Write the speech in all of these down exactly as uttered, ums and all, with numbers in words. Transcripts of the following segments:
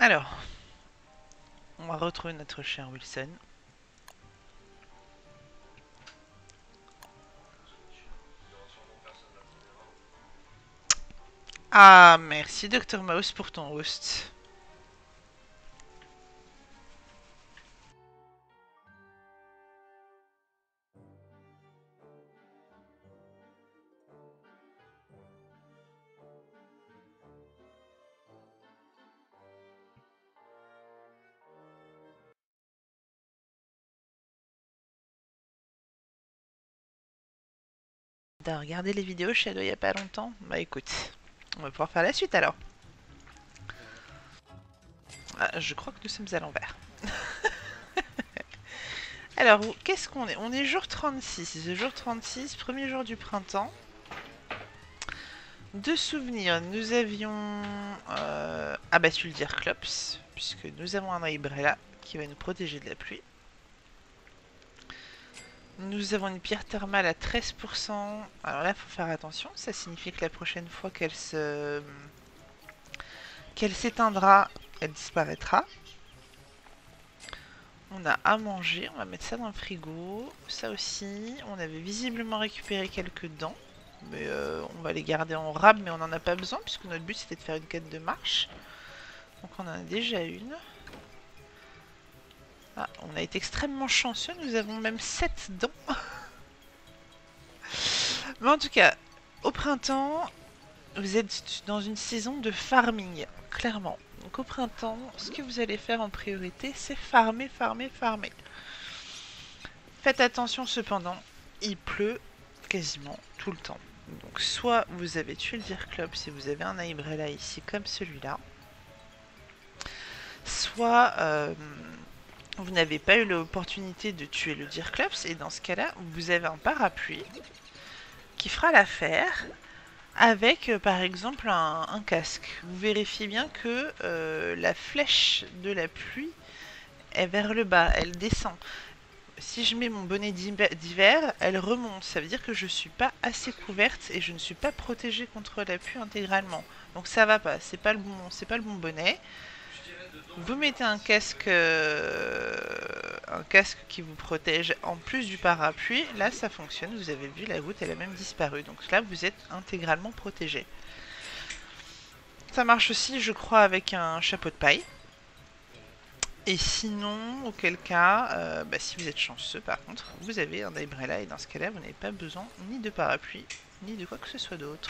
Alors, on va retrouver notre cher Wilson. Ah, merci docteur Mouse pour ton host. T'as regardé les vidéos Shadow il y a pas longtemps? Bah écoute, on va pouvoir faire la suite alors. Ah, je crois que nous sommes à l'envers. Alors, qu'est-ce qu'on est? On est jour trente-six. Jour trente-six, premier jour du printemps. De souvenirs, nous avions euh, abattu le Dirclops, puisque nous avons un Ibrella qui va nous protéger de la pluie. Nous avons une pierre thermale à treize pour cent. Alors là, il faut faire attention. Ça signifie que la prochaine fois qu'elle se... qu'elle s'éteindra, elle disparaîtra. On a à manger. On va mettre ça dans le frigo. Ça aussi. On avait visiblement récupéré quelques dents. Mais euh, on va les garder en rab, mais on n'en a pas besoin, puisque notre but c'était de faire une quête de marche. Donc on en a déjà une. Ah, on a été extrêmement chanceux. Nous avons même sept dents. Mais en tout cas, au printemps, vous êtes dans une saison de farming, clairement. Donc au printemps, ce que vous allez faire en priorité, c'est farmer, farmer, farmer. Faites attention cependant, il pleut quasiment tout le temps. Donc soit vous avez tué le Dirclops si vous avez un Ibrella ici comme celui-là, soit euh, vous n'avez pas eu l'opportunité de tuer le Dirclops, et dans ce cas-là, vous avez un parapluie qui fera l'affaire avec euh, par exemple un, un casque. Vous vérifiez bien que euh, la flèche de la pluie est vers le bas, elle descend. Si je mets mon bonnet d'hiver, elle remonte. Ça veut dire que je ne suis pas assez couverte et je ne suis pas protégée contre la pluie intégralement. Donc ça va pas, c'est pas le bon, c'est pas le bon bonnet. Vous mettez un casque, euh, un casque qui vous protège en plus du parapluie. Là, ça fonctionne. Vous avez vu, la goutte, elle a même disparu. Donc là, vous êtes intégralement protégé. Ça marche aussi, je crois, avec un chapeau de paille. Et sinon, auquel cas, euh, bah, si vous êtes chanceux, par contre, vous avez un Ibrella. Et dans ce cas-là, vous n'avez pas besoin ni de parapluie, ni de quoi que ce soit d'autre.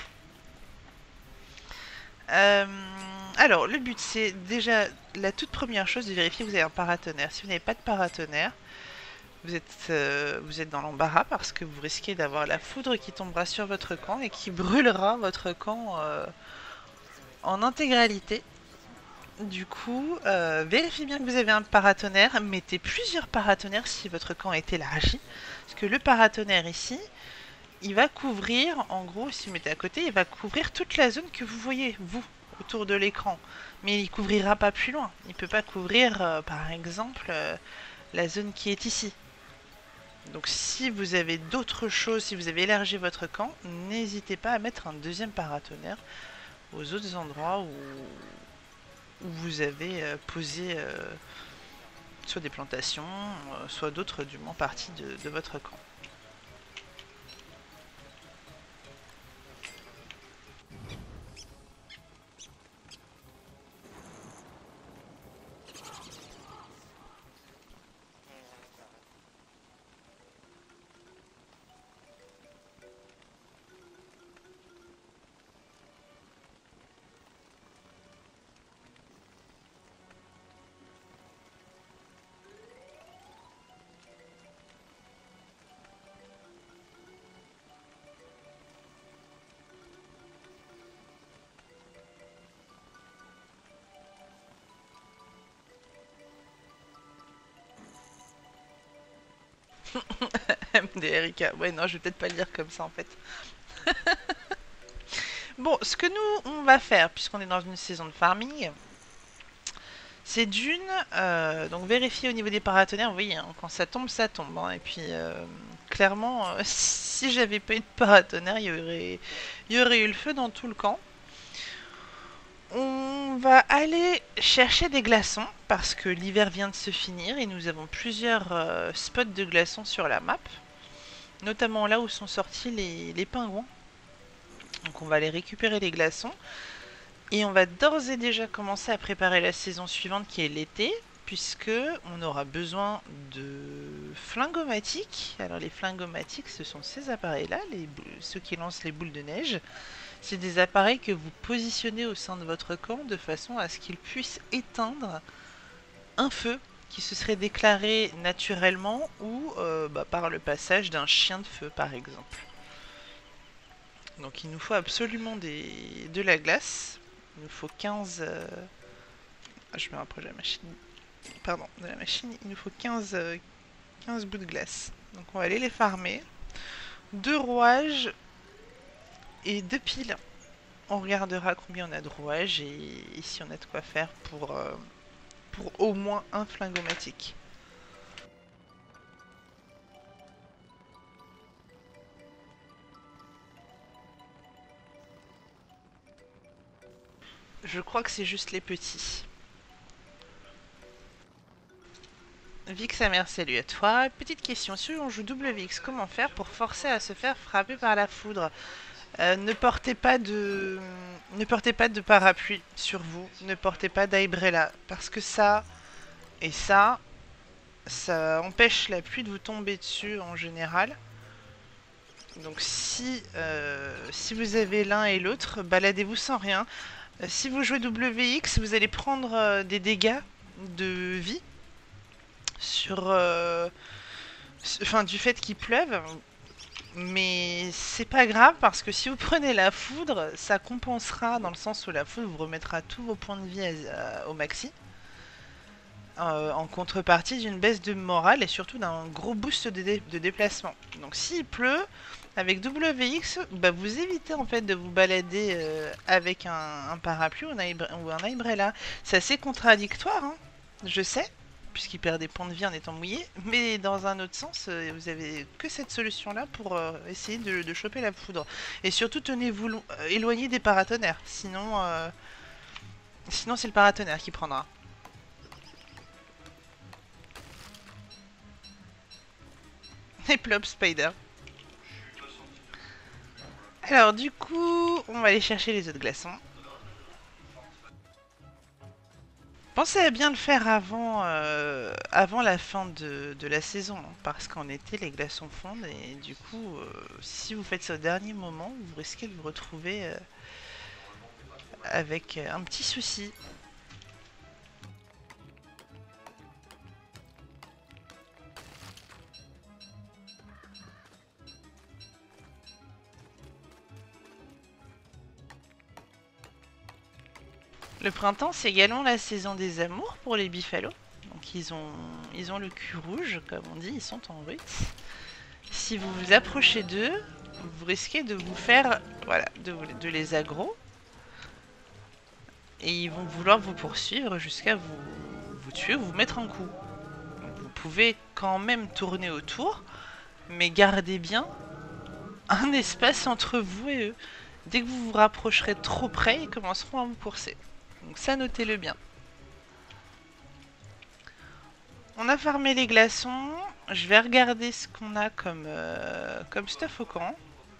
Euh, alors, le but, c'est déjà la toute première chose de vérifier que vous avez un paratonnerre. Si vous n'avez pas de paratonnerre, vous êtes, euh, vous êtes dans l'embarras parce que vous risquez d'avoir la foudre qui tombera sur votre camp et qui brûlera votre camp euh, en intégralité. Du coup, euh, vérifiez bien que vous avez un paratonnerre. Mettez plusieurs paratonnerres si votre camp est élargi. Parce que le paratonnerre ici, il va couvrir, en gros, si vous mettez à côté, il va couvrir toute la zone que vous voyez, vous, autour de l'écran. Mais il ne couvrira pas plus loin. Il ne peut pas couvrir, euh, par exemple, euh, la zone qui est ici. Donc si vous avez d'autres choses, si vous avez élargi votre camp, n'hésitez pas à mettre un deuxième paratonnerre aux autres endroits où, où vous avez euh, posé euh, soit des plantations, euh, soit d'autres du moins parties de, de votre camp. M D R I K. Ouais, non, je vais peut-être pas le dire comme ça en fait. Bon, ce que nous, on va faire, puisqu'on est dans une saison de farming, c'est d'une, euh, donc vérifier au niveau des paratonnerres, vous voyez, hein, quand ça tombe, ça tombe. Hein, et puis, euh, clairement, euh, si j'avais pas eu de paratonnerre, il y aurait, il y aurait eu le feu dans tout le camp. On va aller chercher des glaçons parce que l'hiver vient de se finir et nous avons plusieurs euh, spots de glaçons sur la map, notamment là où sont sortis les, les pingouins. Donc on va aller récupérer les glaçons et on va d'ores et déjà commencer à préparer la saison suivante qui est l'été, puisque on aura besoin de flingomatiques. Alors les flingomatiques, ce sont ces appareils-là, les, ceux qui lancent les boules de neige. C'est des appareils que vous positionnez au sein de votre camp de façon à ce qu'ils puissent éteindre un feu qui se serait déclaré naturellement ou euh, bah, par le passage d'un chien de feu par exemple. Donc il nous faut absolument des... de la glace. Il nous faut quinze... Euh... Ah, je me rapproche de la machine. Pardon, de la machine. Il nous faut quinze, euh, quinze bouts de glace. Donc on va aller les farmer. Deux rouages et deux piles. On regardera combien on a de rouages et ici on a de quoi faire pour, euh, pour au moins un flingomatique. Je crois que c'est juste les petits. Vix, sa mère, salut à toi. Petite question, si on joue double Vix, comment faire pour forcer à se faire frapper par la foudre? Euh, ne portez pas de ne portez pas de parapluie sur vous, ne portez pas d'umbrella parce que ça et ça ça empêche la pluie de vous tomber dessus en général. Donc si euh, si vous avez l'un et l'autre, baladez-vous sans rien. Euh, si vous jouez W X, vous allez prendre euh, des dégâts de vie sur euh, enfin du fait qu'il pleuve. Mais c'est pas grave parce que si vous prenez la foudre, ça compensera dans le sens où la foudre vous remettra tous vos points de vie à, à, au maxi. Euh, en contrepartie d'une baisse de morale et surtout d'un gros boost de, dé de déplacement. Donc s'il pleut, avec W X, bah, vous évitez en fait de vous balader euh, avec un, un parapluie ou un, ou un umbrella. C'est assez contradictoire, hein, je sais, puisqu'il perd des points de vie en étant mouillé, mais dans un autre sens, euh, vous avez que cette solution-là pour euh, essayer de, de choper la foudre. Et surtout, tenez-vous euh, éloigné des paratonnerres, sinon, euh, sinon c'est le paratonnerre qui prendra. Et plop spider. Alors du coup, on va aller chercher les autres glaçons. Pensez à bien le faire avant, euh, avant la fin de, de la saison, hein, parce qu'en été les glaçons fondent et du coup, euh, si vous faites ça au dernier moment, vous risquez de vous retrouver euh, avec un petit souci. Le printemps, c'est également la saison des amours pour les biffalos. Donc ils ont, ils ont le cul rouge, comme on dit, ils sont en rut. Si vous vous approchez d'eux, vous risquez de vous faire, voilà, de, de les aggro. Et ils vont vouloir vous poursuivre jusqu'à vous, vous tuer ou vous mettre un coup. Donc vous pouvez quand même tourner autour, mais gardez bien un espace entre vous et eux. Dès que vous vous rapprocherez trop près, ils commenceront à vous courser. Donc ça, notez-le bien. On a farmé les glaçons. Je vais regarder ce qu'on a comme, euh, comme stuff au camp.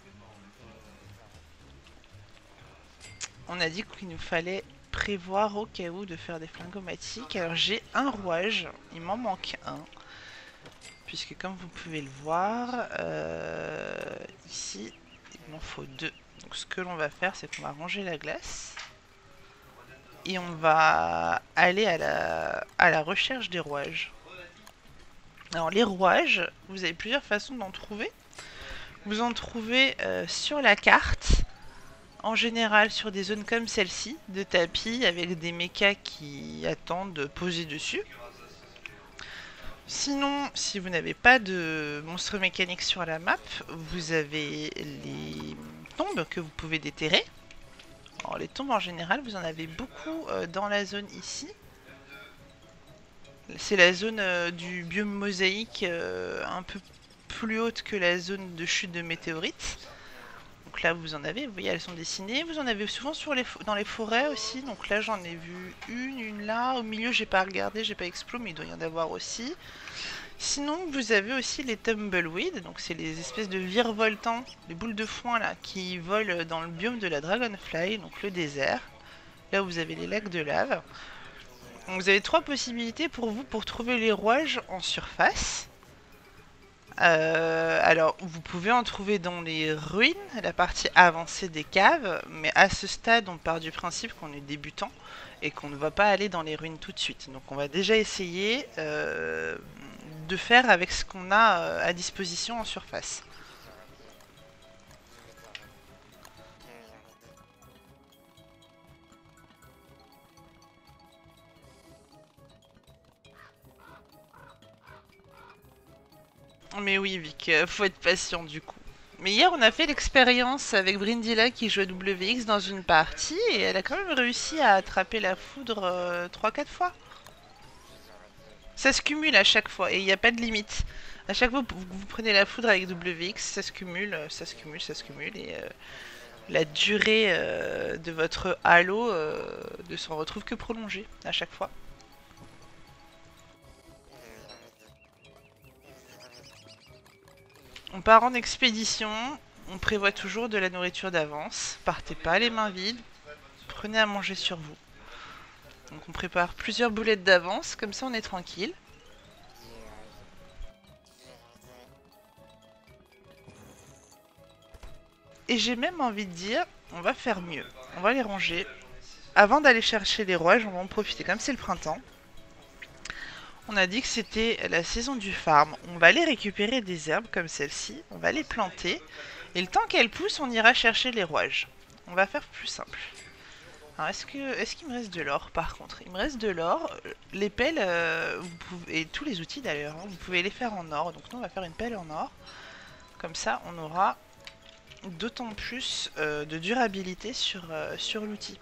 On a dit qu'il nous fallait prévoir au cas où de faire des flingomatiques. Alors j'ai un rouage, il m'en manque un. Puisque comme vous pouvez le voir, euh, ici, il m'en faut deux. Donc ce que l'on va faire, c'est qu'on va ranger la glace. Et on va aller à la, à la recherche des rouages. Alors les rouages, vous avez plusieurs façons d'en trouver. Vous en trouvez euh, sur la carte, en général sur des zones comme celle-ci, de tapis avec des mechas qui attendent de poser dessus. Sinon, si vous n'avez pas de monstres mécaniques sur la map, vous avez les tombes que vous pouvez déterrer. Alors les tombes en général, vous en avez beaucoup euh, dans la zone ici. C'est la zone euh, du biome mosaïque euh, un peu plus haute que la zone de chute de météorites. Donc là vous en avez, vous voyez elles sont dessinées. Vous en avez souvent sur les dans les forêts aussi. Donc là j'en ai vu une, une là. Au milieu j'ai pas regardé, j'ai pas explo, mais il doit y en avoir aussi. Sinon vous avez aussi les tumbleweeds. Donc c'est les espèces de virevoltants, les boules de foin là, qui volent dans le biome de la dragonfly, donc le désert. Là où vous avez les lacs de lave. Donc vous avez trois possibilités pour vous pour trouver les rouages en surface. Euh, alors, vous pouvez en trouver dans les ruines, la partie avancée des caves, mais à ce stade, on part du principe qu'on est débutant et qu'on ne va pas aller dans les ruines tout de suite. Donc, on va déjà essayer euh, de faire avec ce qu'on a euh, à disposition en surface. Mais oui, Vic, euh, faut être patient du coup. Mais hier, on a fait l'expérience avec Brindilla qui joue à W X dans une partie et elle a quand même réussi à attraper la foudre euh, trois quatre fois. Ça se cumule à chaque fois et il n'y a pas de limite. À chaque fois que vous, vous prenez la foudre avec W X, ça se cumule, euh, ça se cumule, ça se cumule et euh, la durée euh, de votre halo euh, ne s'en retrouve que prolongée à chaque fois. On part en expédition, on prévoit toujours de la nourriture d'avance. Partez pas les mains vides, prenez à manger sur vous. Donc on prépare plusieurs boulettes d'avance, comme ça on est tranquille. Et j'ai même envie de dire, on va faire mieux. On va les ranger. Avant d'aller chercher les rouages, on va en profiter. Comme c'est le printemps, on a dit que c'était la saison du farm. On va aller récupérer des herbes comme celle-ci. On va les planter. Et le temps qu'elles poussent, on ira chercher les rouages. On va faire plus simple. Alors, est-ce que, est-ce qu'il me reste de l'or par contre? Il me reste de l'or. Les pelles, euh, vous pouvez, et tous les outils d'ailleurs, hein, vous pouvez les faire en or. Donc nous, on va faire une pelle en or. Comme ça, on aura d'autant plus euh, de durabilité sur, euh, sur l'outil.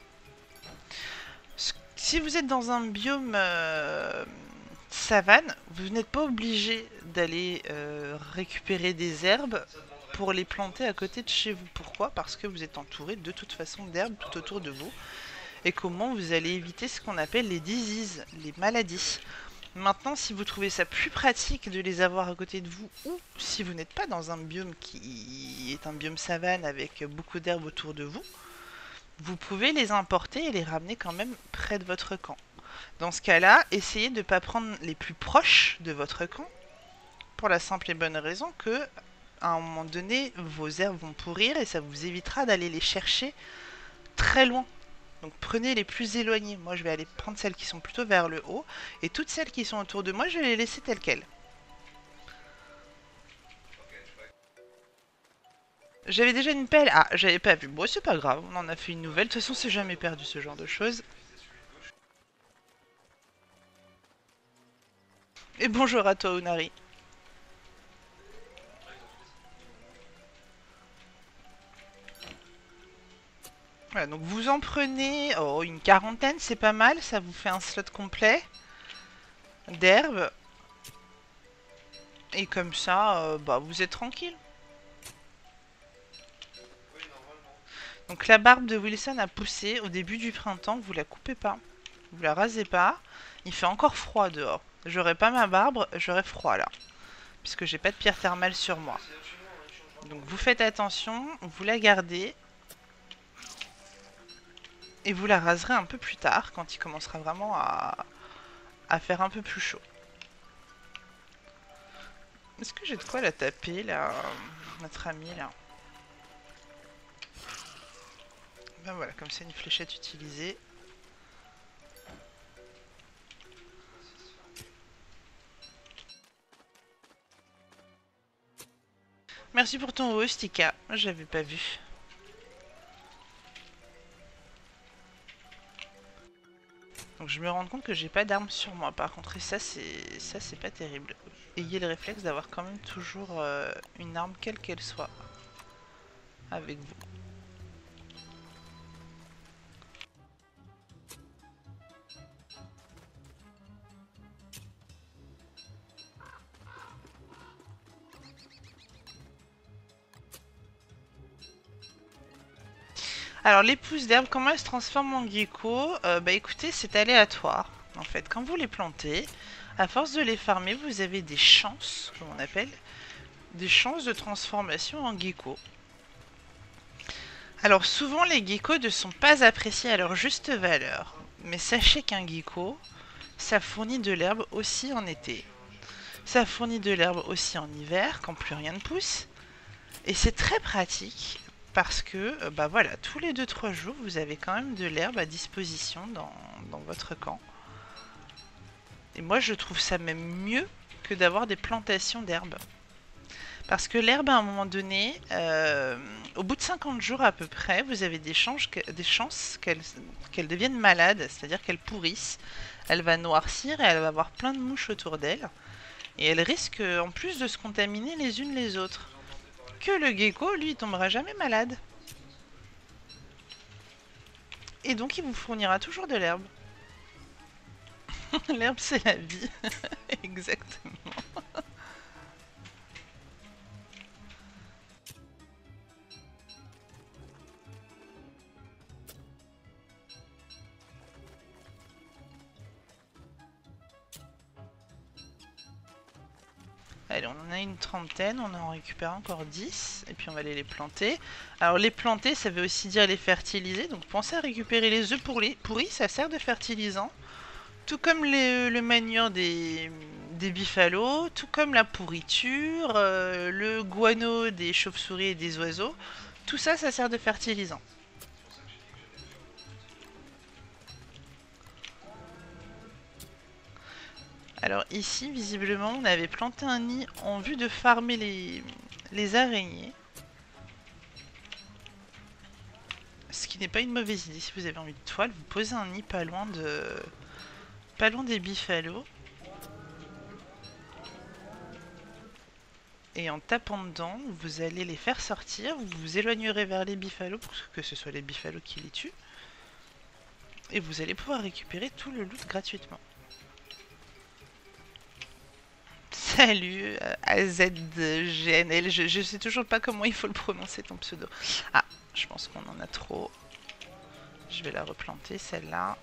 Si vous êtes dans un biome euh, savane, vous n'êtes pas obligé d'aller euh, récupérer des herbes pour les planter à côté de chez vous. Pourquoi? Parce que vous êtes entouré de toute façon d'herbes tout autour de vous. Et comment vous allez éviter ce qu'on appelle les diseases, les maladies. Maintenant, si vous trouvez ça plus pratique de les avoir à côté de vous, ou si vous n'êtes pas dans un biome qui est un biome savane avec beaucoup d'herbes autour de vous, vous pouvez les importer et les ramener quand même près de votre camp. Dans ce cas-là, essayez de ne pas prendre les plus proches de votre camp, pour la simple et bonne raison que, à un moment donné, vos herbes vont pourrir et ça vous évitera d'aller les chercher très loin. Donc prenez les plus éloignés. Moi, je vais aller prendre celles qui sont plutôt vers le haut. Et toutes celles qui sont autour de moi, je vais les laisser telles quelles. J'avais déjà une pelle. Ah, j'avais pas vu. Bon, c'est pas grave. On en a fait une nouvelle. De toute façon, c'est jamais perdu ce genre de choses. Et bonjour à toi, Unari. Voilà, donc vous en prenez oh, une quarantaine, c'est pas mal. Ça vous fait un slot complet d'herbes. Et comme ça, euh, bah, vous êtes tranquille. Donc la barbe de Wilson a poussé au début du printemps. Vous la coupez pas. Vous la rasez pas. Il fait encore froid dehors. J'aurais pas ma barbe, j'aurais froid là. Puisque j'ai pas de pierre thermale sur moi. Donc vous faites attention, vous la gardez. Et vous la raserez un peu plus tard, quand il commencera vraiment à, à faire un peu plus chaud. Est-ce que j'ai de quoi la taper là, notre ami là? Ben voilà, comme c'est une fléchette utilisée. Merci pour ton haut, Stika. J'avais pas vu. Donc je me rends compte que j'ai pas d'armes sur moi par contre, et ça c'est ça c'est pas terrible. Ayez le réflexe d'avoir quand même toujours euh, une arme quelle qu'elle soit avec vous. Alors les pousses d'herbe, comment elles se transforment en gecko? euh, Bah écoutez, c'est aléatoire. En fait, quand vous les plantez, à force de les farmer, vous avez des chances, comme on appelle, des chances de transformation en gecko. Alors souvent les geckos ne sont pas appréciés à leur juste valeur. Mais sachez qu'un gecko, ça fournit de l'herbe aussi en été. Ça fournit de l'herbe aussi en hiver, quand plus rien ne pousse. Et c'est très pratique parce que, bah voilà, tous les deux trois jours, vous avez quand même de l'herbe à disposition dans, dans votre camp. Et moi, je trouve ça même mieux que d'avoir des plantations d'herbe. Parce que l'herbe, à un moment donné, euh, au bout de cinquante jours à peu près, vous avez des chances, des chances qu'elle qu'elle devienne malade, c'est-à-dire qu'elle pourrisse. Elle va noircir et elle va avoir plein de mouches autour d'elle. Et elle risque en plus de se contaminer les unes les autres. Que le gecko, lui, il tombera jamais malade. Et donc il vous fournira toujours de l'herbe. L'herbe c'est la vie. Exactement. Allez, on en a une trentaine, on en récupère encore dix, et puis on va aller les planter. Alors les planter, ça veut aussi dire les fertiliser, donc pensez à récupérer les œufs pourris, pourris ça sert de fertilisant. Tout comme les, le manure des, des biffalos, tout comme la pourriture, euh, le guano des chauves-souris et des oiseaux, tout ça, ça sert de fertilisant. Alors ici, visiblement, on avait planté un nid en vue de farmer les, les araignées. Ce qui n'est pas une mauvaise idée. Si vous avez envie de toile, vous posez un nid pas loin de, pas loin des biffalos. Et en tapant dedans, vous allez les faire sortir. Vous vous éloignerez vers les biffalos pour que ce soit les biffalos qui les tuent. Et vous allez pouvoir récupérer tout le loot gratuitement. Salut, euh, A Z G N L, je, je sais toujours pas comment il faut le prononcer ton pseudo. Ah, je pense qu'on en a trop. Je vais la replanter celle-là.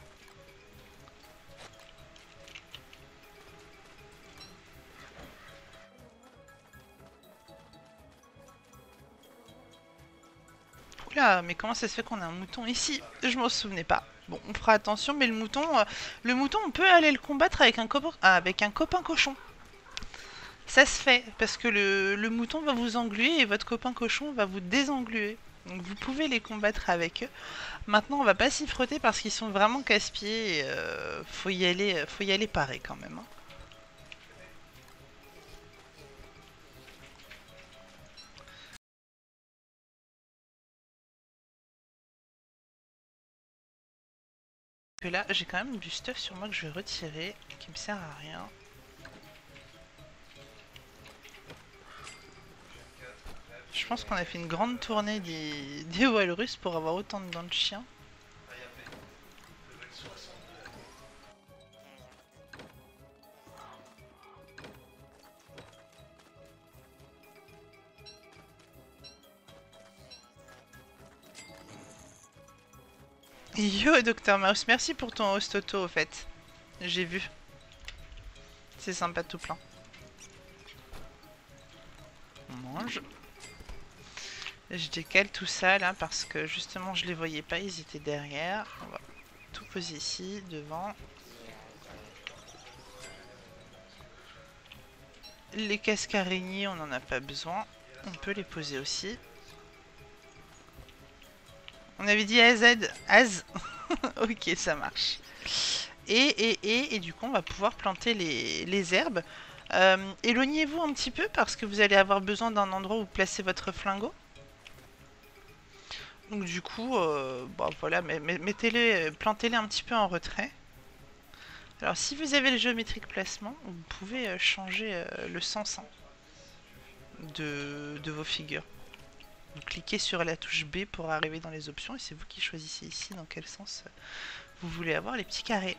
Oula, mais comment ça se fait qu'on a un mouton ici? Je m'en souvenais pas. Bon, on fera attention, mais le mouton, euh, le mouton, on peut aller le combattre avec un copain, ah, avec un copain cochon. Ça se fait, parce que le, le mouton va vous engluer et votre copain cochon va vous désengluer. Donc vous pouvez les combattre avec eux. Maintenant, on va pas s'y frotter parce qu'ils sont vraiment casse-pieds. Euh, faut y aller, faut y aller pareil quand même. Hein. Que là, j'ai quand même du stuff sur moi que je vais retirer, qui me sert à rien. Je pense qu'on a fait une grande tournée des, des Walrus pour avoir autant de dents de chien. Yo, Docteur Mouse, merci pour ton host auto, au fait. J'ai vu. C'est sympa tout plein. On mange. Je décale tout ça là parce que justement je les voyais pas, ils étaient derrière. On va tout poser ici, devant. Les casques araignées, on n'en a pas besoin. On peut les poser aussi. On avait dit A Z. Az. Ok, ça marche. Et, et, et, et du coup, on va pouvoir planter les, les herbes. Euh, éloignez-vous un petit peu parce que vous allez avoir besoin d'un endroit où placer votre flingot. Donc du coup, euh, bon, voilà, mettez-les, plantez-les un petit peu en retrait. Alors si vous avez le géométrique placement, vous pouvez changer euh, le sens hein, de, de vos figures. Vous cliquez sur la touche B pour arriver dans les options et c'est vous qui choisissez ici dans quel sens vous voulez avoir les petits carrés.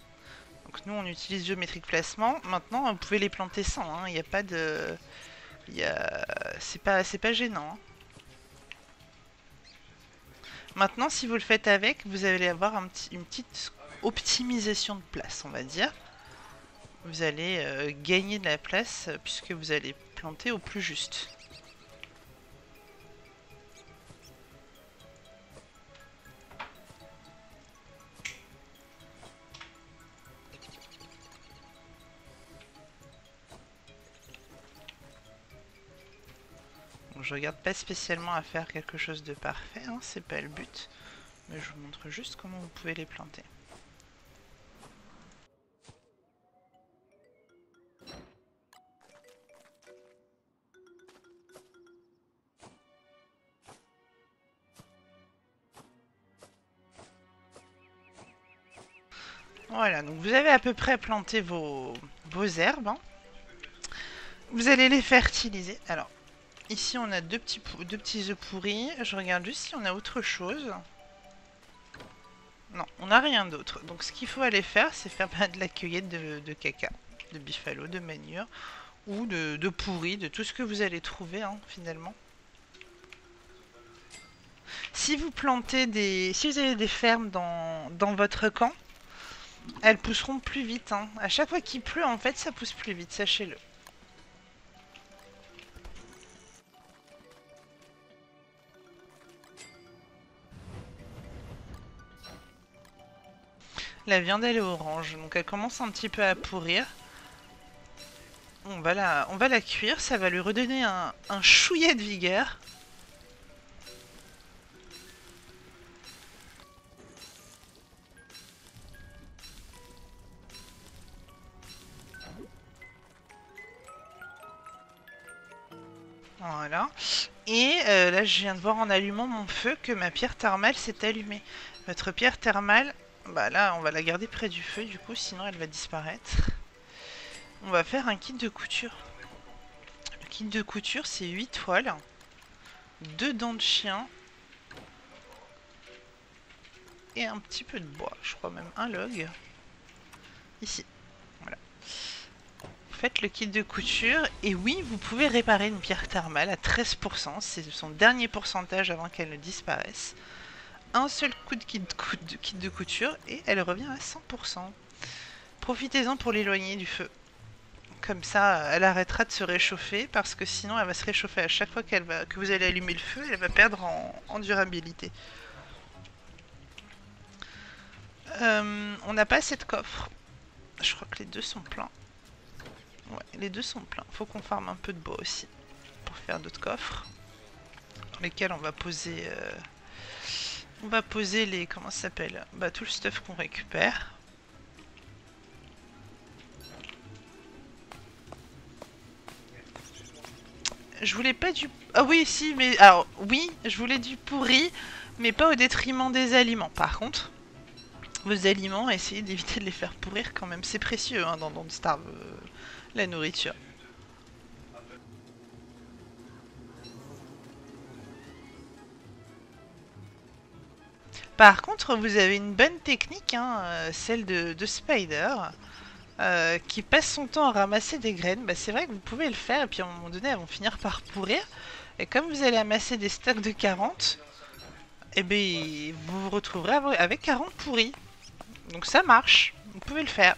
Donc nous on utilise géométrique placement. Maintenant vous pouvez les planter sans, il hein, n'y a pas de... A... C'est pas, c'est pas gênant. Hein. Maintenant, si vous le faites avec, vous allez avoir un petit, une petite optimisation de place, on va dire. Vous allez euh, gagner de la place euh, puisque vous allez planter au plus juste. Je regarde pas spécialement à faire quelque chose de parfait, hein, c'est pas le but. Mais je vous montre juste comment vous pouvez les planter. Voilà, donc vous avez à peu près planté vos, vos herbes. Hein. Vous allez les fertiliser. Alors, ici on a deux petits, deux petits œufs pourris. Je regarde juste si on a autre chose. Non, on n'a rien d'autre. Donc ce qu'il faut aller faire, c'est faire bah, de la cueillette de, de caca, de buffalo, de manure, ou de, de pourri, de tout ce que vous allez trouver hein, finalement. Si vous plantez des... Si vous avez des fermes dans, dans votre camp, elles pousseront plus vite. Hein. À chaque fois qu'il pleut, en fait, ça pousse plus vite, sachez-le. La viande, elle est orange, donc elle commence un petit peu à pourrir. On va la, on va la cuire, ça va lui redonner un, un chouillet de vigueur. Voilà. Et euh, là, je viens de voir en allumant mon feu que ma pierre thermale s'est allumée. Votre pierre thermale, bah là, on va la garder près du feu, du coup, sinon elle va disparaître. On va faire un kit de couture. Le kit de couture, c'est huit toiles, deux dents de chien et un petit peu de bois. Je crois même un log. Ici. Voilà. Faites le kit de couture et oui, vous pouvez réparer une pierre thermale à treize pour cent, c'est son dernier pourcentage avant qu'elle ne disparaisse. Un seul coup de kit de, kit de couture et elle revient à cent pour cent. Profitez-en pour l'éloigner du feu. Comme ça, elle arrêtera de se réchauffer parce que sinon elle va se réchauffer à chaque fois qu'elle va, que vous allez allumer le feu, elle va perdre en, en durabilité. Euh, on n'a pas assez de coffres. Je crois que les deux sont pleins. Ouais, les deux sont pleins. Faut qu'on farme un peu de bois aussi pour faire d'autres coffres, dans lesquels on va poser, euh, on va poser les, comment ça s'appelle, bah tout le stuff qu'on récupère. Je voulais pas du, ah oui si, mais alors oui, je voulais du pourri, mais pas au détriment des aliments. Par contre, vos aliments, essayez d'éviter de les faire pourrir quand même. C'est précieux hein, dans Don't Starve. Euh... La nourriture. Par contre, vous avez une bonne technique, hein, euh, celle de, de Spider, euh, qui passe son temps à ramasser des graines. Bah, c'est vrai que vous pouvez le faire, et puis à un moment donné, elles vont finir par pourrir. Et comme vous allez amasser des stocks de quarante, eh bien, vous vous retrouverez avec quarante pourris. Donc ça marche, vous pouvez le faire.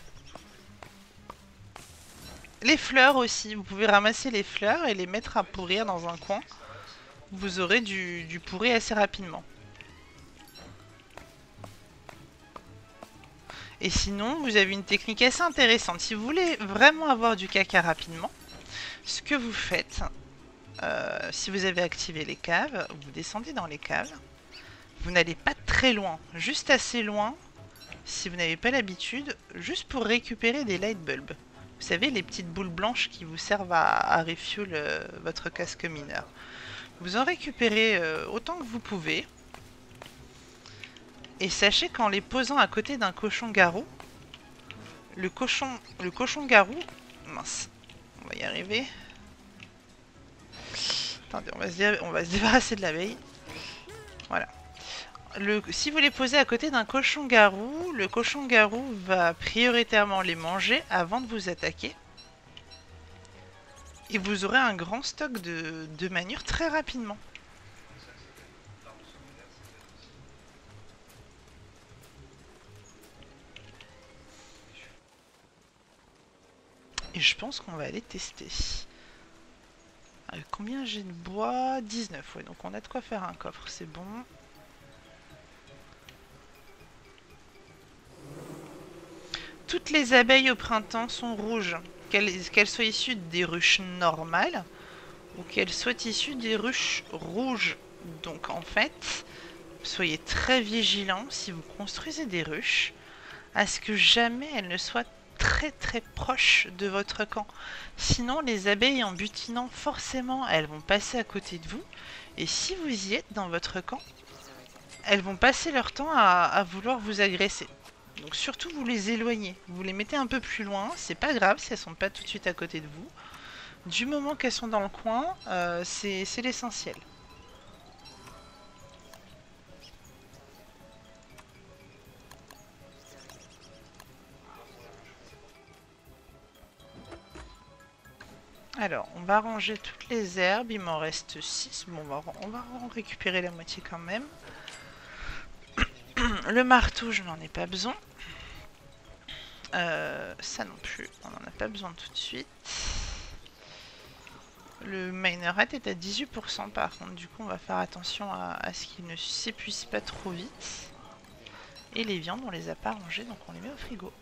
Les fleurs aussi, vous pouvez ramasser les fleurs et les mettre à pourrir dans un coin. Vous aurez du, du pourri assez rapidement. Et sinon, vous avez une technique assez intéressante. Si vous voulez vraiment avoir du caca rapidement, ce que vous faites, euh, si vous avez activé les caves, vous descendez dans les caves. Vous n'allez pas très loin, juste assez loin, si vous n'avez pas l'habitude, juste pour récupérer des light bulbs. Vous savez, les petites boules blanches qui vous servent à, à refuel euh, votre casque mineur. Vous en récupérez euh, autant que vous pouvez. Et sachez qu'en les posant à côté d'un cochon-garou, le cochon, le cochon-garou... Mince, on va y arriver. Attendez, on va se, on va se débarrasser de l'abeille. Voilà. Le, si vous les posez à côté d'un cochon-garou, le cochon-garou va prioritairement les manger avant de vous attaquer. Et vous aurez un grand stock de, de manure très rapidement. Et je pense qu'on va aller tester. Euh, combien j'ai de bois? dix-neuf, ouais, donc on a de quoi faire un coffre, c'est bon. Toutes les abeilles au printemps sont rouges, qu'elles qu'elles soient issues des ruches normales ou qu'elles soient issues des ruches rouges. Donc en fait, soyez très vigilants si vous construisez des ruches, à ce que jamais elles ne soient très très proches de votre camp. Sinon, les abeilles, en butinant, forcément, elles vont passer à côté de vous. Et si vous y êtes dans votre camp, elles vont passer leur temps à, à vouloir vous agresser. Donc surtout, vous les éloignez. Vous les mettez un peu plus loin. C'est pas grave si elles sont pas tout de suite à côté de vous. Du moment qu'elles sont dans le coin, euh, c'est l'essentiel. Alors, on va ranger toutes les herbes. Il m'en reste six. Bon, on va, on va en récupérer la moitié quand même. Le marteau, je n'en ai pas besoin. Euh, ça non plus, on n'en a pas besoin tout de suite. Le miner rate est à dix-huit pour cent par contre, du coup on va faire attention à, à ce qu'il ne s'épuise pas trop vite. Et les viandes, on les a pas rangées, donc on les met au frigo.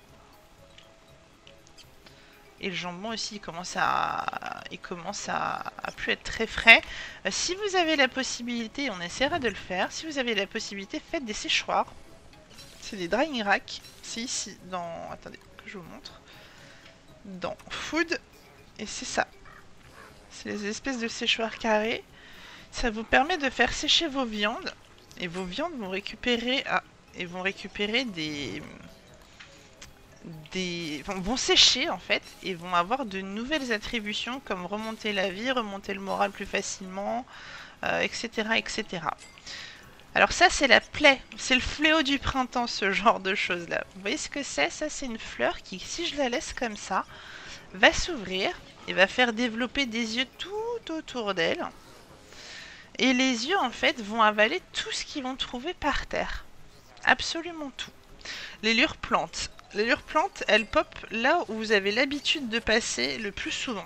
Et le jambon aussi, il commence à, il commence à, à plus être très frais. Euh, si vous avez la possibilité, on essaiera de le faire, si vous avez la possibilité, faites des séchoirs. C'est des drying racks. C'est ici, dans... Attendez, que je vous montre. Dans Food. Et c'est ça. C'est les espèces de séchoirs carrés. Ça vous permet de faire sécher vos viandes. Et vos viandes vont récupérer... Ah, et vont récupérer des... des... Enfin, vont sécher, en fait. Et vont avoir de nouvelles attributions, comme remonter la vie, remonter le moral plus facilement, euh, et cetera, et cetera. Alors ça, c'est la plaie, c'est le fléau du printemps, ce genre de choses-là. Vous voyez ce que c'est? Ça, c'est une fleur qui, si je la laisse comme ça, va s'ouvrir et va faire développer des yeux tout autour d'elle. Et les yeux, en fait, vont avaler tout ce qu'ils vont trouver par terre. Absolument tout. Les lures plantes. Les lures plantes, elles pop là où vous avez l'habitude de passer le plus souvent.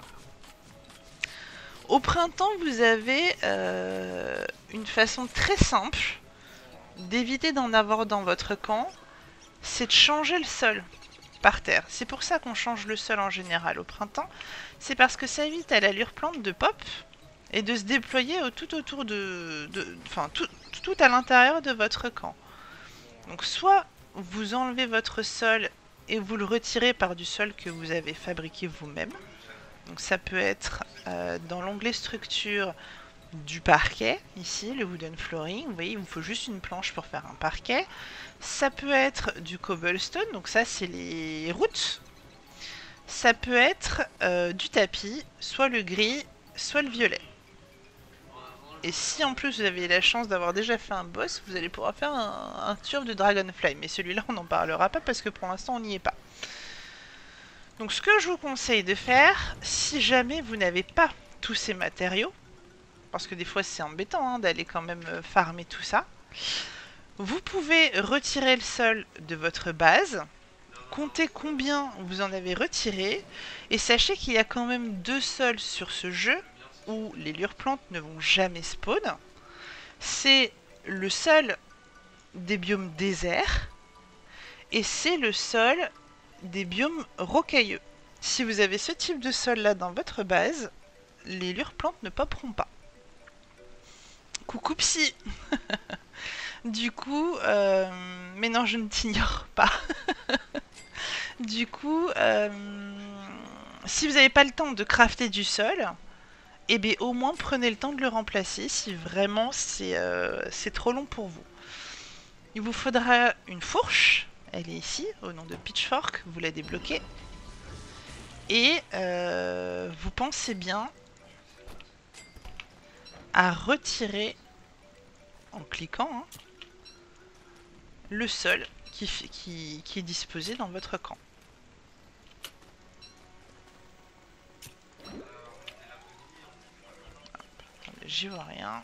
Au printemps, vous avez euh, une façon très simple d'éviter d'en avoir dans votre camp, c'est de changer le sol par terre. C'est pour ça qu'on change le sol en général au printemps. C'est parce que ça évite à la lure plante de pop et de se déployer tout autour de... de enfin, tout, tout à l'intérieur de votre camp. Donc soit vous enlevez votre sol et vous le retirez par du sol que vous avez fabriqué vous-même. Donc ça peut être euh, dans l'onglet structure du parquet, ici, le wooden flooring. Vous voyez, il vous faut juste une planche pour faire un parquet. Ça peut être du cobblestone, donc ça c'est les routes. Ça peut être euh, du tapis, soit le gris, soit le violet. Et si en plus vous avez la chance d'avoir déjà fait un boss, vous allez pouvoir faire un, un turf de Dragonfly. Mais celui-là, on n'en parlera pas parce que pour l'instant, on n'y est pas. Donc ce que je vous conseille de faire, si jamais vous n'avez pas tous ces matériaux, parce que des fois c'est embêtant hein, d'aller quand même farmer tout ça, vous pouvez retirer le sol de votre base, comptez combien vous en avez retiré, et sachez qu'il y a quand même deux sols sur ce jeu où les lures plantes ne vont jamais spawn. C'est le sol des biomes déserts, et c'est le sol des biomes rocailleux. Si vous avez ce type de sol là dans votre base, les lures plantes ne popperont pas. Coucou psy. Du coup, euh, mais non, je ne t'ignore pas. Du coup, euh, si vous n'avez pas le temps de crafter du sol, eh bien au moins prenez le temps de le remplacer si vraiment c'est euh, c'est trop long pour vous. Il vous faudra une fourche. Elle est ici, au nom de Pitchfork, vous la débloquez. Et euh, vous pensez bien à retirer, en cliquant, hein, le sol qui, qui, qui est disposé dans votre camp. j'y vois rien.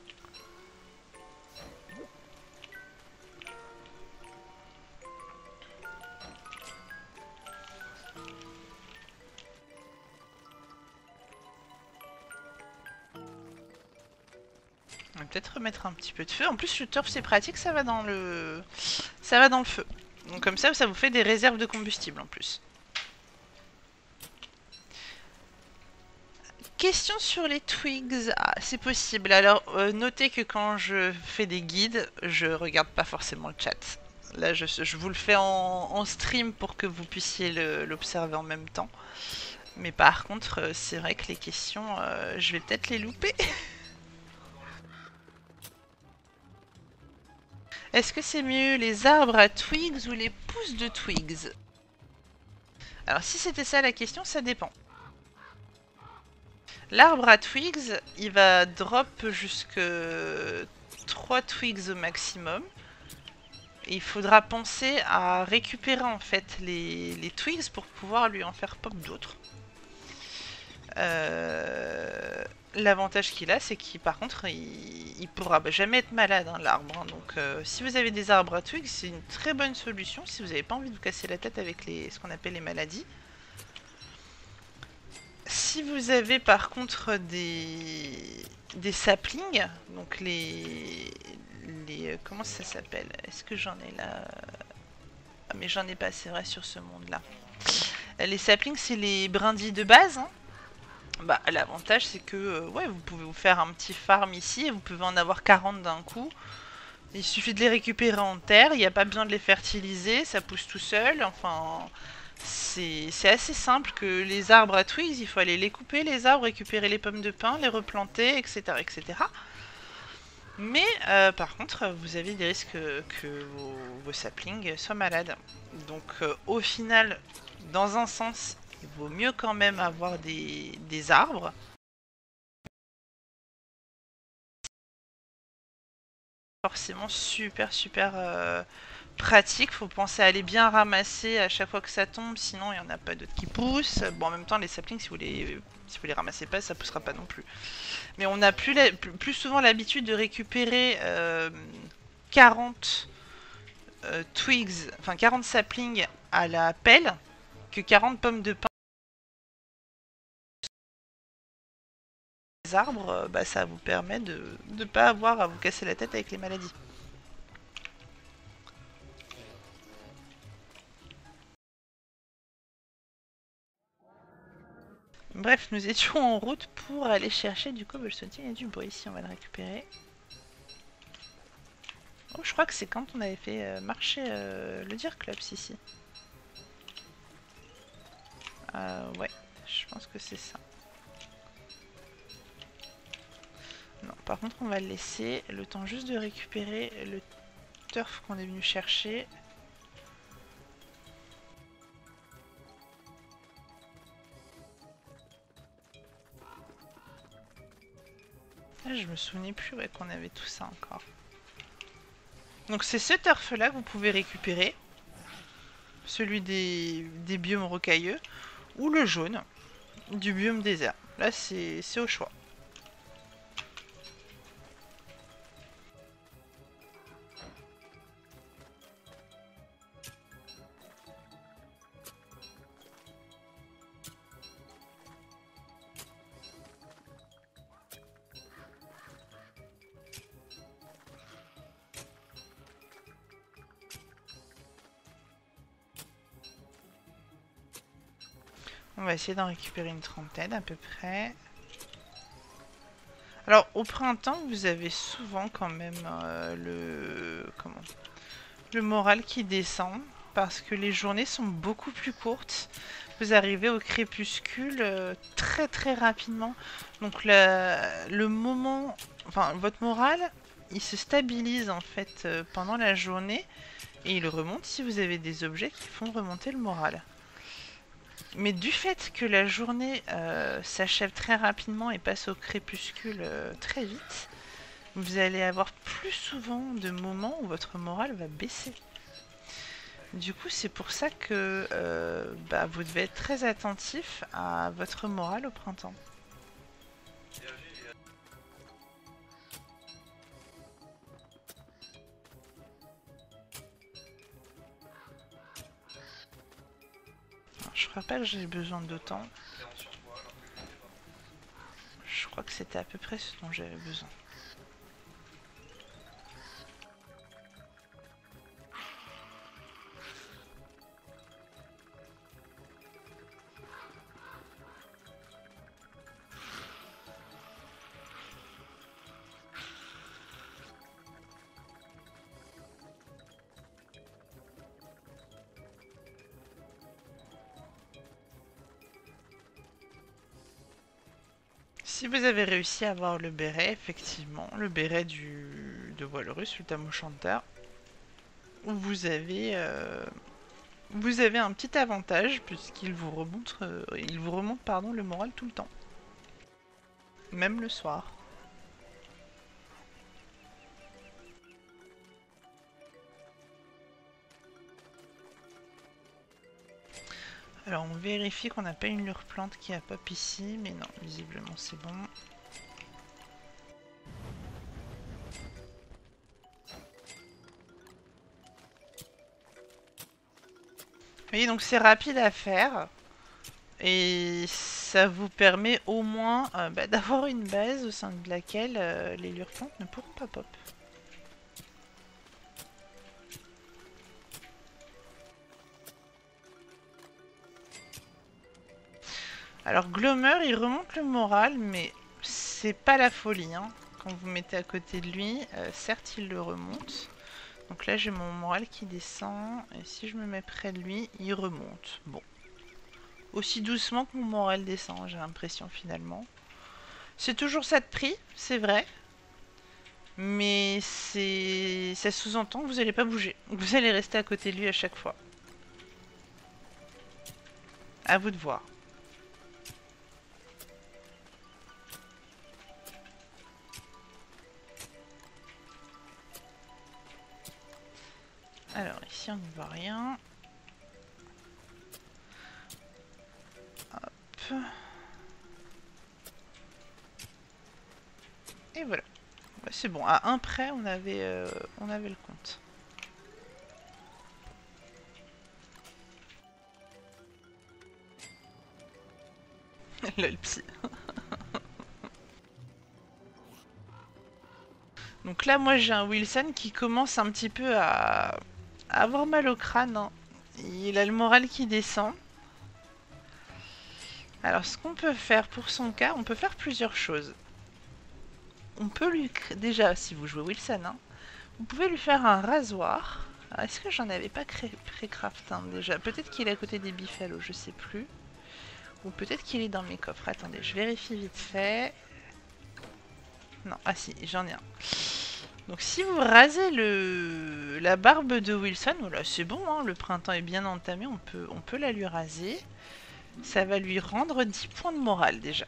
On va peut-être remettre un petit peu de feu. En plus, le turf c'est pratique, ça va dans le, ça va dans le feu. Donc comme ça, ça vous fait des réserves de combustible en plus. Question sur les twigs. Ah, c'est possible. Alors, euh, notez que quand je fais des guides, je regarde pas forcément le chat. Là, je, je vous le fais en, en stream pour que vous puissiez l'observer en même temps. Mais par contre, c'est vrai que les questions, euh, je vais peut-être les louper. Est-ce que c'est mieux les arbres à twigs ou les pousses de twigs? Alors, si c'était ça la question, ça dépend. L'arbre à twigs, il va drop jusque trois twigs au maximum. Et il faudra penser à récupérer en fait les, les twigs pour pouvoir lui en faire pop d'autres. Euh, L'avantage qu'il a, c'est qu'il par contre, il, il pourra jamais être malade, hein, l'arbre. Hein. Donc euh, si vous avez des arbres à twigs, c'est une très bonne solution si vous n'avez pas envie de vous casser la tête avec les, ce qu'on appelle les maladies. Si vous avez par contre des, des saplings, donc les, les comment ça s'appelle? Est-ce que j'en ai là? Ah mais j'en ai pas, c'est vrai, sur ce monde-là. Les saplings, c'est les brindilles de base. Hein. Bah l'avantage c'est que euh, ouais, vous pouvez vous faire un petit farm ici et vous pouvez en avoir quarante d'un coup. Il suffit de les récupérer en terre, il n'y a pas besoin de les fertiliser, ça pousse tout seul, enfin... C'est assez simple que les arbres à twigs, il faut aller les couper, les arbres, récupérer les pommes de pin, les replanter, et cetera et cetera. Mais euh, par contre, vous avez des risques que vos, vos saplings soient malades. Donc euh, au final, dans un sens, il vaut mieux quand même avoir des, des arbres. Forcément super super euh, pratique, faut penser à aller bien ramasser à chaque fois que ça tombe, sinon il n'y en a pas d'autres qui poussent. Bon en même temps les saplings si vous les, si vous les ramassez pas ça poussera pas non plus. Mais on a plus, la, plus, plus souvent l'habitude de récupérer euh, quarante euh, twigs, enfin quarante saplings à la pelle que quarante pommes de pin. Les arbres, bah, ça vous permet de ne pas avoir à vous casser la tête avec les maladies. Bref, nous étions en route pour aller chercher du cobblestone et du bois. Ici, on va le récupérer. Oh, je crois que c'est quand on avait fait euh, marcher euh, le Deer Club ici. Euh, ouais, je pense que c'est ça. Non, par contre, on va le laisser le temps juste de récupérer le turf qu'on est venu chercher. Ah, je me souvenais plus ouais, qu'on avait tout ça encore. Donc c'est ce turf là que vous pouvez récupérer. Celui des, des biomes rocailleux. Ou le jaune du biome désert. Là c'est au choix. On va essayer d'en récupérer une trentaine à peu près. Alors au printemps vous avez souvent quand même euh, le comment le moral qui descend parce que les journées sont beaucoup plus courtes. Vous arrivez au crépuscule euh, très très rapidement. Donc la, le moment, enfin votre moral, il se stabilise en fait euh, pendant la journée et il remonte si vous avez des objets qui font remonter le moral. Mais du fait que la journée euh, s'achève très rapidement et passe au crépuscule euh, très vite, vous allez avoir plus souvent de moments où votre morale va baisser. Du coup, c'est pour ça que euh, bah, vous devez être très attentif à votre morale au printemps. Je crois pas que j'ai besoin d'autant. Je crois que c'était à peu près ce dont j'avais besoin. Si vous avez réussi à avoir le béret, effectivement, le béret du de Walrus, le Tam O'Shanter, vous avez euh, vous avez un petit avantage puisqu'il vous remonte euh, il vous remonte pardon le moral tout le temps, même le soir. Alors on vérifie qu'on n'a pas une lure plante qui a pop ici, mais non, visiblement c'est bon. Vous voyez, donc c'est rapide à faire. Et ça vous permet au moins euh, bah, d'avoir une base au sein de laquelle euh, les lures plantes ne pourront pas pop. Alors Glommer il remonte le moral, mais c'est pas la folie. Hein. Quand vous mettez à côté de lui, euh, certes il le remonte. Donc là j'ai mon moral qui descend, et si je me mets près de lui, il remonte. Bon. Aussi doucement que mon moral descend, j'ai l'impression finalement. C'est toujours ça de prix, c'est vrai. Mais c'est ça sous-entend que vous n'allez pas bouger. Vous allez rester à côté de lui à chaque fois. À vous de voir. Alors ici on ne voit rien. Hop. Et voilà. Ouais, c'est bon, à un près on avait, euh, on avait le compte. Lol psy. Donc là moi j'ai un Wilson qui commence un petit peu à, à avoir mal au crâne. Hein. Il a le moral qui descend. Alors ce qu'on peut faire pour son cas, on peut faire plusieurs choses. On peut lui... Déjà, si vous jouez Wilson, hein, vous pouvez lui faire un rasoir. Est-ce que j'en avais pas pré-craft hein, déjà? Peut-être qu'il est à côté des Buffalo, je sais plus. Ou peut-être qu'il est dans mes coffres. Attendez, je vérifie vite fait. Non, ah si, j'en ai un. Donc si vous rasez le la barbe de Wilson, voilà, c'est bon, hein, le printemps est bien entamé, on peut, on peut la lui raser. Ça va lui rendre dix points de morale déjà.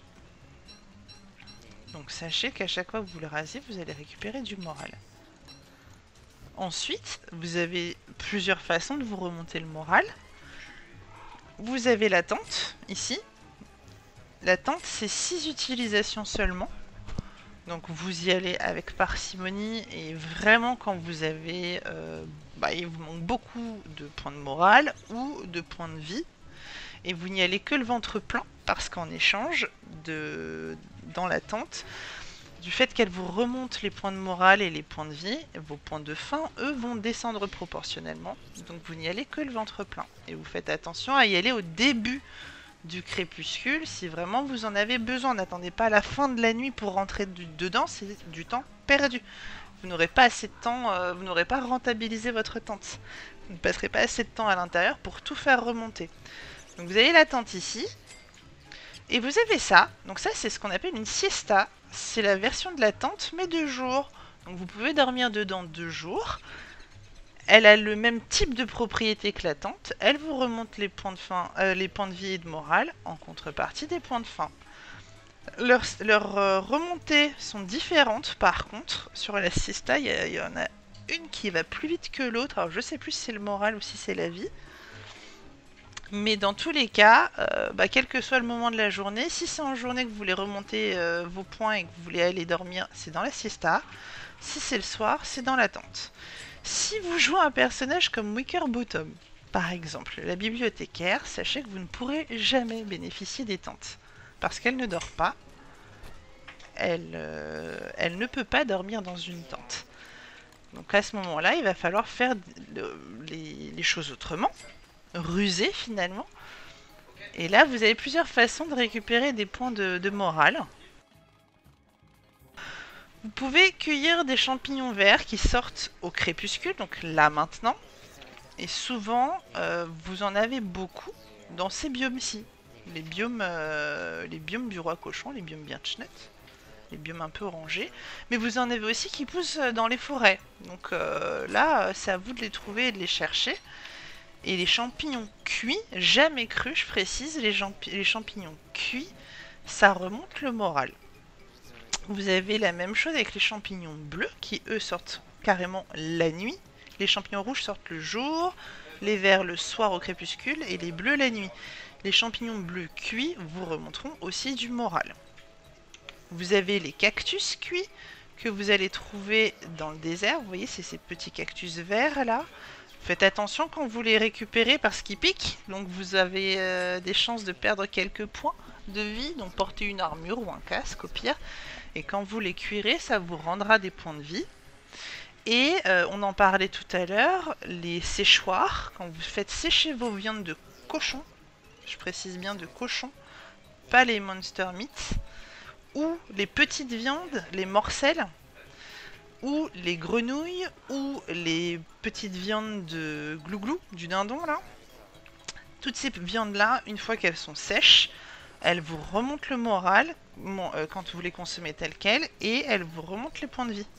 Donc sachez qu'à chaque fois que vous le rasez, vous allez récupérer du moral. Ensuite, vous avez plusieurs façons de vous remonter le moral. Vous avez la tente, ici. La tente, c'est six utilisations seulement. Donc vous y allez avec parcimonie et vraiment quand vous avez... Euh, bah, il vous manque beaucoup de points de morale ou de points de vie. Et vous n'y allez que le ventre plein parce qu'en échange, de, dans la tente, du fait qu'elle vous remonte les points de morale et les points de vie, vos points de faim, eux, vont descendre proportionnellement. Donc vous n'y allez que le ventre plein. Et vous faites attention à y aller au début du crépuscule si vraiment vous en avez besoin. N'attendez pas à la fin de la nuit pour rentrer du, dedans, c'est du temps perdu. Vous n'aurez pas assez de temps, euh, vous n'aurez pas rentabilisé votre tente. Vous ne passerez pas assez de temps à l'intérieur pour tout faire remonter. Donc vous avez la tente ici. Et vous avez ça. Donc ça, c'est ce qu'on appelle une siesta. C'est la version de la tente, mais de jour. Donc vous pouvez dormir dedans deux jours. Elle a le même type de propriété que la tente. Elle vous remonte les points de faim, euh, les points de vie et de morale en contrepartie des points de faim. Leurs, leurs euh, remontées sont différentes par contre. Sur la siesta, il y, y en a une qui va plus vite que l'autre. Alors je sais plus si c'est le moral ou si c'est la vie. Mais dans tous les cas, euh, bah, quel que soit le moment de la journée, si c'est en journée que vous voulez remonter euh, vos points et que vous voulez aller dormir, c'est dans la siesta. Si c'est le soir, c'est dans la tente. Si vous jouez un personnage comme Wickerbottom, Par exemple, la bibliothécaire, sachez que vous ne pourrez jamais bénéficier des tentes. Parce qu'elle ne dort pas. Elle, euh, elle ne peut pas dormir dans une tente. Donc à ce moment-là, il va falloir faire les, les choses autrement. Ruser finalement. Et là, vous avez plusieurs façons de récupérer des points de, de morale. Vous pouvez cueillir des champignons verts qui sortent au crépuscule, donc là maintenant. Et souvent, euh, vous en avez beaucoup dans ces biomes-ci. Les biomes, euh, les biomes du roi cochon, les biomes Birchnet, les biomes un peu orangés. Mais vous en avez aussi qui poussent dans les forêts. Donc euh, là, c'est à vous de les trouver et de les chercher. Et les champignons cuits, jamais crus, je précise, les, les champignons cuits, ça remonte le moral. Vous avez la même chose avec les champignons bleus, qui eux sortent carrément la nuit. Les champignons rouges sortent le jour, les verts le soir au crépuscule, et les bleus la nuit. Les champignons bleus cuits vous remonteront aussi du moral. Vous avez les cactus cuits, que vous allez trouver dans le désert. Vous voyez, c'est ces petits cactus verts là. Faites attention quand vous les récupérez parce qu'ils piquent, donc vous avez euh, des chances de perdre quelques points de vie, donc portez une armure ou un casque au pire. Et quand vous les cuirez, ça vous rendra des points de vie. Et euh, on en parlait tout à l'heure, les séchoirs, quand vous faites sécher vos viandes de cochon, je précise bien de cochon, pas les monster meats, ou les petites viandes, les morcelles, ou les grenouilles, ou les petites viandes de glouglou, du dindon là. Toutes ces viandes là, une fois qu'elles sont sèches, elles vous remontent le moral euh, quand vous les consommez telles quelles, et elles vous remontent les points de vie.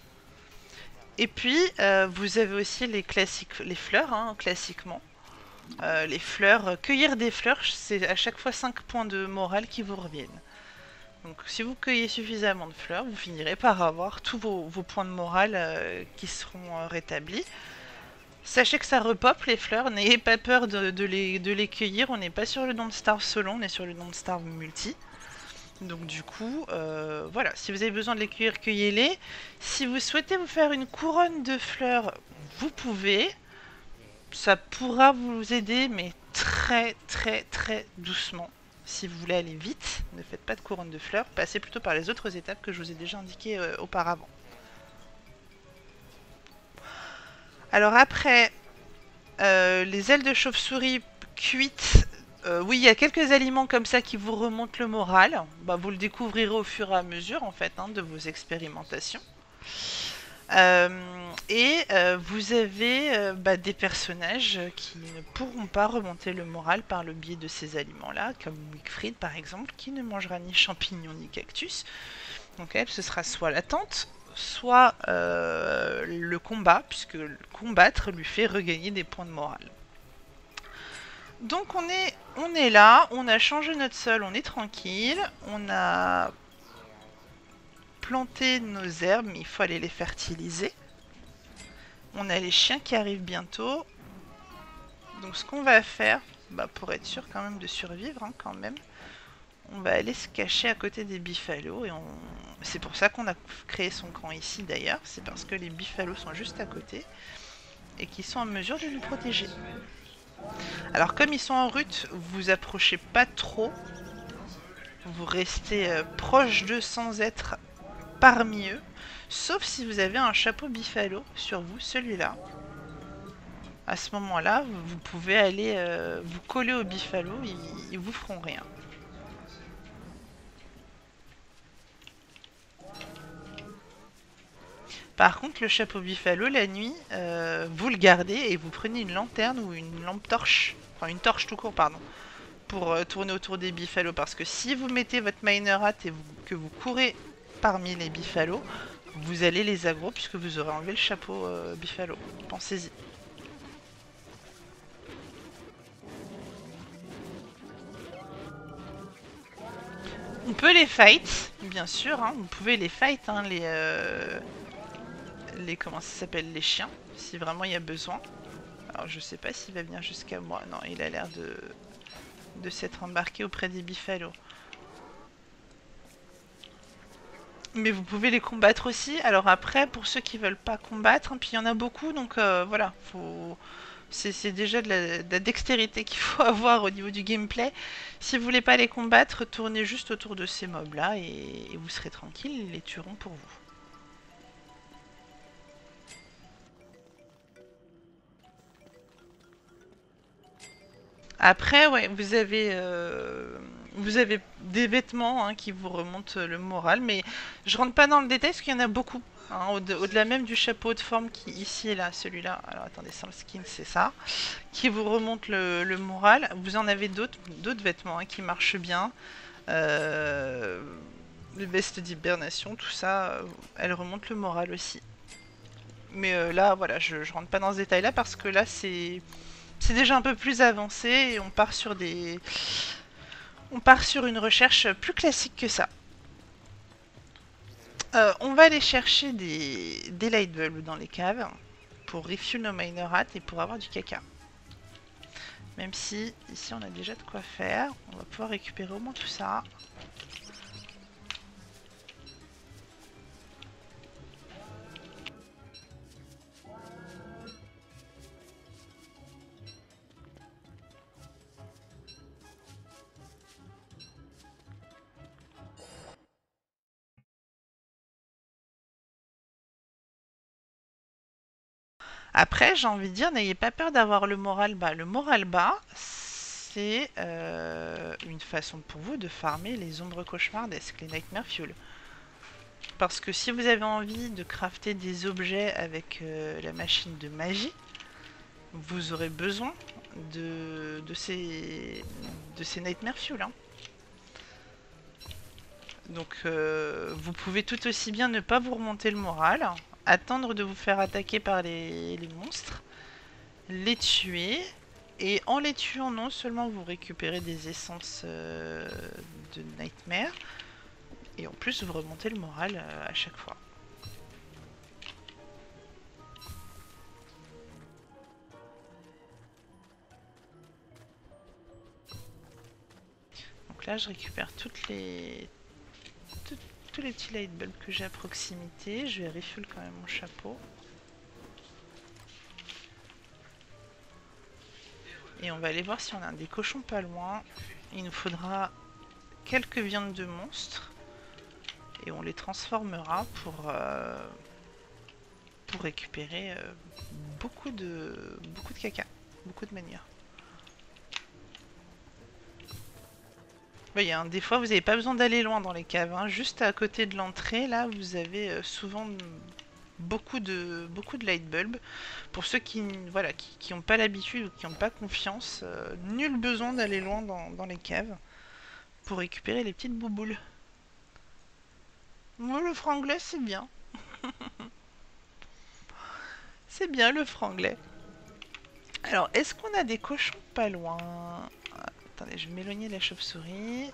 Et puis, euh, vous avez aussi les classiques, les fleurs, hein, classiquement. Euh, les fleurs, euh, cueillir des fleurs, c'est à chaque fois cinq points de morale qui vous reviennent. Donc si vous cueillez suffisamment de fleurs, vous finirez par avoir tous vos, vos points de morale euh, qui seront euh, rétablis. Sachez que ça repop les fleurs, n'ayez pas peur de, de, les, de les cueillir, on n'est pas sur le Don't Starve solo, on est sur le Don't Starve multi. Donc du coup, euh, voilà, si vous avez besoin de les cueillir, cueillez-les. Si vous souhaitez vous faire une couronne de fleurs, vous pouvez. Ça pourra vous aider, mais très très très doucement. Si vous voulez aller vite, ne faites pas de couronne de fleurs, passez plutôt par les autres étapes que je vous ai déjà indiquées euh, auparavant. Alors après, euh, les ailes de chauve-souris cuites, euh, oui, il y a quelques aliments comme ça qui vous remontent le moral. Bah, vous le découvrirez au fur et à mesure, en fait, hein, de vos expérimentations. Euh, et euh, vous avez euh, bah, des personnages qui ne pourront pas remonter le moral par le biais de ces aliments-là, comme Wickfried par exemple, qui ne mangera ni champignons ni cactus. Donc elle, ce sera soit la tente, soit euh, le combat, puisque combattre lui fait regagner des points de morale. Donc on est, on est là, on a changé notre sol, on est tranquille, on a planté nos herbes, mais il faut aller les fertiliser. On a les chiens qui arrivent bientôt. Donc ce qu'on va faire, bah, pour être sûr quand même de survivre, hein, quand même, on va aller se cacher à côté des biffalos. Et on... c'est pour ça qu'on a créé son camp ici d'ailleurs, c'est parce que les biffalos sont juste à côté et qu'ils sont en mesure de nous protéger. Alors comme ils sont en route, vous approchez pas trop, vous restez euh, proche d'eux sans être parmi eux, sauf si vous avez un chapeau biffalo sur vous, celui-là. À ce moment-là, vous pouvez aller euh, vous coller au biffalo, ils, ils vous feront rien. Par contre, le chapeau biffalo, la nuit, euh, vous le gardez et vous prenez une lanterne ou une lampe torche, enfin une torche tout court, pardon, pour euh, tourner autour des biffalos. Parce que si vous mettez votre miner hat et vous, que vous courez parmi les biffalos, vous allez les aggro puisque vous aurez enlevé le chapeau euh, biffalo. Pensez-y. On peut les fight, bien sûr, hein, vous pouvez les fight, hein, les, euh, les, comment ça s'appelle, les chiens, si vraiment il y a besoin. Alors je sais pas s'il va venir jusqu'à moi, non, il a l'air de, de s'être embarqué auprès des biffalos. Mais vous pouvez les combattre aussi. Alors après, pour ceux qui veulent pas combattre, hein, puis il y en a beaucoup, donc euh, voilà, faut, C'est déjà de la, de la dextérité qu'il faut avoir au niveau du gameplay. Si vous voulez pas les combattre, tournez juste autour de ces mobs là et, et vous serez tranquille, ils les tueront pour vous. Après, ouais, vous avez, euh, vous avez des vêtements hein, qui vous remontent le moral, mais je rentre pas dans le détail parce qu'il y en a beaucoup. Hein, au-delà même du chapeau de forme qui ici est là, celui-là. Alors attendez, sans le skin, c'est ça. Qui vous remonte le, le moral. Vous en avez d'autres, d'autres vêtements hein, qui marchent bien. Euh, les vestes d'hibernation, tout ça, euh, elles remontent le moral aussi. Mais euh, là, voilà, je, je rentre pas dans ce détail-là parce que là, c'est c'est déjà un peu plus avancé et on part sur des... On part sur une recherche plus classique que ça. Euh, on va aller chercher des, des light bulbs dans les caves pour refuel nos miner rats et pour avoir du caca. Même si ici on a déjà de quoi faire, on va pouvoir récupérer au moins tout ça. Après, j'ai envie de dire, n'ayez pas peur d'avoir le moral bas. Le moral bas, c'est euh, une façon pour vous de farmer les ombres cauchemardesques, les nightmare fuel. Parce que si vous avez envie de crafter des objets avec euh, la machine de magie, vous aurez besoin de, de, ces, de ces nightmare fuel. Hein. Donc euh, vous pouvez tout aussi bien ne pas vous remonter le moral, attendre de vous faire attaquer par les, les monstres, les tuer, et en les tuant non seulement vous récupérez des essences euh, de nightmare, et en plus vous remontez le moral euh, à chaque fois. Donc là je récupère toutes les... Tout, tous les petits light bulbs que j'ai à proximité, je vais refuel quand même mon chapeau. Et on va aller voir si on a des cochons pas loin. Il nous faudra quelques viandes de monstres. Et on les transformera pour, euh, pour récupérer euh, beaucoup, de, beaucoup de caca. Beaucoup de manières. Oui, hein, des fois vous n'avez pas besoin d'aller loin dans les caves. Hein. Juste à côté de l'entrée, là, vous avez euh, souvent beaucoup de, beaucoup de light bulbs. Pour ceux qui voilà, qui n'ont pas l'habitude ou qui n'ont pas confiance, euh, nul besoin d'aller loin dans, dans les caves pour récupérer les petites bouboules. Moi, le franglais, c'est bien. C'est bien le franglais. Alors, est-ce qu'on a des cochons pas loin? Attendez, je vais m'éloigner de la chauve-souris.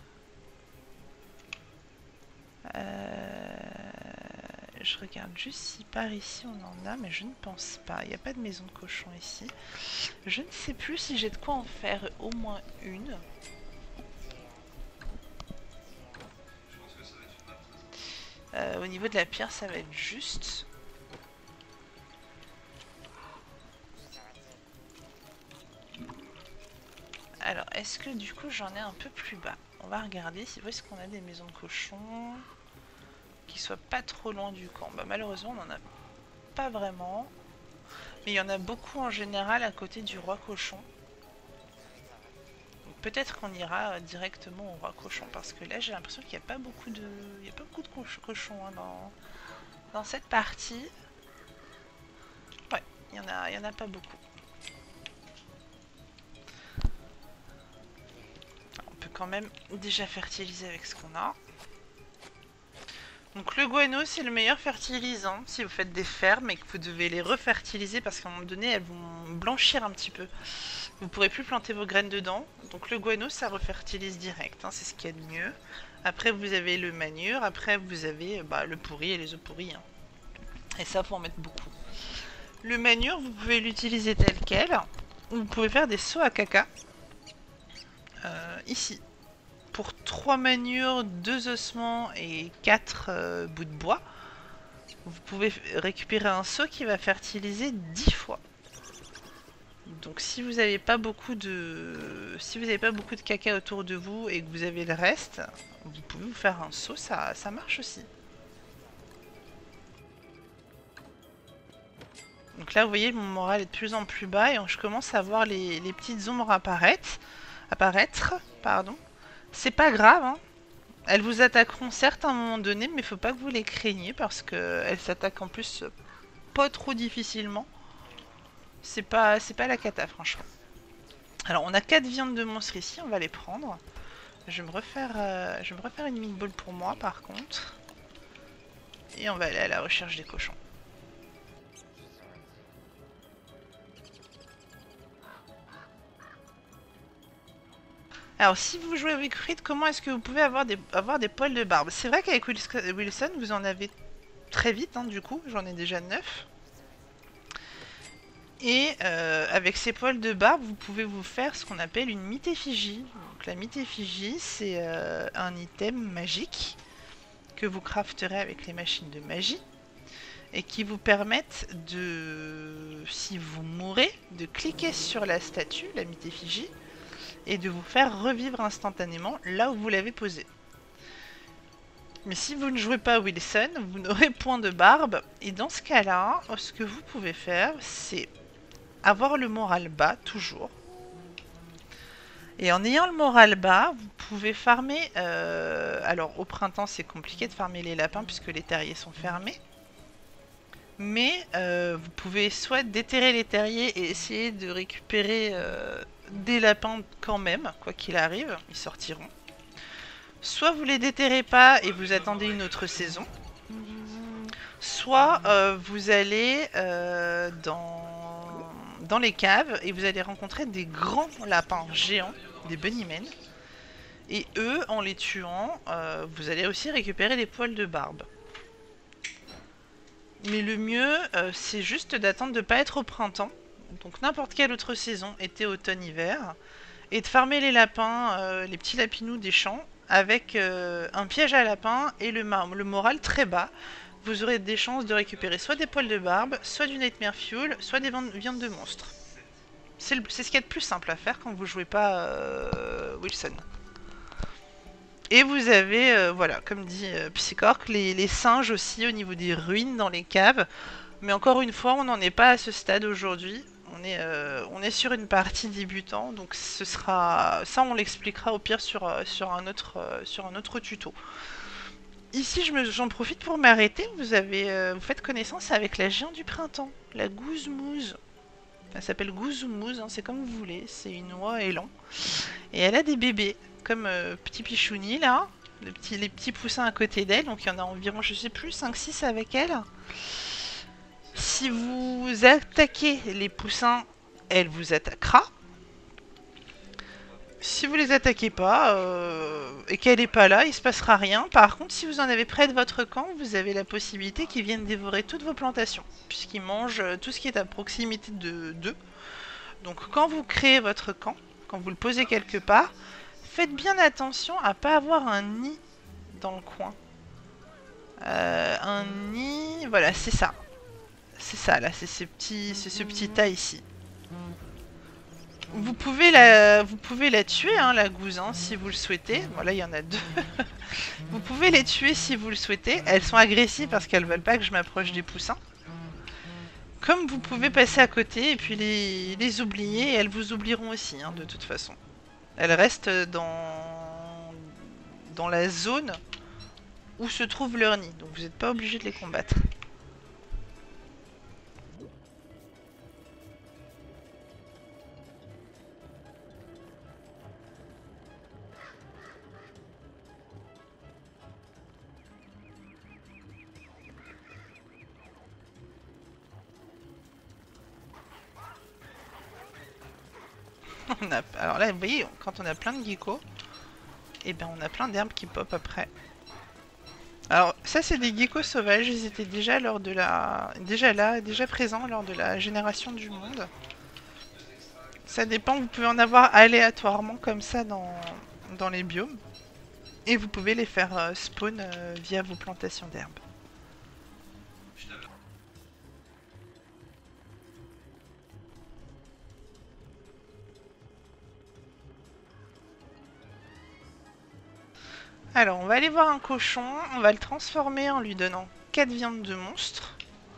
Euh... Je regarde juste si par ici on en a, mais je ne pense pas. Il n'y a pas de maison de cochon ici. Je ne sais plus si j'ai de quoi en faire au moins une. Euh, au niveau de la pierre, ça va être juste. Alors, est-ce que du coup j'en ai un peu plus bas? On va regarder si où est-ce qu'on a des maisons de cochons qui soient pas trop loin du camp. Bah, malheureusement, on n'en a pas vraiment. Mais il y en a beaucoup en général à côté du roi cochon. Peut-être qu'on ira directement au roi cochon parce que là j'ai l'impression qu'il n'y a pas beaucoup de, il n'y a pas beaucoup de coch cochons hein, dans... dans cette partie. Ouais, il y en a, il y en a pas beaucoup. On peut quand même déjà fertiliser avec ce qu'on a. Donc le guano c'est le meilleur fertilisant si vous faites des fermes et que vous devez les refertiliser parce qu'à un moment donné elles vont blanchir un petit peu. Vous pourrez plus planter vos graines dedans. Donc le guano ça refertilise direct, hein, c'est ce qu'il y a de mieux. Après vous avez le manure, après vous avez bah, le pourri et les œufs pourris. Hein. Et ça faut en mettre beaucoup. Le manure vous pouvez l'utiliser tel quel. Vous pouvez faire des seaux à caca. Euh, ici. Pour trois manures, deux ossements et quatre euh, bouts de bois, vous pouvez récupérer un seau qui va fertiliser dix fois. Donc si vous n'avez pas beaucoup de si vous n'avez pas beaucoup de caca autour de vous et que vous avez le reste, vous pouvez vous faire un seau, ça, ça marche aussi. Donc là vous voyez mon moral est de plus en plus bas et je commence à voir les, les petites ombres apparaître. apparaître pardon. C'est pas grave, hein. Elles vous attaqueront certes à un moment donné, mais il faut pas que vous les craigniez parce qu'elles s'attaquent en plus pas trop difficilement. C'est pas, c'est pas la cata franchement. Alors on a quatre viandes de monstres ici, on va les prendre. Je vais me refaire, euh, je vais me refaire une meatball pour moi par contre. Et on va aller à la recherche des cochons. Alors si vous jouez avec Fried, comment est-ce que vous pouvez avoir des, avoir des poils de barbe? C'est vrai qu'avec Wilson, vous en avez très vite, hein, du coup, j'en ai déjà neuf. Et euh, avec ces poils de barbe, vous pouvez vous faire ce qu'on appelle une mythe-effigie. Donc la mythe-effigie, c'est euh, un item magique que vous crafterez avec les machines de magie et qui vous permettent de, si vous mourrez, de cliquer sur la statue, la mythe-effigie, et de vous faire revivre instantanément là où vous l'avez posée. Mais si vous ne jouez pas Wilson, vous n'aurez point de barbe, et dans ce cas-là, ce que vous pouvez faire, c'est avoir le moral bas, toujours. Et en ayant le moral bas, vous pouvez farmer... Euh, alors, au printemps, c'est compliqué de farmer les lapins, puisque les terriers sont fermés. Mais euh, vous pouvez soit déterrer les terriers et essayer de récupérer euh, des lapins quand même, quoi qu'il arrive, ils sortiront. Soit vous les déterrez pas et vous attendez une autre saison. Soit euh, vous allez euh, dans... dans les caves et vous allez rencontrer des grands lapins géants, des bunnymen. Et eux, en les tuant, euh, vous allez aussi récupérer des poils de barbe. Mais le mieux, euh, c'est juste d'attendre de ne pas être au printemps. Donc n'importe quelle autre saison, été, automne, hiver. Et de farmer les lapins, euh, les petits lapinous des champs, avec euh, un piège à lapin et le, le moral très bas. Vous aurez des chances de récupérer soit des poils de barbe, soit du Nightmare Fuel, soit des viandes de monstres. C'est ce qu'il y a de plus simple à faire quand vous jouez pas euh, Wilson. Et vous avez, euh, voilà, comme dit euh, Psycork, les, les singes aussi au niveau des ruines dans les caves. Mais encore une fois, on n'en est pas à ce stade aujourd'hui. On est, euh, on est sur une partie débutant, donc ce sera, ça on l'expliquera au pire sur, sur, un autre, euh, sur un autre tuto. Ici, j'en profite pour m'arrêter. Vous, avez, euh, vous faites connaissance avec la géante du printemps, la Gouzmouze. Elle s'appelle Gouzmouze, hein, c'est comme vous voulez. C'est une oie élan. Et elle a des bébés, comme euh, petit Pichouni là. Le petit, les petits poussins à côté d'elle. Donc il y en a environ, je sais plus, cinq six avec elle. Si vous attaquez les poussins, elle vous attaquera. Si vous les attaquez pas euh, et qu'elle n'est pas là, il se passera rien. Par contre, si vous en avez près de votre camp, vous avez la possibilité qu'ils viennent dévorer toutes vos plantations, puisqu'ils mangent tout ce qui est à proximité de d'eux. Donc quand vous créez votre camp, quand vous le posez quelque part, faites bien attention à pas avoir un nid dans le coin. Euh, un nid, voilà, c'est ça. C'est ça, là, c'est ce petit, ce petit tas ici. Vous pouvez la, vous pouvez la tuer, hein, la gousse, hein, si vous le souhaitez. Voilà, il y en a deux. Vous pouvez les tuer si vous le souhaitez. Elles sont agressives parce qu'elles veulent pas que je m'approche des poussins. Comme vous pouvez passer à côté et puis les, les oublier, et elles vous oublieront aussi, hein, de toute façon. Elles restent dans, dans la zone où se trouve leur nid, donc vous n'êtes pas obligé de les combattre. On a, alors là, vous voyez, quand on a plein de geckos, et ben on a plein d'herbes qui pop après. Alors ça c'est des geckos sauvages, ils étaient déjà lors de la, déjà là, déjà présents lors de la génération du monde. Ça dépend, vous pouvez en avoir aléatoirement comme ça dans, dans les biomes, et vous pouvez les faire euh, spawn euh, via vos plantations d'herbes. Alors, on va aller voir un cochon. On va le transformer en lui donnant quatre viandes de monstre.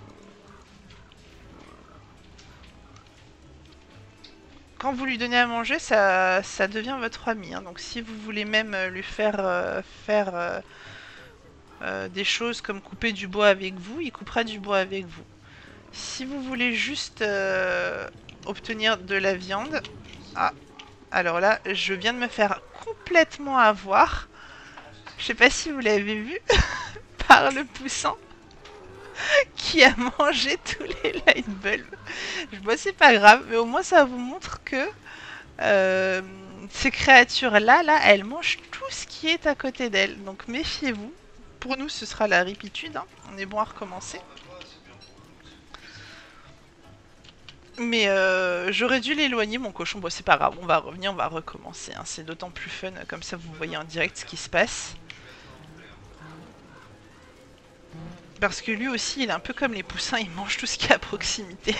Quand vous lui donnez à manger, ça, ça devient votre ami. Hein. Donc si vous voulez même lui faire euh, faire euh, euh, des choses comme couper du bois avec vous, il coupera du bois avec vous. Si vous voulez juste euh, obtenir de la viande... Ah, alors là, je viens de me faire complètement avoir. Je sais pas si vous l'avez vu, par le poussant qui a mangé tous les light bulbs. Bon, c'est pas grave, mais au moins ça vous montre que euh, ces créatures-là, là, elles mangent tout ce qui est à côté d'elles. Donc méfiez-vous. Pour nous, ce sera la ripitude. Hein. On est bon à recommencer. Mais euh, j'aurais dû l'éloigner, mon cochon. Bon, c'est pas grave, on va revenir, on va recommencer. Hein. C'est d'autant plus fun, comme ça vous voyez en direct ce qui se passe. Parce que lui aussi, il est un peu comme les poussins, il mange tout ce qui est à proximité.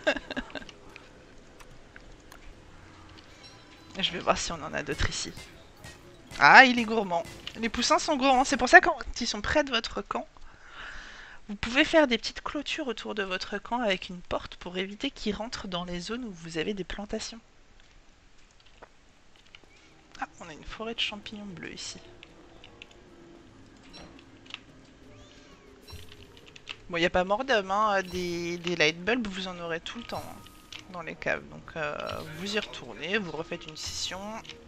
Je vais voir si on en a d'autres ici. Ah, il est gourmand. Les poussins sont gourmands, c'est pour ça que quand ils sont près de votre camp, vous pouvez faire des petites clôtures autour de votre camp avec une porte pour éviter qu'ils rentrent dans les zones où vous avez des plantations. Ah, on a une forêt de champignons bleus ici. Bon, il n'y a pas mort d'homme, hein. Des, des light bulbs, vous en aurez tout le temps hein, dans les caves. Donc, euh, vous y retournez, vous refaites une session.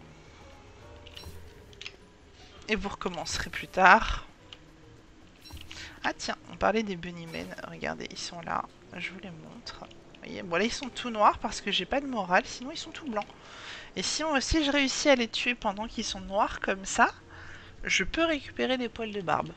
Et vous recommencerez plus tard. Ah tiens, on parlait des bunnymen. Regardez, ils sont là. Je vous les montre. Vous voyez, bon là, ils sont tout noirs parce que j'ai pas de morale. Sinon, ils sont tout blancs. Et si, on, si je réussis à les tuer pendant qu'ils sont noirs comme ça, je peux récupérer des poils de barbe.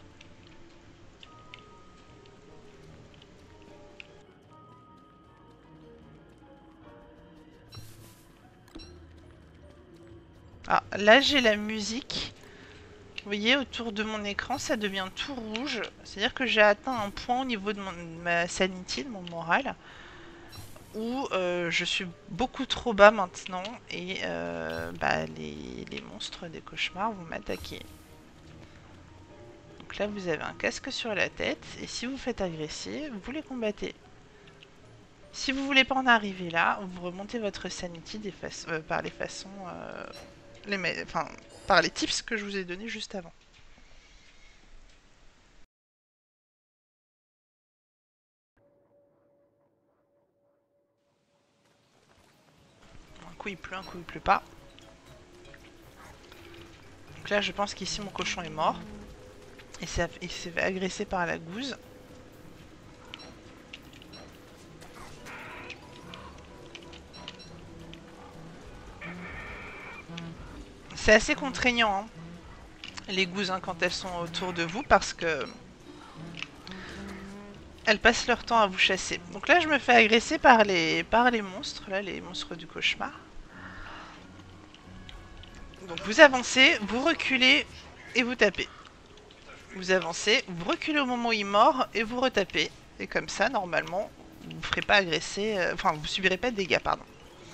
Ah, là j'ai la musique. Vous voyez, autour de mon écran, ça devient tout rouge. C'est-à-dire que j'ai atteint un point au niveau de, mon, de ma sanity, de mon moral, où euh, je suis beaucoup trop bas maintenant et euh, bah, les, les monstres des cauchemars vont m'attaquer. Donc là, vous avez un casque sur la tête et si vous faites agresser, vous les combattez. Si vous voulez pas en arriver là, vous remontez votre sanity des euh, par les façons... Euh, les, enfin, par les tips que je vous ai donnés juste avant. Un coup il pleut, un coup il pleut pas. Donc là je pense qu'ici mon cochon est mort. Et il s'est fait agresser par la gousse. C'est assez contraignant, hein, les gousses, hein, quand elles sont autour de vous, parce que elles passent leur temps à vous chasser. Donc là, je me fais agresser par les, par les monstres, là, les monstres du cauchemar. Donc vous avancez, vous reculez et vous tapez. Vous avancez, vous reculez au moment où il mord et vous retapez. Et comme ça, normalement, vous ne ferez pas agresser, euh, enfin, vous subirez pas de dégâts, pardon.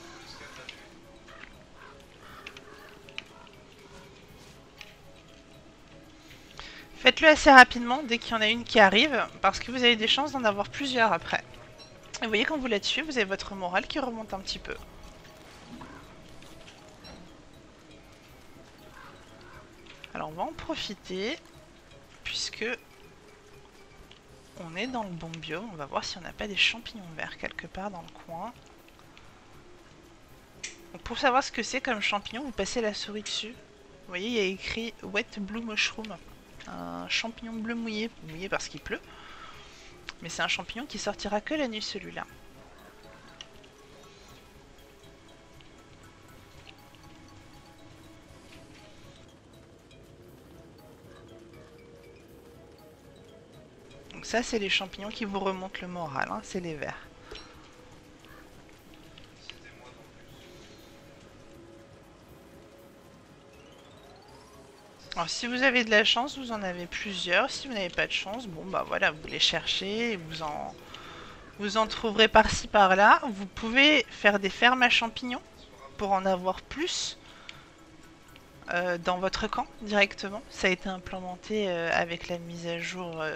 Faites-le assez rapidement dès qu'il y en a une qui arrive, parce que vous avez des chances d'en avoir plusieurs après. Et vous voyez, quand vous la tuez, vous avez votre morale qui remonte un petit peu. Alors on va en profiter, puisque on est dans le bon biome. On va voir si on n'a pas des champignons verts quelque part dans le coin. Donc pour savoir ce que c'est comme champignon, vous passez la souris dessus. Vous voyez, il y a écrit Wet Blue Mushroom. Un champignon bleu mouillé, mouillé parce qu'il pleut. Mais c'est un champignon qui sortira que la nuit, celui-là. Donc ça, c'est les champignons qui vous remontent le moral, hein, c'est les verts. Alors si vous avez de la chance, vous en avez plusieurs. Si vous n'avez pas de chance, bon bah voilà, vous les cherchez et vous en, vous en trouverez par-ci par-là. Vous pouvez faire des fermes à champignons pour en avoir plus. euh, dans votre camp directement. Ça a été implémenté euh, avec la mise à jour euh,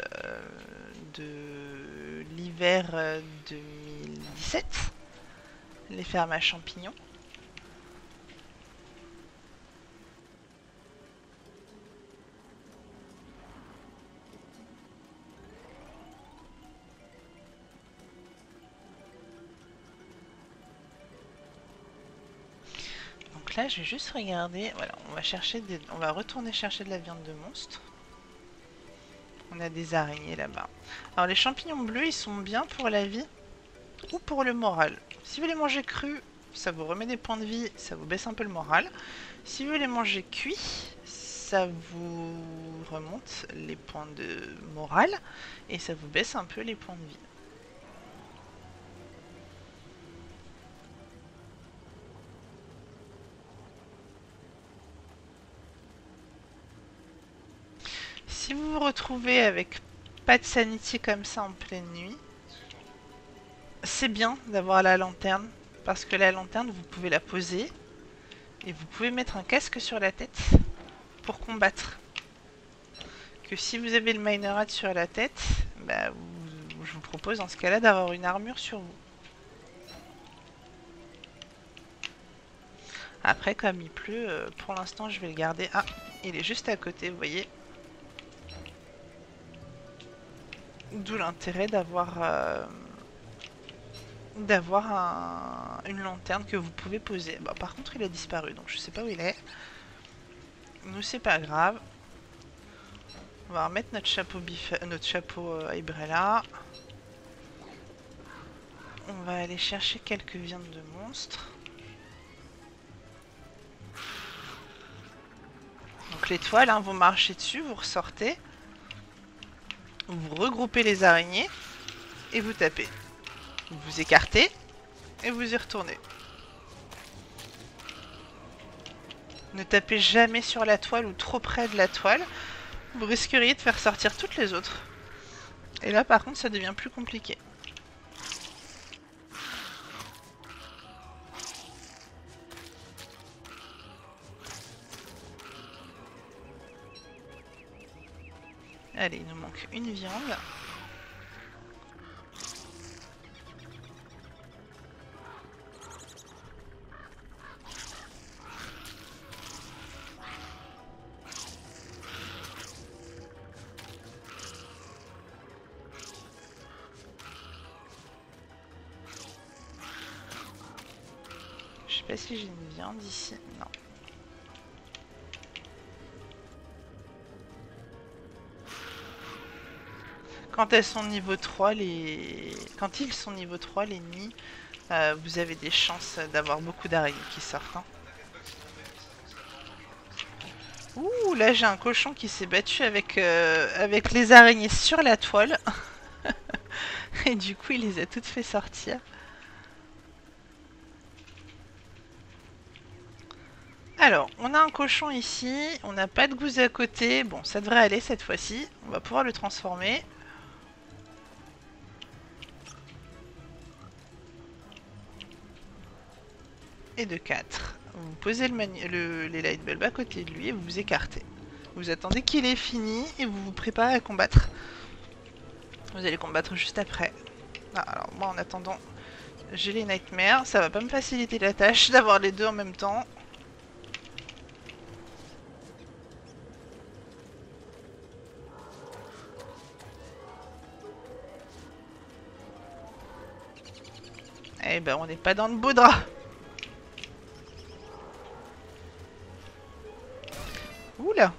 de l'hiver euh, deux mille dix-sept, les fermes à champignons. Donc là, je vais juste regarder. Voilà, on va chercher des... on va retourner chercher de la viande de monstre. On a des araignées là-bas. Alors les champignons bleus, ils sont bien pour la vie ou pour le moral. Si vous les mangez crus, ça vous remet des points de vie, ça vous baisse un peu le moral. Si vous les mangez cuits, ça vous remonte les points de moral et ça vous baisse un peu les points de vie. Si vous vous retrouvez avec pas de sanity comme ça en pleine nuit, c'est bien d'avoir la lanterne, parce que la lanterne, vous pouvez la poser et vous pouvez mettre un casque sur la tête pour combattre. Que si vous avez le miner hat sur la tête, bah, vous, je vous propose dans ce cas-là d'avoir une armure sur vous. Après, comme il pleut, euh, pour l'instant, je vais le garder. Ah, il est juste à côté, vous voyez. D'où l'intérêt d'avoir euh, d'avoir un, une lanterne que vous pouvez poser. Bon, par contre, il a disparu, donc je sais pas où il est. Nous, c'est pas grave. On va remettre notre chapeau bif, notre chapeau euh, Ibrella. On va aller chercher quelques viandes de monstres. Donc l'étoile, hein, vous marchez dessus, vous ressortez. Vous regroupez les araignées et vous tapez. Vous vous écartez et vous y retournez. Ne tapez jamais sur la toile ou trop près de la toile. Vous risqueriez de faire sortir toutes les autres. Et là par contre ça devient plus compliqué. Allez, il nous manque une viande. Je sais pas si j'ai une viande ici. Non. Quand elles sont niveau trois, les... Quand ils sont niveau trois, les nids, euh, vous avez des chances d'avoir beaucoup d'araignées qui sortent. Hein. Ouh, là j'ai un cochon qui s'est battu avec, euh, avec les araignées sur la toile. Et du coup, il les a toutes fait sortir. Alors, on a un cochon ici. On n'a pas de gousse à côté. Bon, ça devrait aller cette fois-ci. On va pouvoir le transformer. Et de quatre. Vous posez le le, les light bulbs à côté de lui et vous vous écartez. Vous attendez qu'il ait fini et vous vous préparez à combattre. Vous allez combattre juste après. Ah, alors moi en attendant, j'ai les nightmares. Ça va pas me faciliter la tâche d'avoir les deux en même temps. Eh ben on n'est pas dans le beau drap. Oula.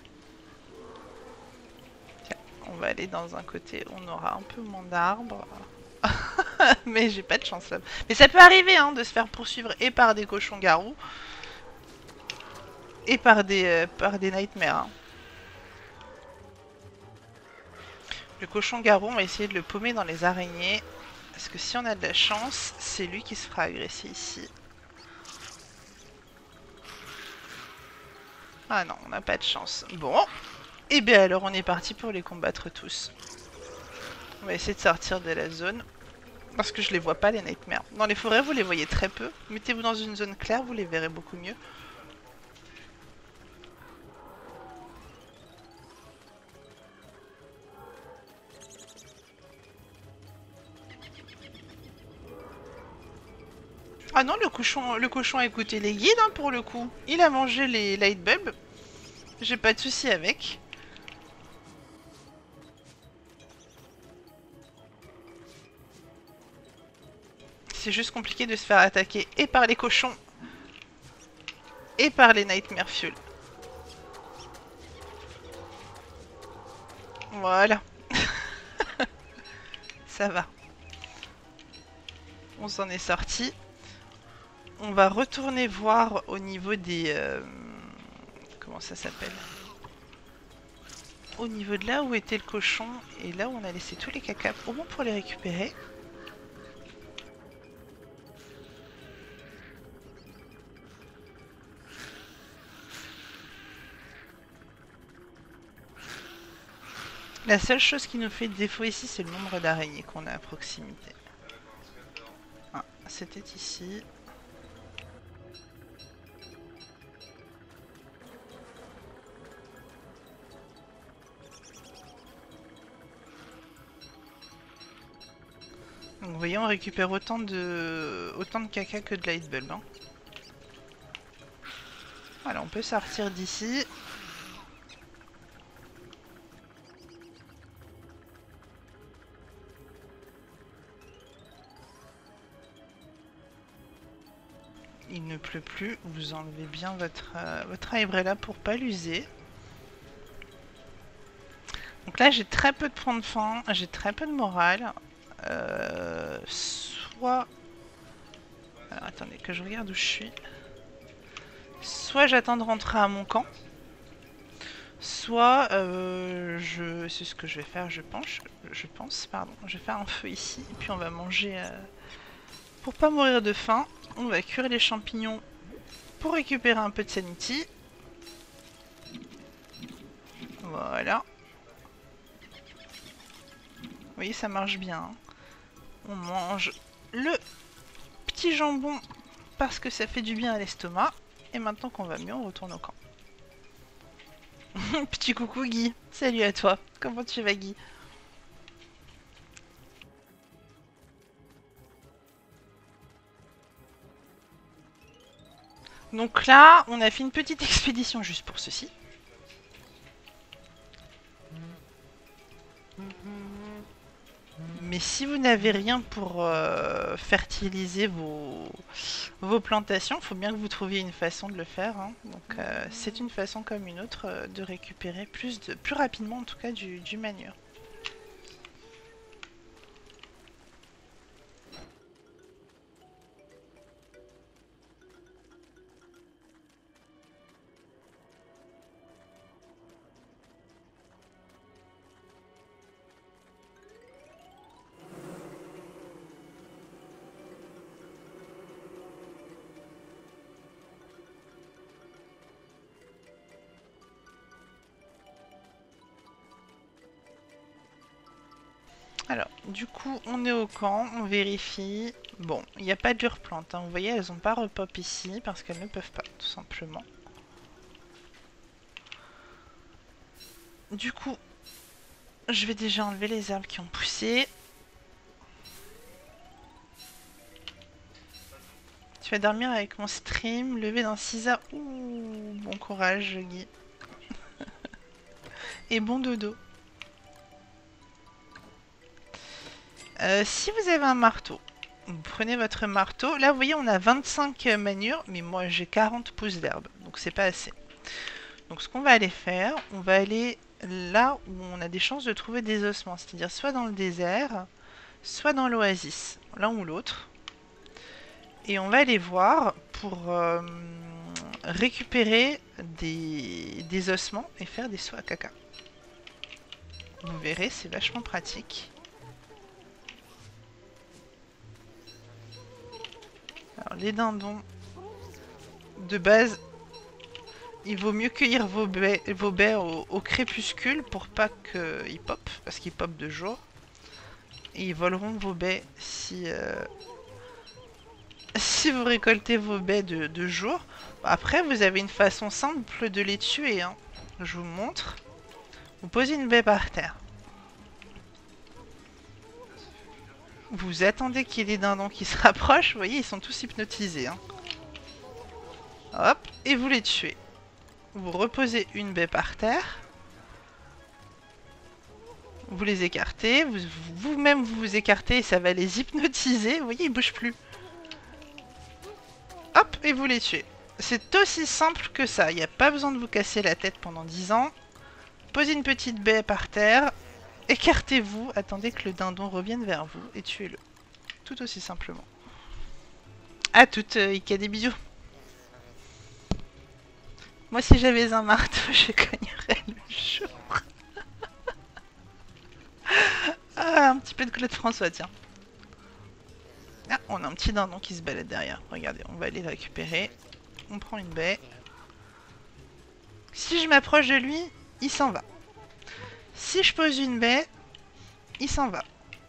Tiens, on va aller dans un côté où on aura un peu moins d'arbres. Mais j'ai pas de chance là. Mais ça peut arriver hein, de se faire poursuivre et par des cochons garous et par des, euh, par des nightmares. Hein. Le cochon garou, on va essayer de le paumer dans les araignées. Parce que si on a de la chance, c'est lui qui se fera agresser ici. Ah non, on n'a pas de chance. Bon. Et bien alors on est parti pour les combattre tous. On va essayer de sortir de la zone. Parce que je les vois pas les nightmares. Dans les forêts vous les voyez très peu. Mettez-vous dans une zone claire, vous les verrez beaucoup mieux. Ah non, le cochon, le cochon a écouté les guides hein, pour le coup. Il a mangé les light bulbs. J'ai pas de souci avec. C'est juste compliqué de se faire attaquer et par les cochons et par les Nightmare Fuel. Voilà. Ça va. On s'en est sorti. On va retourner voir au niveau des... Euh, comment ça s'appelle? Au niveau de là où était le cochon et là où on a laissé tous les cacas. Au moins pour les récupérer. La seule chose qui nous fait défaut ici, c'est le nombre d'araignées qu'on a à proximité. Ah, c'était ici. Donc vous voyez, on récupère autant de autant de caca que de light bulb. Hein. Voilà, on peut sortir d'ici. Il ne pleut plus, vous enlevez bien votre, euh, votre umbrella pour pas l'user. Donc là j'ai très peu de points de faim, j'ai très peu de morale. Euh, soit... Alors attendez que je regarde où je suis. Soit j'attends de rentrer à mon camp. Soit euh, je... c'est ce que je vais faire je pense. Je pense, pardon. Je vais faire un feu ici et puis on va manger... Euh, pour pas mourir de faim. On va cuire les champignons pour récupérer un peu de sanity. Voilà. Vous voyez, ça marche bien. Hein. On mange le petit jambon parce que ça fait du bien à l'estomac. Et maintenant qu'on va mieux, on retourne au camp. Petit coucou Guy. Salut à toi. Comment tu vas Guy? Donc là, on a fait une petite expédition juste pour ceci. Mais si vous n'avez rien pour euh, fertiliser vos, vos plantations, il faut bien que vous trouviez une façon de le faire. Hein. Donc euh, c'est une façon comme une autre euh, de récupérer plus, de, plus rapidement en tout cas du, du manure. Alors, du coup, on est au camp, on vérifie. Bon, il n'y a pas d'urplante. Hein. Vous voyez, elles n'ont pas repop ici parce qu'elles ne peuvent pas, tout simplement. Du coup, je vais déjà enlever les arbres qui ont poussé. Tu vas dormir avec mon stream, lever d'un six heures. Ouh, bon courage, Guy. Et bon dodo. Euh, si vous avez un marteau, vous prenez votre marteau. Là, vous voyez, on a vingt-cinq manures, mais moi, j'ai quarante pousses d'herbe. Donc, c'est pas assez. Donc, ce qu'on va aller faire, on va aller là où on a des chances de trouver des ossements. C'est-à-dire soit dans le désert, soit dans l'oasis. L'un ou l'autre. Et on va aller voir pour euh, récupérer des, des ossements et faire des seaux à caca. Vous verrez, c'est vachement pratique. Alors, les dindons, de base, il vaut mieux cueillir vos baies, vos baies au, au crépuscule pour pas qu'ils pop, parce qu'ils pop de jour. Et ils voleront vos baies si, euh, si vous récoltez vos baies de, de jour. Après, vous avez une façon simple de les tuer. Hein. Je vous montre. Vous posez une baie par terre. Vous attendez qu'il y ait des dindons qui se rapprochent. Vous voyez, ils sont tous hypnotisés. Hein. Hop, et vous les tuez. Vous reposez une baie par terre. Vous les écartez. Vous-même, vous, vous vous écartez et ça va les hypnotiser. Vous voyez, ils bougent plus. Hop, et vous les tuez. C'est aussi simple que ça. Il n'y a pas besoin de vous casser la tête pendant dix ans. Posez une petite baie par terre. Écartez-vous. Attendez que le dindon revienne vers vous et tuez-le. Tout aussi simplement. À toutes, euh, Ika, des bisous. Moi, si j'avais un marteau, je cognerais le jour. Ah, un petit peu de Claude François, tiens. Ah, on a un petit dindon qui se balade derrière. Regardez, on va aller le récupérer. On prend une baie. Si je m'approche de lui, il s'en va. Si je pose une baie, il s'en va.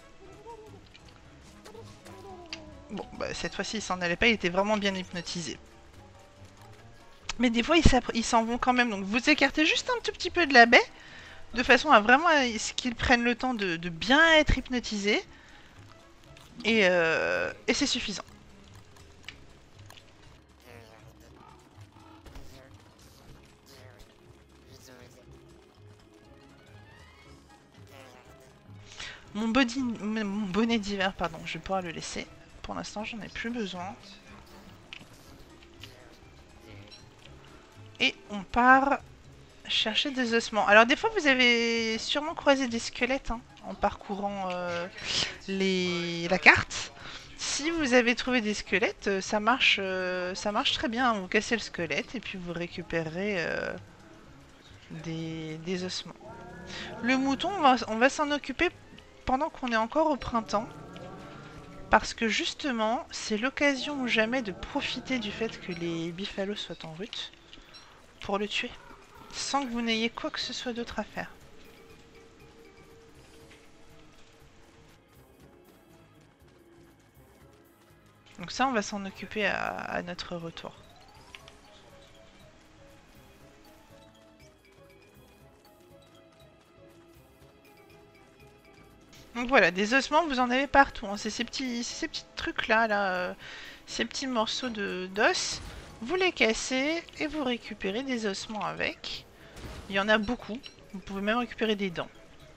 Bon, bah, cette fois-ci, il s'en allait pas. Il était vraiment bien hypnotisé. Mais des fois, ils s'en vont quand même. Donc, vous écartez juste un tout petit peu de la baie. De façon à vraiment à ce qu'ils prennent le temps de, de bien être hypnotisés. Et, euh, et c'est suffisant. Mon, body, mon bonnet d'hiver, pardon, je vais pouvoir le laisser. Pour l'instant, j'en ai plus besoin. Et on part chercher des ossements. Alors des fois, vous avez sûrement croisé des squelettes hein, en parcourant euh, les... la carte. Si vous avez trouvé des squelettes, ça marche, euh, ça marche très bien. Vous cassez le squelette et puis vous récupérez euh, des, des ossements. Le mouton, on va, on va s'en occuper pendant qu'on est encore au printemps. Parce que justement, c'est l'occasion ou jamais de profiter du fait que les biffalos soient en route pour le tuer. Sans que vous n'ayez quoi que ce soit d'autre à faire. Donc ça, on va s'en occuper à, à notre retour. Donc voilà, des ossements, vous en avez partout. Hein. C'est ces petits, ces petits trucs-là, là, euh, ces petits morceaux d'os. Vous les cassez et vous récupérez des ossements avec. Il y en a beaucoup. Vous pouvez même récupérer des dents.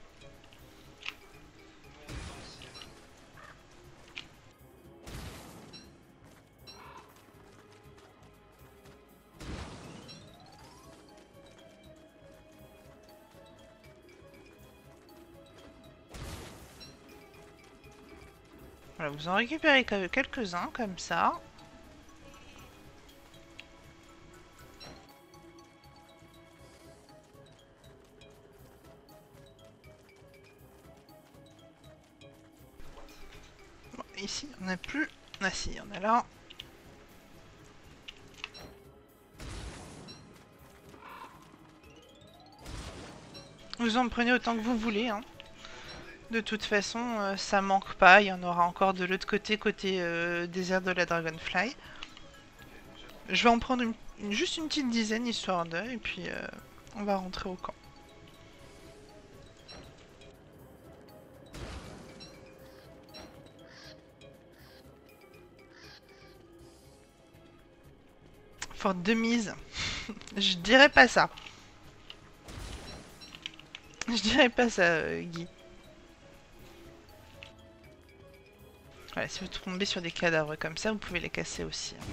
Voilà, vous en récupérez quelques-uns comme ça. Bon, ici, on n'a plus... Ah si, il y en a là. Vous en prenez autant que vous voulez. Hein. De toute façon, euh, ça manque pas. Il y en aura encore de l'autre côté, côté euh, désert de la Dragonfly. Je vais en prendre une, une, juste une petite dizaine, histoire de, et puis euh, on va rentrer au camp. Forte de mise. Je dirais pas ça. Je dirais pas ça, euh, Guy. Voilà, si vous tombez sur des cadavres comme ça, vous pouvez les casser aussi. Hein.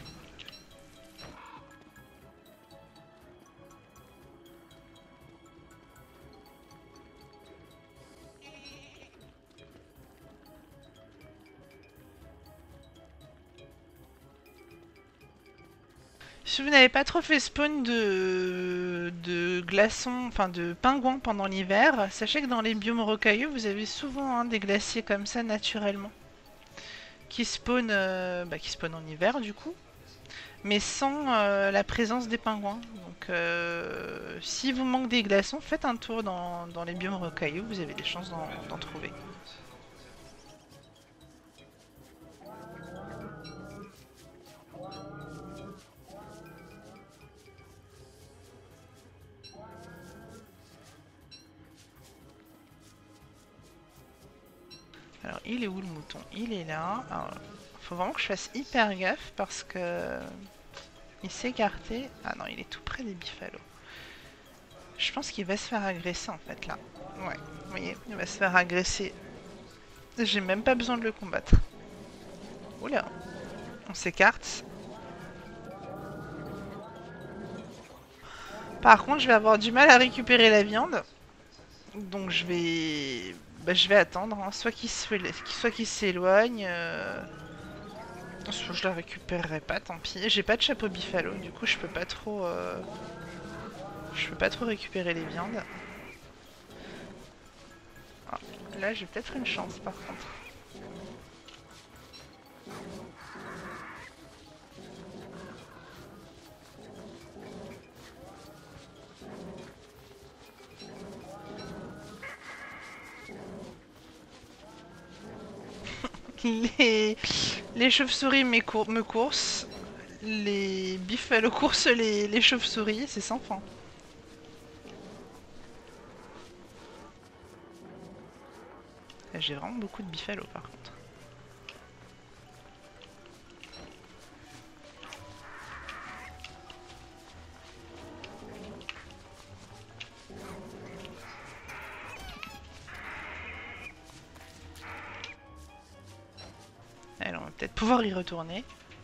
Si vous n'avez pas trop fait spawn de, de glaçons, enfin de pingouins pendant l'hiver, sachez que dans les biomes rocailleux, vous avez souvent hein, des glaciers comme ça naturellement. Qui spawnent, euh, bah, qui spawnent en hiver du coup, mais sans euh, la présence des pingouins. Donc euh, si vous manque des glaçons, faites un tour dans, dans les biomes rocailleux, vous avez des chances d'en trouver. Alors Alors, il est où le mouton? Il est là. Alors, faut vraiment que je fasse hyper gaffe parce que... Il s'est écarté. Ah non, il est tout près des biffalos. Je pense qu'il va se faire agresser en fait là. Ouais, vous voyez, il va se faire agresser. J'ai même pas besoin de le combattre. Oula, on s'écarte. Par contre, je vais avoir du mal à récupérer la viande. Donc je vais... Bah, je vais attendre. Hein. Soit qu'il se... soit qu'il s'éloigne... Euh... Soit je la récupérerai pas, tant pis. J'ai pas de chapeau bifalo, du coup je peux pas trop... Euh... Je peux pas trop récupérer les viandes. Ah, là j'ai peut-être une chance par contre. Les, les chauves-souris me, cour... me coursent. Les biffalos coursent les, les chauves-souris, c'est sans fin. J'ai vraiment beaucoup de biffalos par contre. Alors on va peut-être pouvoir y retourner.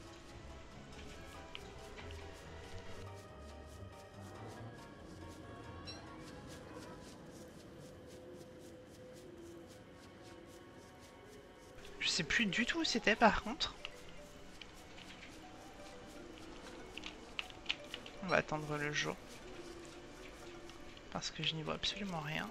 Je sais plus du tout où c'était par contre. On va attendre le jour. Parce que je n'y vois absolument rien.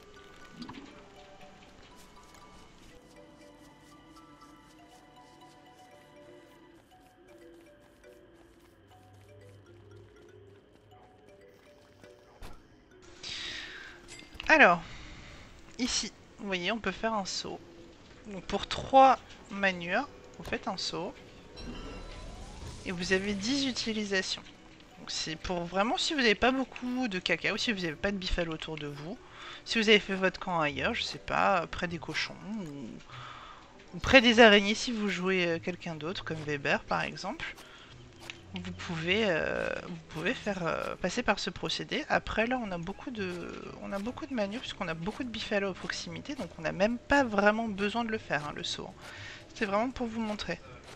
Alors, ici, vous voyez, on peut faire un saut. Donc pour trois manures, vous faites un saut. Et vous avez dix utilisations. Donc c'est pour vraiment si vous n'avez pas beaucoup de cacao, si vous n'avez pas de bifalo autour de vous. Si vous avez fait votre camp ailleurs, je sais pas, près des cochons ou, ou près des araignées si vous jouez quelqu'un d'autre, comme Weber par exemple. Vous pouvez, euh, vous pouvez faire euh, passer par ce procédé. Après là on a beaucoup de, on a beaucoup de manures puisqu'on a beaucoup de bifalo à proximité, donc on n'a même pas vraiment besoin de le faire hein, le saut. C'est vraiment pour vous montrer.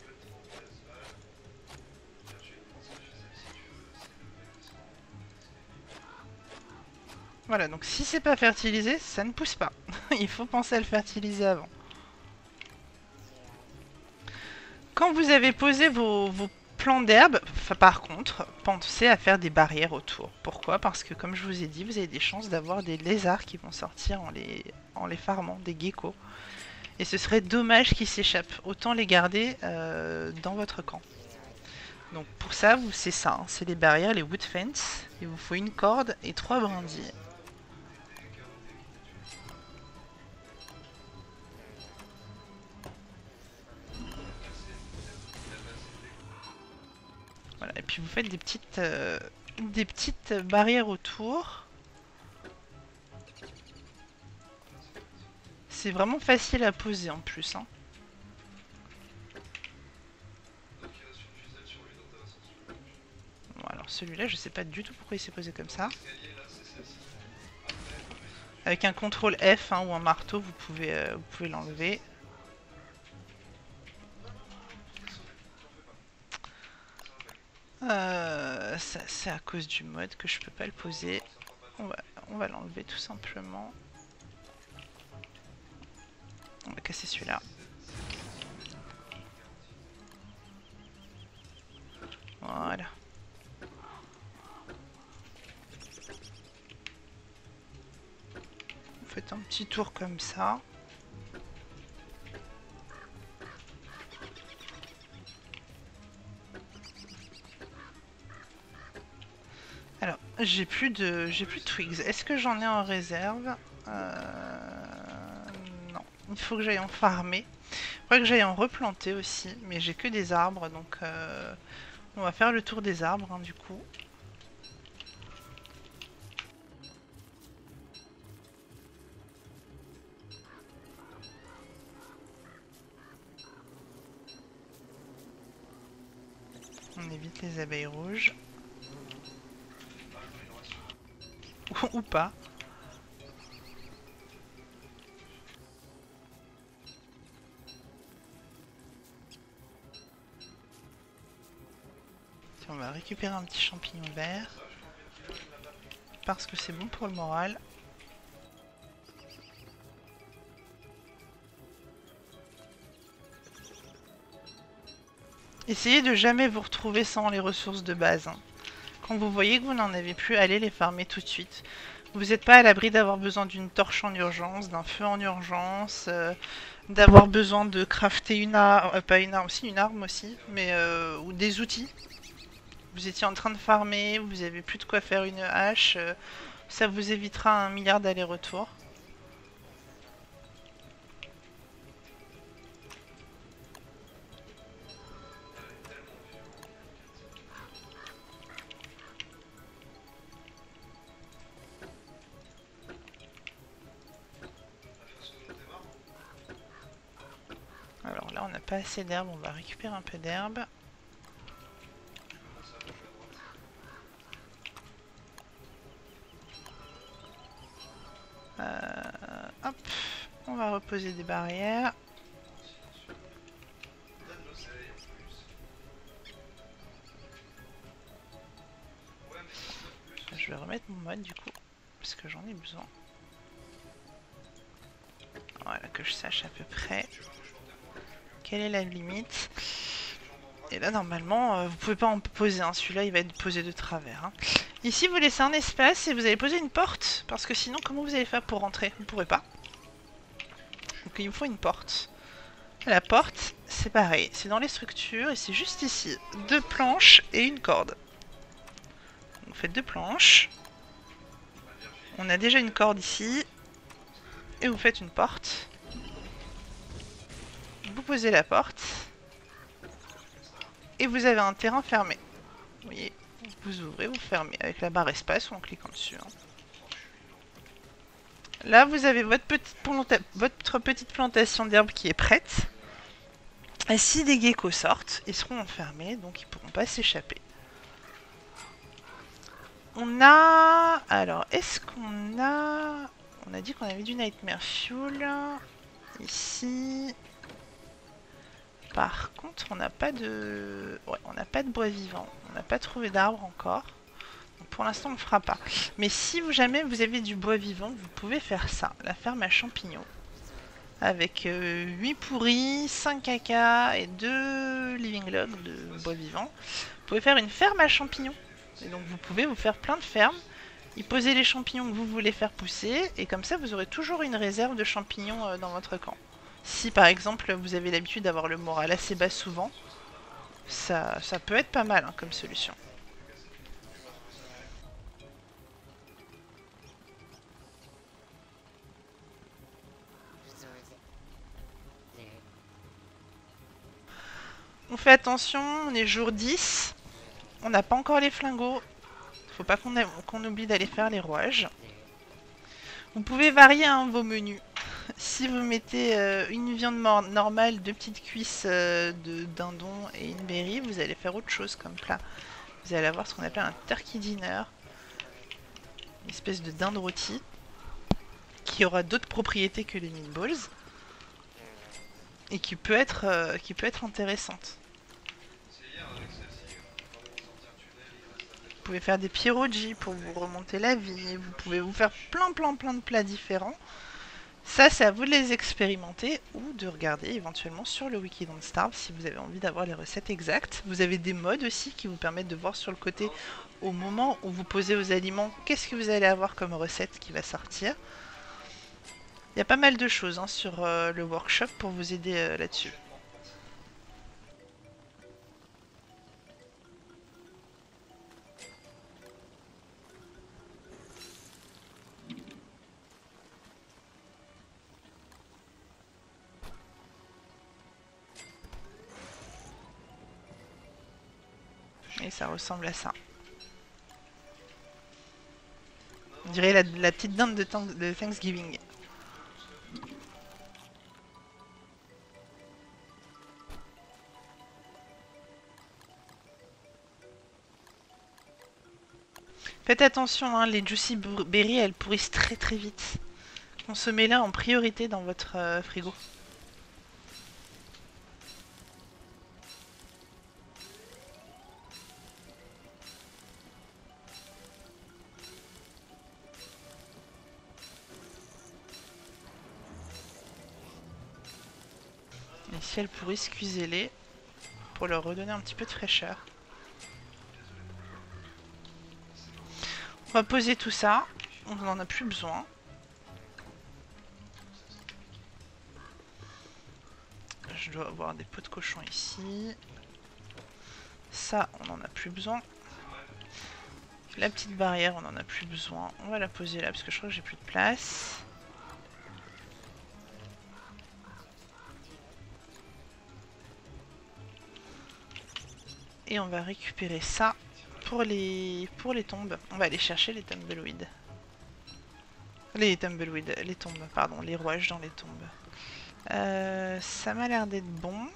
Voilà, donc si c'est pas fertilisé, ça ne pousse pas. Il faut penser à le fertiliser avant. Quand vous avez posé vos, vos plants d'herbe, par contre, pensez à faire des barrières autour. Pourquoi? Parce que comme je vous ai dit, vous avez des chances d'avoir des lézards qui vont sortir en les, en les farmant, des geckos. Et ce serait dommage qu'ils s'échappent. Autant les garder euh, dans votre camp. Donc pour ça, c'est ça, hein, c'est les barrières, les wood fence. Il vous faut une corde et trois brindilles. Voilà, et puis vous faites des petites, euh, des petites barrières autour. C'est vraiment facile à poser en plus. Hein. Bon, alors celui-là, je sais pas du tout pourquoi il s'est posé comme ça. Avec un contrôle F hein, ou un marteau, vous pouvez, euh, vous pouvez l'enlever. Euh, c'est à cause du mode que je peux pas le poser. On va, on va l'enlever tout simplement. On va casser celui-là. Voilà. Vous faites un petit tour comme ça. Alors, j'ai plus de j'ai plus de twigs. Est-ce que j'en ai en réserve? euh... Non. Il faut que j'aille en farmer. Il faudrait que j'aille en replanter aussi, mais j'ai que des arbres, donc euh... on va faire le tour des arbres hein, du coup. On évite les abeilles rouges. Ou pas. Tiens, on va récupérer un petit champignon vert. Parce que c'est bon pour le moral. Essayez de jamais vous retrouver sans les ressources de base. Hein. Quand vous voyez que vous n'en avez plus, allez les farmer tout de suite. Vous n'êtes pas à l'abri d'avoir besoin d'une torche en urgence, d'un feu en urgence, euh, d'avoir besoin de crafter une arme, euh, pas une arme, aussi une arme aussi, mais euh, ou des outils. Vous étiez en train de farmer, vous n'avez plus de quoi faire une hache, euh, ça vous évitera un milliard d'allers-retours. Alors là, on n'a pas assez d'herbe, on va récupérer un peu d'herbe. Euh, hop, on va reposer des barrières. Je vais remettre mon mode du coup, parce que j'en ai besoin. Voilà, que je sache à peu près quelle est la limite. Et là, normalement, euh, vous pouvez pas en poser un. Celui-là, il va être posé de travers. Hein. Ici, vous laissez un espace et vous allez poser une porte. Parce que sinon, comment vous allez faire pour rentrer? Vous ne pourrez pas. Donc, il vous faut une porte. La porte, c'est pareil. C'est dans les structures et c'est juste ici. Deux planches et une corde. Donc, vous faites deux planches. On a déjà une corde ici. Et vous faites une porte. Vous posez la porte. Et vous avez un terrain fermé. Vous voyez, vous ouvrez, vous fermez avec la barre espace ou en cliquant dessus. Hein. Là, vous avez votre petite, planta votre petite plantation d'herbe qui est prête. Et si des geckos sortent, ils seront enfermés, donc ils ne pourront pas s'échapper. On a... Alors, est-ce qu'on a... On a dit qu'on avait du Nightmare Fuel. Ici... Par contre, on n'a pas de... Ouais, on n'a pas de bois vivant. On n'a pas trouvé d'arbre encore. Donc pour l'instant, on ne fera pas. Mais si vous, jamais vous avez du bois vivant, vous pouvez faire ça. La ferme à champignons. Avec euh, huit pourris, cinq caca et deux living logs de bois vivant. Vous pouvez faire une ferme à champignons. Et donc vous pouvez vous faire plein de fermes. Y poser les champignons que vous voulez faire pousser. Et comme ça, vous aurez toujours une réserve de champignons euh, dans votre camp. Si par exemple vous avez l'habitude d'avoir le moral assez bas souvent, ça, ça peut être pas mal hein, comme solution. On fait attention, on est jour dix, on n'a pas encore les flingots, faut pas qu'on qu'on oublie d'aller faire les rouages. Vous pouvez varier hein, vos menus. Si vous mettez euh, une viande normale, deux petites cuisses euh, de dindon et une berry, vous allez faire autre chose comme plat. Vous allez avoir ce qu'on appelle un turkey dinner, une espèce de dinde rôti, qui aura d'autres propriétés que les meatballs, et qui peut être, euh, qui peut être intéressante. Vous pouvez faire des pierogi pour vous remonter la vie, vous pouvez vous faire plein plein plein de plats différents. Ça, c'est à vous de les expérimenter ou de regarder éventuellement sur le wiki Don't Starve si vous avez envie d'avoir les recettes exactes. Vous avez des modes aussi qui vous permettent de voir sur le côté au moment où vous posez vos aliments, qu'est-ce que vous allez avoir comme recette qui va sortir. Il y a pas mal de choses hein, sur euh, le workshop pour vous aider euh, là-dessus. Et ça ressemble à ça. On dirait la, la petite dinde de, de Thanksgiving. Faites attention, hein, les Juicy Berry, elles pourrissent très très vite. Consommez-la en priorité dans votre euh, frigo. Et si elles pourrissent, cuisez-les pour leur redonner un petit peu de fraîcheur. On va poser tout ça. On n'en a plus besoin. Je dois avoir des pots de cochon ici. Ça, on n'en a plus besoin. La petite barrière, on n'en a plus besoin. On va la poser là parce que je crois que j'ai plus de place. Et on va récupérer ça pour les, pour les tombes. On va aller chercher les tumbleweeds. Les tumbleweeds, les tombes, pardon, les rouages dans les tombes. Euh, ça m'a l'air d'être bon.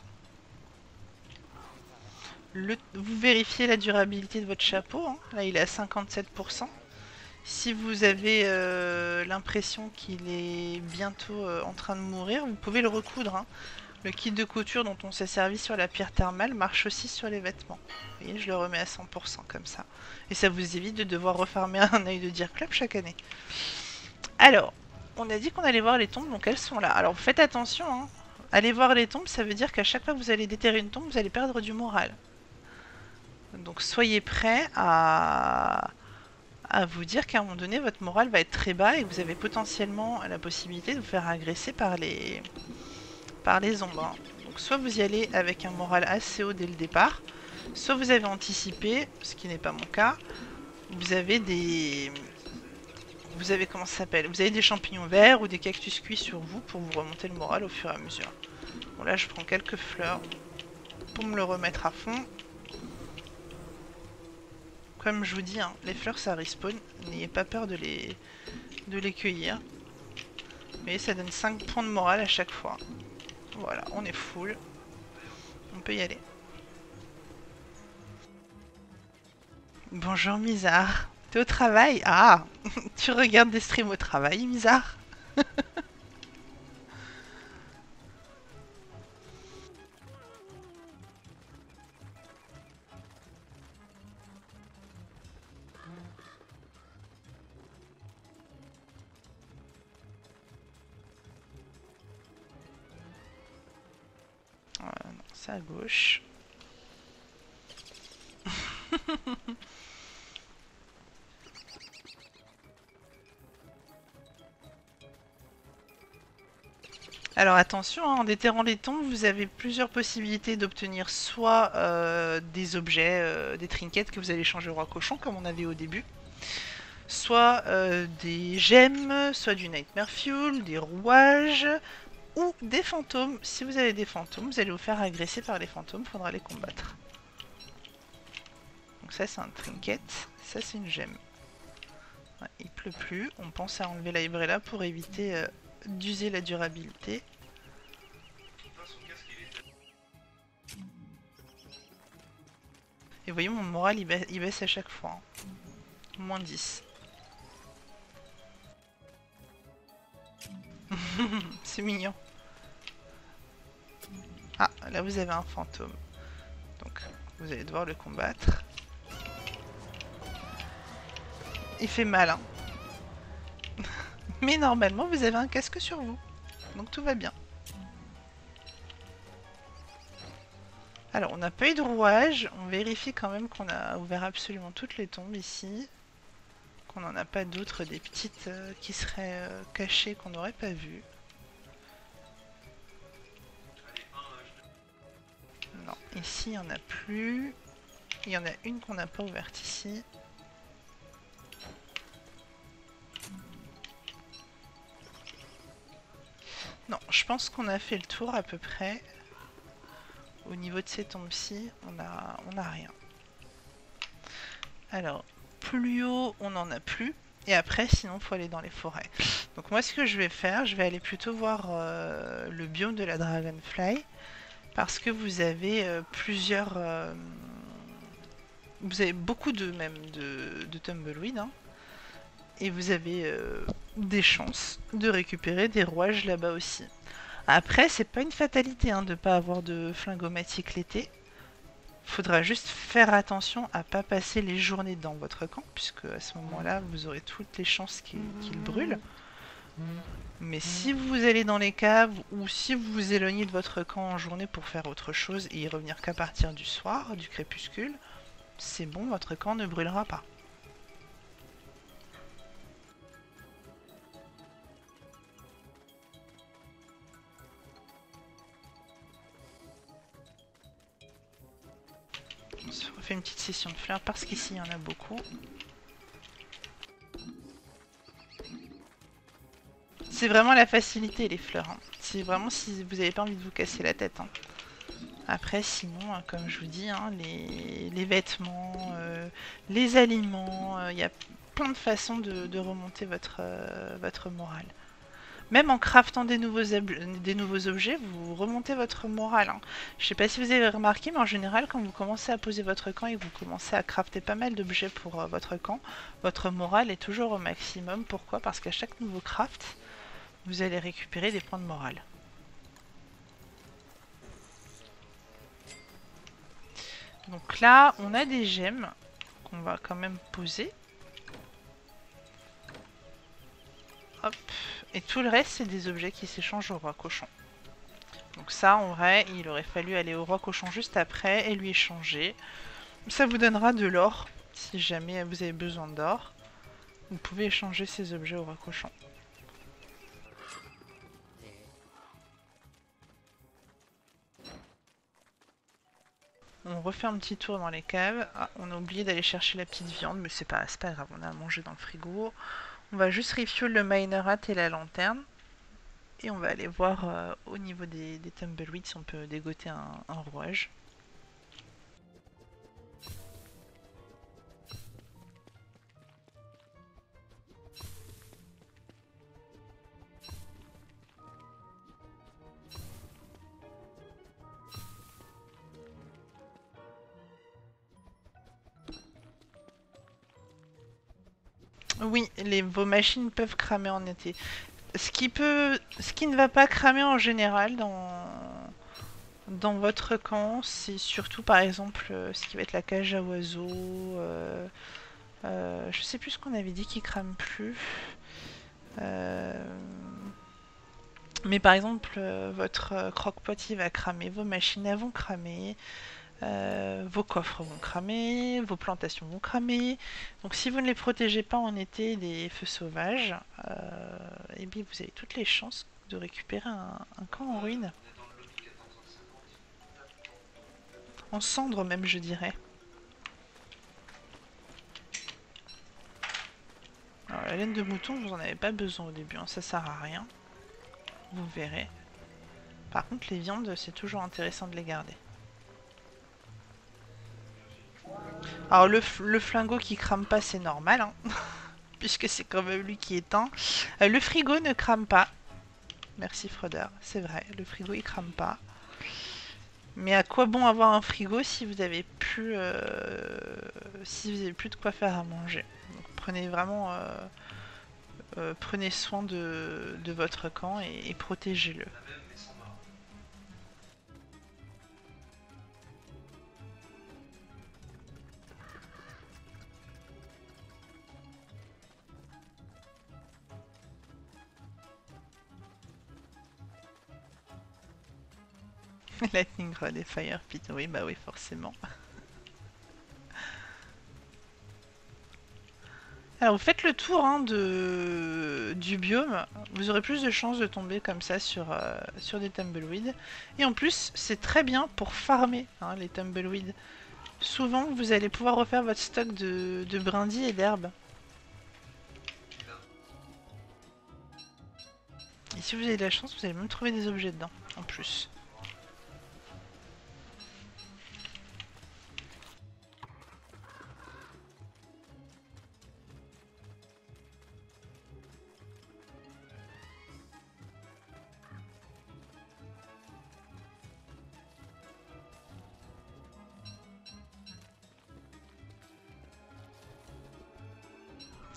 Le, vous vérifiez la durabilité de votre chapeau. Hein. Là, il est à cinquante-sept pour cent. Si vous avez euh, l'impression qu'il est bientôt euh, en train de mourir, vous pouvez le recoudre. Hein. Le kit de couture dont on s'est servi sur la pierre thermale marche aussi sur les vêtements. Vous voyez, je le remets à cent pour cent comme ça. Et ça vous évite de devoir refarmer un œil de Deer Club chaque année. Alors, on a dit qu'on allait voir les tombes, donc elles sont là. Alors faites attention, hein. Aller voir les tombes, ça veut dire qu'à chaque fois que vous allez déterrer une tombe, vous allez perdre du moral. Donc soyez prêts à... à vous dire qu'à un moment donné, votre moral va être très bas et que vous avez potentiellement la possibilité de vous faire agresser par les... par les ombres. Hein. Donc soit vous y allez avec un moral assez haut dès le départ, soit vous avez anticipé, ce qui n'est pas mon cas, vous avez des... Vous avez comment ça s'appelle Vous avez des champignons verts ou des cactus cuits sur vous pour vous remonter le moral au fur et à mesure. Bon là je prends quelques fleurs pour me le remettre à fond. Comme je vous dis, hein, les fleurs ça respawn, n'ayez pas peur de les, de les cueillir. Mais ça donne cinq points de morale à chaque fois. Voilà, on est full. On peut y aller. Bonjour Misard. T'es au travail? Ah, tu regardes des streams au travail, Misard? euh, non, c'est à gauche. Alors attention, hein, en déterrant les tombes, vous avez plusieurs possibilités d'obtenir soit euh, des objets, euh, des trinkets que vous allez changer au roi cochon, comme on avait au début, soit euh, des gemmes, soit du nightmare fuel, des rouages, ou des fantômes. Si vous avez des fantômes, vous allez vous faire agresser par les fantômes, il faudra les combattre. Donc ça c'est un trinket, ça c'est une gemme. Ouais, il pleut plus, on pense à enlever la Ibrella pour éviter euh, d'user la durabilité. Et vous voyez, mon moral il, ba il baisse à chaque fois. Hein. moins dix. C'est mignon. Ah, là vous avez un fantôme. Donc, vous allez devoir le combattre. Il fait mal, hein. Mais normalement, vous avez un casque sur vous. Donc tout va bien. Alors, on n'a pas eu de rouage. On vérifie quand même qu'on a ouvert absolument toutes les tombes ici. Qu'on n'en a pas d'autres, des petites euh, qui seraient euh, cachées qu'on n'aurait pas vues. Non, ici il n'y en a plus. Il y en a une qu'on n'a pas ouverte ici. Non, je pense qu'on a fait le tour à peu près. Au niveau de ces tombes-ci, on a, on a rien. Alors, plus haut, on n'en a plus. Et après, sinon, il faut aller dans les forêts. Donc moi, ce que je vais faire, je vais aller plutôt voir euh, le biome de la Dragonfly. Parce que vous avez euh, plusieurs... Euh, vous avez beaucoup de même de, de tumbleweed, hein, et vous avez euh, des chances de récupérer des rouages là-bas aussi. Après, c'est pas une fatalité hein, de pas avoir de flingomatique l'été. Faudra juste faire attention à pas passer les journées dans votre camp, puisque à ce moment-là, vous aurez toutes les chances qu'il qu'il brûle. Mais si vous allez dans les caves ou si vous vous éloignez de votre camp en journée pour faire autre chose et y revenir qu'à partir du soir, du crépuscule, c'est bon, votre camp ne brûlera pas. On se refait une petite session de fleurs parce qu'ici il y en a beaucoup. C'est vraiment la facilité les fleurs. Hein. C'est vraiment si vous n'avez pas envie de vous casser la tête. Hein. Après, sinon, hein, comme je vous dis, hein, les, les vêtements, euh, les aliments, il euh, y a plein de façons de, de remonter votre, euh, votre morale. Même en craftant des nouveaux, des nouveaux objets, vous remontez votre morale. Hein. Je sais pas si vous avez remarqué, mais en général, quand vous commencez à poser votre camp et que vous commencez à crafter pas mal d'objets pour euh, votre camp, votre morale est toujours au maximum. Pourquoi? Parce qu'à chaque nouveau craft, vous allez récupérer des points de morale. Donc là, on a des gemmes qu'on va quand même poser. Hop. Et tout le reste, c'est des objets qui s'échangent au roi cochon. Donc ça, en vrai, il aurait fallu aller au roi cochon juste après et lui échanger. Ça vous donnera de l'or, si jamais vous avez besoin d'or. Vous pouvez échanger ces objets au roi cochon. On refait un petit tour dans les caves. Ah, on a oublié d'aller chercher la petite viande, mais c'est pas, pas grave, on a à manger dans le frigo. On va juste refuel le miner hat et la lanterne. Et on va aller voir euh, au niveau des, des tumbleweeds si on peut dégoter un, un rouage. Oui, les, vos machines peuvent cramer en été. Ce qui peut, ce qui ne va pas cramer en général dans, dans votre camp, c'est surtout par exemple euh, ce qui va être la cage à oiseaux. Euh, euh, je sais plus ce qu'on avait dit qui crame plus. Euh, mais par exemple, euh, votre euh, croque-pot il va cramer, vos machines elles vont cramer. Euh, vos coffres vont cramer, vos plantations vont cramer. Donc si vous ne les protégez pas en été des feux sauvages, euh, et bien vous avez toutes les chances de récupérer un, un camp en ruine. En cendres même je dirais. Alors, la laine de mouton vous en avez pas besoin au début, hein, ça sert à rien. Vous verrez. Par contre les viandes c'est toujours intéressant de les garder. Alors le, le flingot qui crame pas c'est normal, hein, puisque c'est quand même lui qui éteint. Euh, le frigo ne crame pas. Merci Froder, c'est vrai, le frigo il crame pas. Mais à quoi bon avoir un frigo si vous avez plus, euh, si vous avez plus de quoi faire à manger. Donc, prenez vraiment, euh, euh, prenez soin de, de votre camp et, et protégez-le. Lightning Rod et Fire Pit, oui bah oui forcément. Alors vous faites le tour hein, de... du biome, vous aurez plus de chances de tomber comme ça sur, euh, sur des tumbleweeds. Et en plus c'est très bien pour farmer hein, les tumbleweeds. Souvent vous allez pouvoir refaire votre stock de, de brindilles et d'herbes. Et si vous avez de la chance, vous allez même trouver des objets dedans, en plus.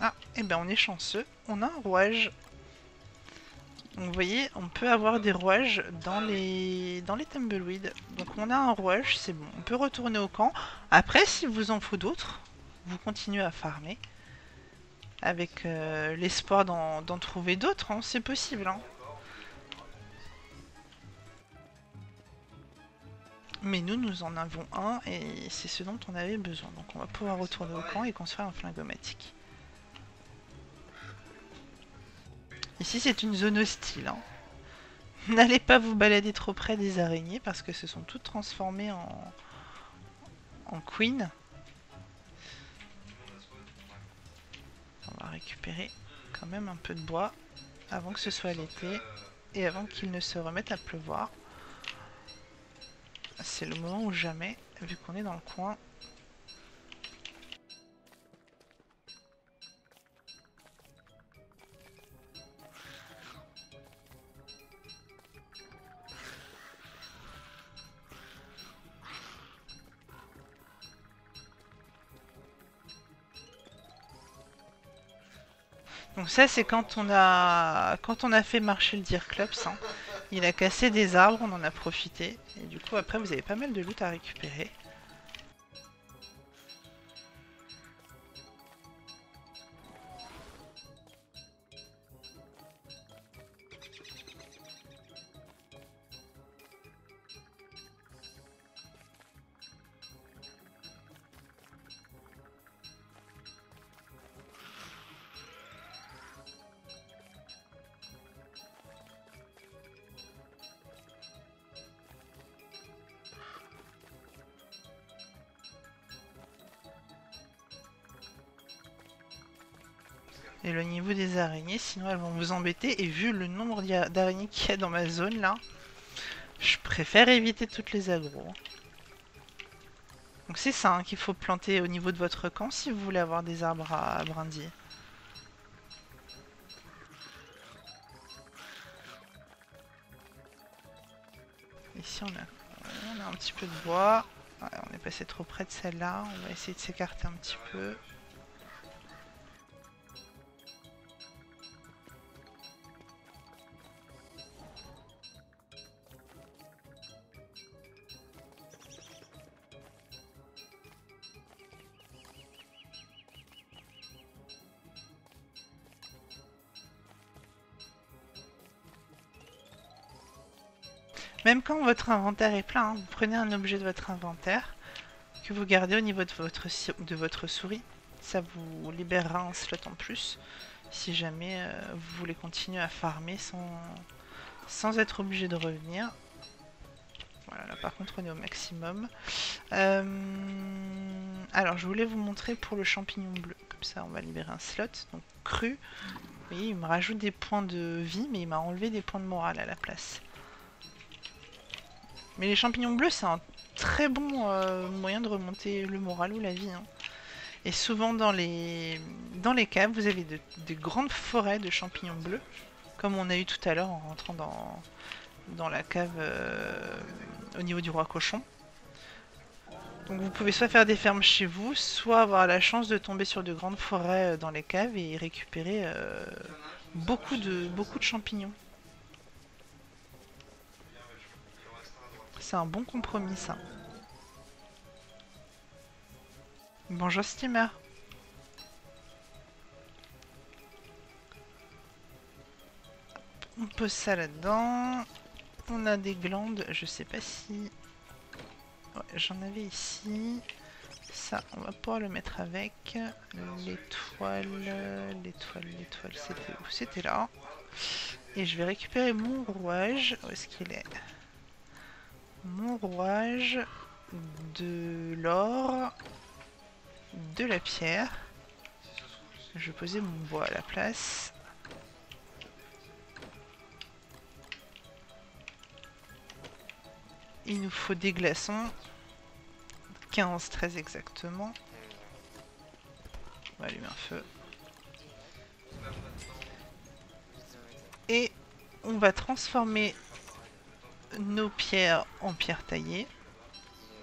Ah, et ben on est chanceux, on a un rouage. Donc vous voyez, on peut avoir des rouages dans les dans les tumbleweeds. Donc on a un rouage, c'est bon. On peut retourner au camp. Après, s'il vous en faut d'autres, vous continuez à farmer. Avec euh, l'espoir d'en trouver d'autres, hein. C'est possible. Hein. Mais nous, nous en avons un et c'est ce dont on avait besoin. Donc on va pouvoir retourner au camp et construire un flingomatique. Ici, c'est une zone hostile. Hein. N'allez pas vous balader trop près des araignées parce que ce sont toutes transformées en, en queen. On va récupérer quand même un peu de bois avant que ce soit l'été et avant qu'il ne se remette à pleuvoir. C'est le moment ou jamais, vu qu'on est dans le coin. Donc ça c'est quand on a quand on a fait marcher le Deerclops, hein. Il a cassé des arbres, on en a profité. Et du coup après vous avez pas mal de loot à récupérer. Et le niveau des araignées, sinon elles vont vous embêter. Et vu le nombre d'araignées qu'il y a dans ma zone là, je préfère éviter toutes les agros. Donc c'est ça hein, qu'il faut planter au niveau de votre camp si vous voulez avoir des arbres à brindilles. Ici on a, on a un petit peu de bois. Ouais, on est passé trop près de celle-là. On va essayer de s'écarter un petit peu. Même quand votre inventaire est plein, hein, vous prenez un objet de votre inventaire que vous gardez au niveau de votre, de votre souris. Ça vous libérera un slot en plus si jamais euh, vous voulez continuer à farmer sans, sans être obligé de revenir. Voilà, là par contre on est au maximum. Euh, alors je voulais vous montrer pour le champignon bleu. Comme ça on va libérer un slot. Donc cru. Vous voyez, il me rajoute des points de vie, mais il m'a enlevé des points de morale à la place. Mais les champignons bleus, c'est un très bon euh, moyen de remonter le moral ou la vie. Hein. Et souvent dans les, dans les caves, vous avez de, de grandes forêts de champignons bleus, comme on a eu tout à l'heure en rentrant dans, dans la cave euh, au niveau du roi cochon. Donc vous pouvez soit faire des fermes chez vous, soit avoir la chance de tomber sur de grandes forêts dans les caves et récupérer euh, beaucoup, de, beaucoup de champignons. C'est un bon compromis, ça. Bonjour, Steamer. On pose ça là-dedans. On a des glandes. Je sais pas si... Ouais, j'en avais ici. Ça, on va pouvoir le mettre avec. L'étoile... L'étoile, l'étoile, c'était où? C'était là. Et je vais récupérer mon rouage. Où est-ce qu'il est? Mon rouage de l'or, de la pierre. Je vais poser mon bois à la place. Il nous faut des glaçons. quinze, très exactement. On va allumer un feu. Et on va transformer nos pierres en pierres taillées.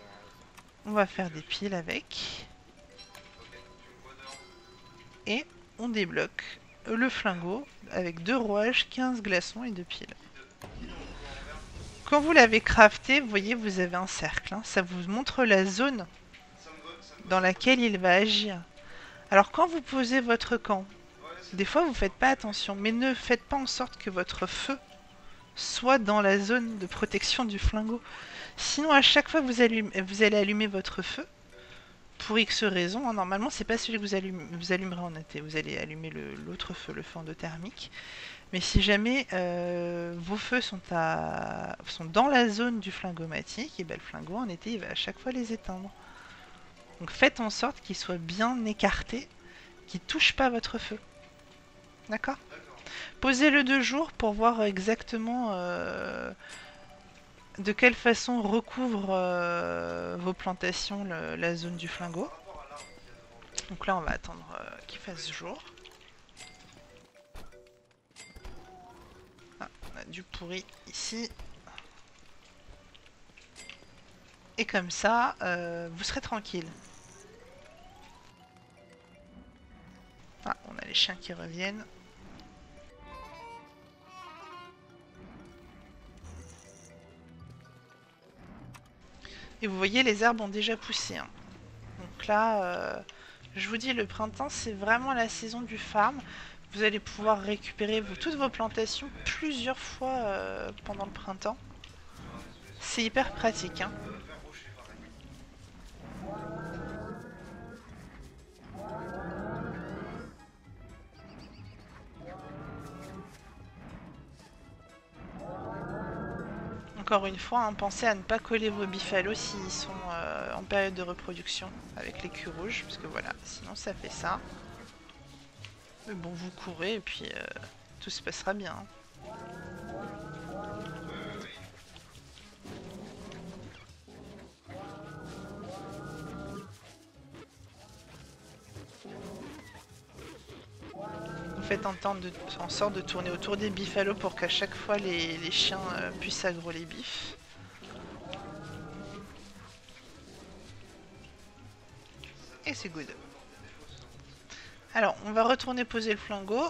On va faire des piles avec. Et on débloque le flingot avec deux rouages, quinze glaçons et deux piles. Quand vous l'avez crafté, vous voyez, vous avez un cercle. Hein. Ça vous montre la zone dans laquelle il va agir. Alors quand vous posez votre camp, des fois vous faites pas attention, mais ne faites pas en sorte que votre feu soit dans la zone de protection du flingot. Sinon, à chaque fois que vous, allumez, vous allez allumer votre feu, pour X raisons, hein, normalement c'est pas celui que vous, allume, vous allumerez en A T, vous allez allumer l'autre feu, le feu endothermique. Mais si jamais euh, vos feux sont, à, sont dans la zone du flingomatique, et ben le flingot en été il va à chaque fois les éteindre. Donc faites en sorte qu'il soit bien écarté, qu'il ne touche pas votre feu. D'accord ? Posez-le deux jours pour voir exactement euh, de quelle façon recouvre euh, vos plantations le, la zone du flingot. Donc là on va attendre euh, qu'il fasse jour. Ah, on a du pourri ici. Et comme ça, euh, vous serez tranquille. Ah, on a les chiens qui reviennent. Et vous voyez, les herbes ont déjà poussé. Hein. Donc là, euh, je vous dis, le printemps, c'est vraiment la saison du farm. Vous allez pouvoir récupérer vous, toutes vos plantations plusieurs fois euh, pendant le printemps. C'est hyper pratique. Hein. Encore une fois, hein, pensez à ne pas coller vos biffalos s'ils sont euh, en période de reproduction avec les culs rouges, parce que voilà, sinon ça fait ça. Mais bon, vous courez et puis euh, tout se passera bien. Hein. Faites en, de, en sorte de tourner autour des biffalos pour qu'à chaque fois les, les chiens euh, puissent aggro les bifs. Et c'est good. Alors, on va retourner poser le flingot.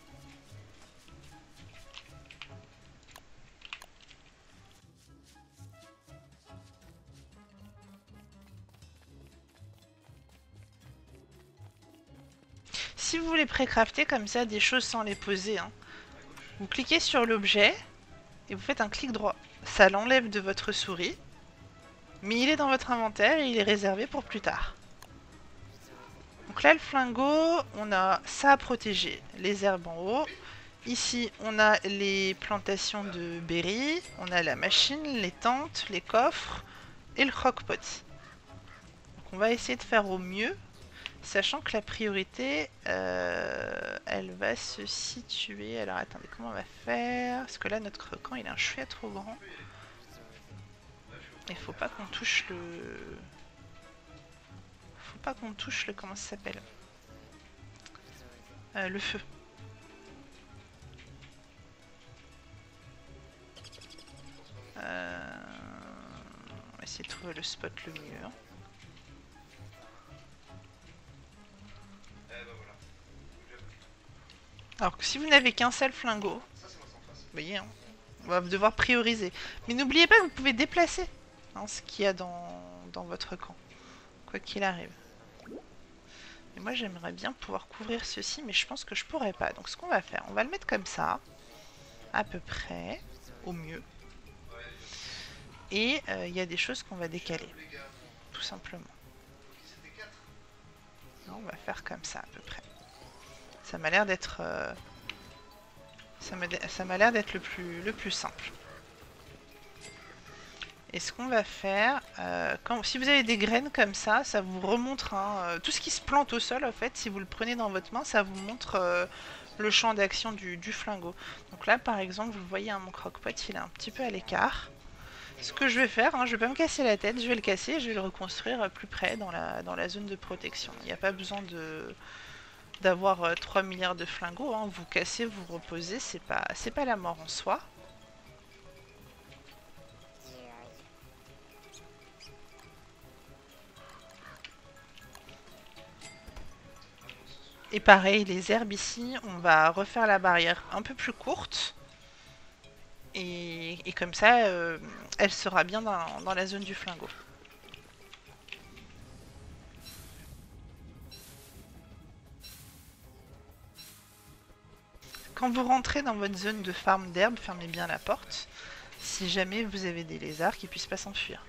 Si vous voulez pré-crafter comme ça des choses sans les poser, hein, vous cliquez sur l'objet et vous faites un clic droit. Ça l'enlève de votre souris, mais il est dans votre inventaire et il est réservé pour plus tard. Donc là, le flingot, on a ça à protéger, les herbes en haut. Ici, on a les plantations de berry, on a la machine, les tentes, les coffres et le crock-pot. Donc on va essayer de faire au mieux. Sachant que la priorité, euh, elle va se situer... Alors attendez, comment on va faire? Parce que là, notre croquant, il est un chouette trop grand. Il faut pas qu'on touche le... Faut pas qu'on touche le... Comment ça s'appelle? euh, Le feu. Euh... On va essayer de trouver le spot le mieux. Hein. Alors que si vous n'avez qu'un seul flingot, vous voyez, hein, on va devoir prioriser. Mais n'oubliez pas que vous pouvez déplacer hein, ce qu'il y a dans, dans votre camp, quoi qu'il arrive. Et moi j'aimerais bien pouvoir couvrir ceci, mais je pense que je pourrais pas. Donc ce qu'on va faire, on va le mettre comme ça, à peu près, au mieux. Et il euh, y a des choses qu'on va décaler, tout simplement. Non, on va faire comme ça à peu près. Ça m'a l'air d'être euh, ça m'a l'air d'être le plus, le plus simple. Et ce qu'on va faire, euh, quand, si vous avez des graines comme ça, ça vous remontre hein, euh, tout ce qui se plante au sol en fait, si vous le prenez dans votre main, ça vous montre euh, le champ d'action du, du flingot. Donc là par exemple, vous voyez hein, mon croque-pot, il est un petit peu à l'écart. Ce que je vais faire, hein, je vais pas me casser la tête, je vais le casser et je vais le reconstruire plus près dans la, dans la zone de protection. Il n'y a pas besoin de... d'avoir euh, trois milliards de flingots, hein. Vous cassez, vous reposez, c'est pas, c'est pas la mort en soi. Et pareil, les herbes ici, on va refaire la barrière un peu plus courte. Et, et comme ça, euh, elle sera bien dans, dans la zone du flingot. Quand vous rentrez dans votre zone de farm d'herbe, fermez bien la porte. Si jamais vous avez des lézards qui puissent pas s'enfuir.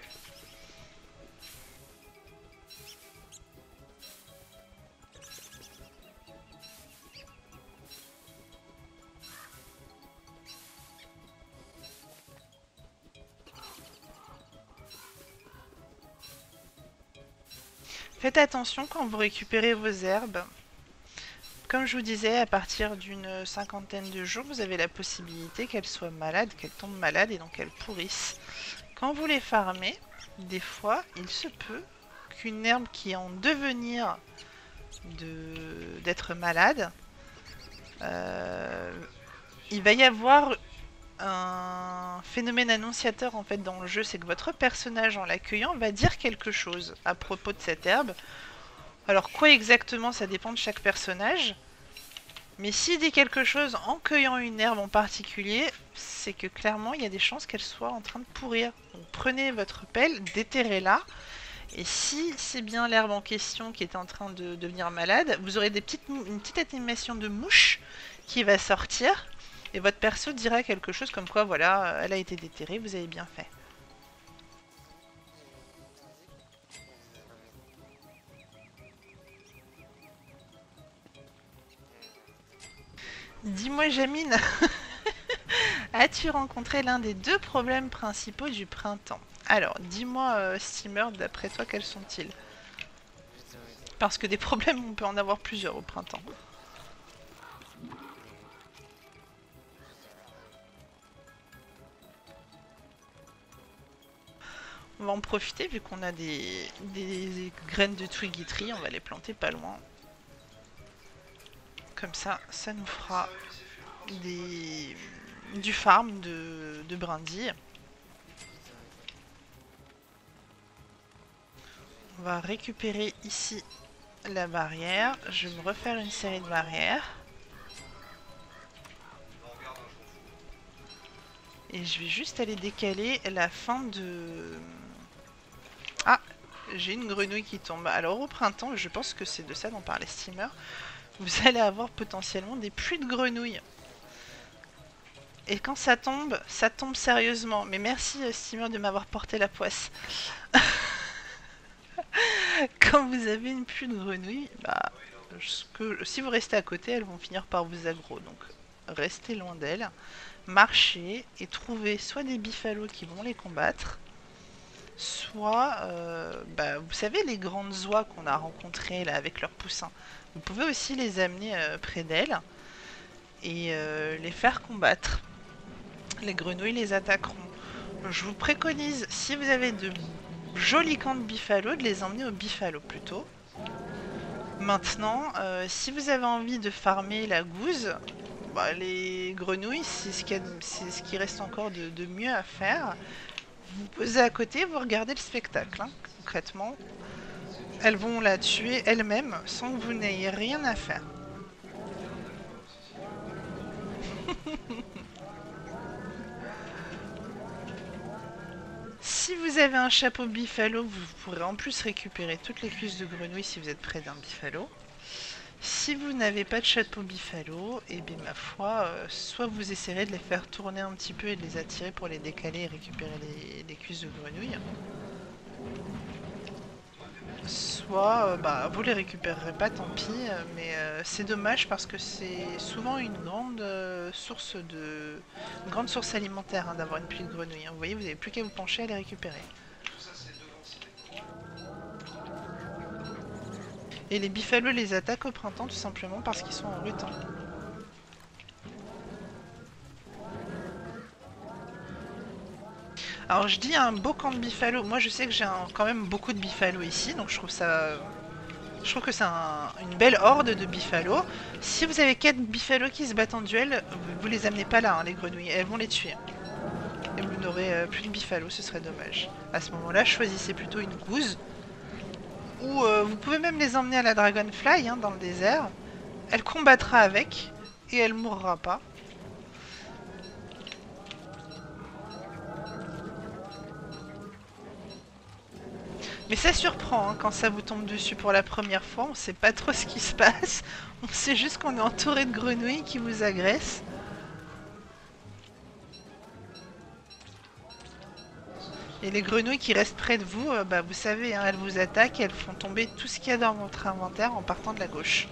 Faites attention quand vous récupérez vos herbes. Comme je vous disais, à partir d'une cinquantaine de jours, vous avez la possibilité qu'elles soient malades, qu'elles tombent malades et donc qu'elles pourrissent. Quand vous les farmez, des fois, il se peut qu'une herbe qui est en devenir de d'être malade, euh, il va y avoir un phénomène annonciateur en fait dans le jeu, c'est que votre personnage en l'accueillant va dire quelque chose à propos de cette herbe. Alors quoi exactement, ça dépend de chaque personnage. Mais s'il dit quelque chose en cueillant une herbe en particulier, c'est que clairement il y a des chances qu'elle soit en train de pourrir. Donc prenez votre pelle, déterrez-la. Et si c'est bien l'herbe en question qui est en train de devenir malade, vous aurez des petites, une petite animation de mouche qui va sortir. Et votre perso dira quelque chose comme quoi, voilà, elle a été déterrée, vous avez bien fait. Dis-moi, Jamine, as-tu rencontré l'un des deux problèmes principaux du printemps? Alors, dis-moi, euh, Steamer, d'après toi, quels sont-ils? Parce que des problèmes, on peut en avoir plusieurs au printemps. On va en profiter, vu qu'on a des, des graines de Twiggy Tree, on va les planter pas loin. Comme ça, ça nous fera des, du farm de, de brindilles. On va récupérer ici la barrière. Je vais me refaire une série de barrières. Et je vais juste aller décaler la fin de... Ah, j'ai une grenouille qui tombe. Alors au printemps, je pense que c'est de ça dont parlait Steamer. Vous allez avoir potentiellement des pluies de grenouilles. Et quand ça tombe, ça tombe sérieusement. Mais merci Steamer de m'avoir porté la poisse. Quand vous avez une pluie de grenouilles, bah, que, si vous restez à côté, elles vont finir par vous aggro. Donc restez loin d'elles, marchez et trouvez soit des biffalos qui vont les combattre, soit, euh, bah, vous savez, les grandes oies qu'on a rencontrées là avec leurs poussins. Vous pouvez aussi les amener euh, près d'elles et euh, les faire combattre. Les grenouilles les attaqueront. Je vous préconise, si vous avez de jolis camps de biffalos, de les emmener au biffalo plutôt. Maintenant, euh, si vous avez envie de farmer la gouze, bah, les grenouilles, c'est ce, ce qui reste encore de, de mieux à faire. Vous posez à côté, vous regardez le spectacle. Hein. Concrètement, elles vont la tuer elles-mêmes sans que vous n'ayez rien à faire. Si vous avez un chapeau biffalo, vous pourrez en plus récupérer toutes les cuisses de grenouille si vous êtes près d'un biffalo. Si vous n'avez pas de chapeau biffalo, et bien ma foi, euh, soit vous essayerez de les faire tourner un petit peu et de les attirer pour les décaler et récupérer les, les cuisses de grenouille. Soit euh, bah, vous les récupérerez pas, tant pis, euh, mais euh, c'est dommage parce que c'est souvent une grande euh, source de une grande source alimentaire hein, d'avoir une pluie de grenouilles. Hein. Vous voyez, vous n'avez plus qu'à vous pencher à les récupérer. Et les biffalos les attaquent au printemps tout simplement parce qu'ils sont en rut. Hein. Alors je dis un beau camp de biffalo. Moi je sais que j'ai quand même beaucoup de biffalo ici, donc je trouve ça, je trouve que c'est un, une belle horde de biffalo. Si vous avez quatre biffalos qui se battent en duel, vous, vous les amenez pas là, hein, les grenouilles, elles vont les tuer. Et vous n'aurez euh, plus de biffalo, ce serait dommage. À ce moment-là, choisissez plutôt une gouze. Ou euh, vous pouvez même les emmener à la Dragonfly hein, dans le désert. Elle combattra avec et elle mourra pas. Mais ça surprend hein, quand ça vous tombe dessus pour la première fois. On sait pas trop ce qui se passe. On sait juste qu'on est entouré de grenouilles qui vous agressent. Et les grenouilles qui restent près de vous, euh, bah, vous savez, hein, elles vous attaquent et elles font tomber tout ce qu'il y a dans votre inventaire en partant de la gauche.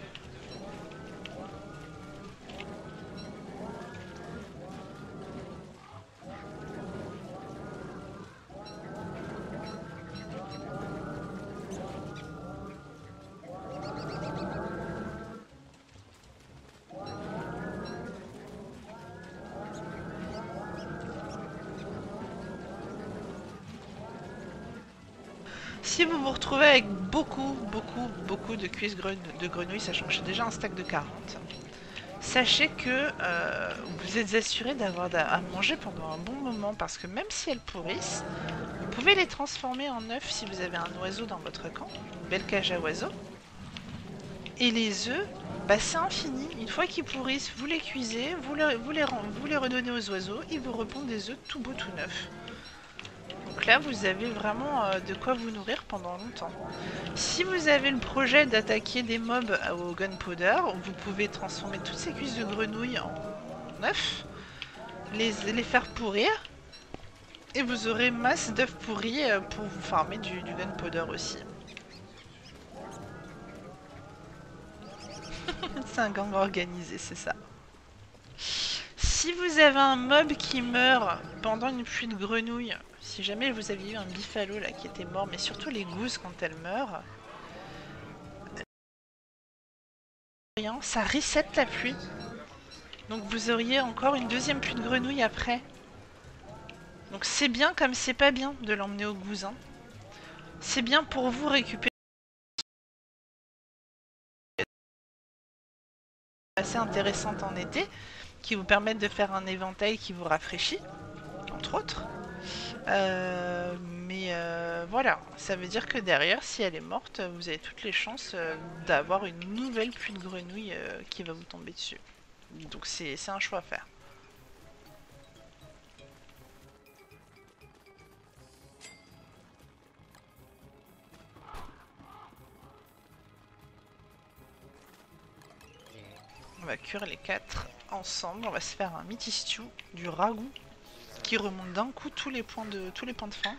Si vous vous retrouvez avec beaucoup, beaucoup, beaucoup de cuisses de grenouilles, sachant que j'ai déjà un stack de quarante, sachez que euh, vous êtes assuré d'avoir à manger pendant un bon moment, parce que même si elles pourrissent, vous pouvez les transformer en œufs si vous avez un oiseau dans votre camp, une belle cage à oiseaux. Et les œufs, bah, c'est infini. Une fois qu'ils pourrissent, vous les cuisez, vous les, vous, les, vous les redonnez aux oiseaux, ils vous répondent des œufs tout beaux, tout neufs. Donc là, vous avez vraiment euh, de quoi vous nourrir pendant longtemps. Si vous avez le projet d'attaquer des mobs au gunpowder, vous pouvez transformer toutes ces cuisses de grenouilles en œufs, les, les faire pourrir, et vous aurez masse d'œufs pourris pour vous farmer du, du gunpowder aussi. C'est un gang organisé, c'est ça. Si vous avez un mob qui meurt pendant une pluie de grenouilles, si jamais vous aviez eu un buffalo là qui était mort, mais surtout les gousses quand elles meurent, ça reset la pluie. Donc vous auriez encore une deuxième pluie de grenouilles après. Donc c'est bien comme c'est pas bien de l'emmener au goose. Hein. C'est bien pour vous récupérer. Assez intéressante en été, qui vous permettent de faire un éventail qui vous rafraîchit, entre autres. Euh, mais euh, voilà, ça veut dire que derrière, si elle est morte, vous avez toutes les chances euh, d'avoir une nouvelle pluie de grenouilles euh, qui va vous tomber dessus. Donc c'est un choix à faire. On va cuire les quatre ensemble, on va se faire un meaty stew, du ragoût qui remonte d'un coup tous les points de tous les points de faim.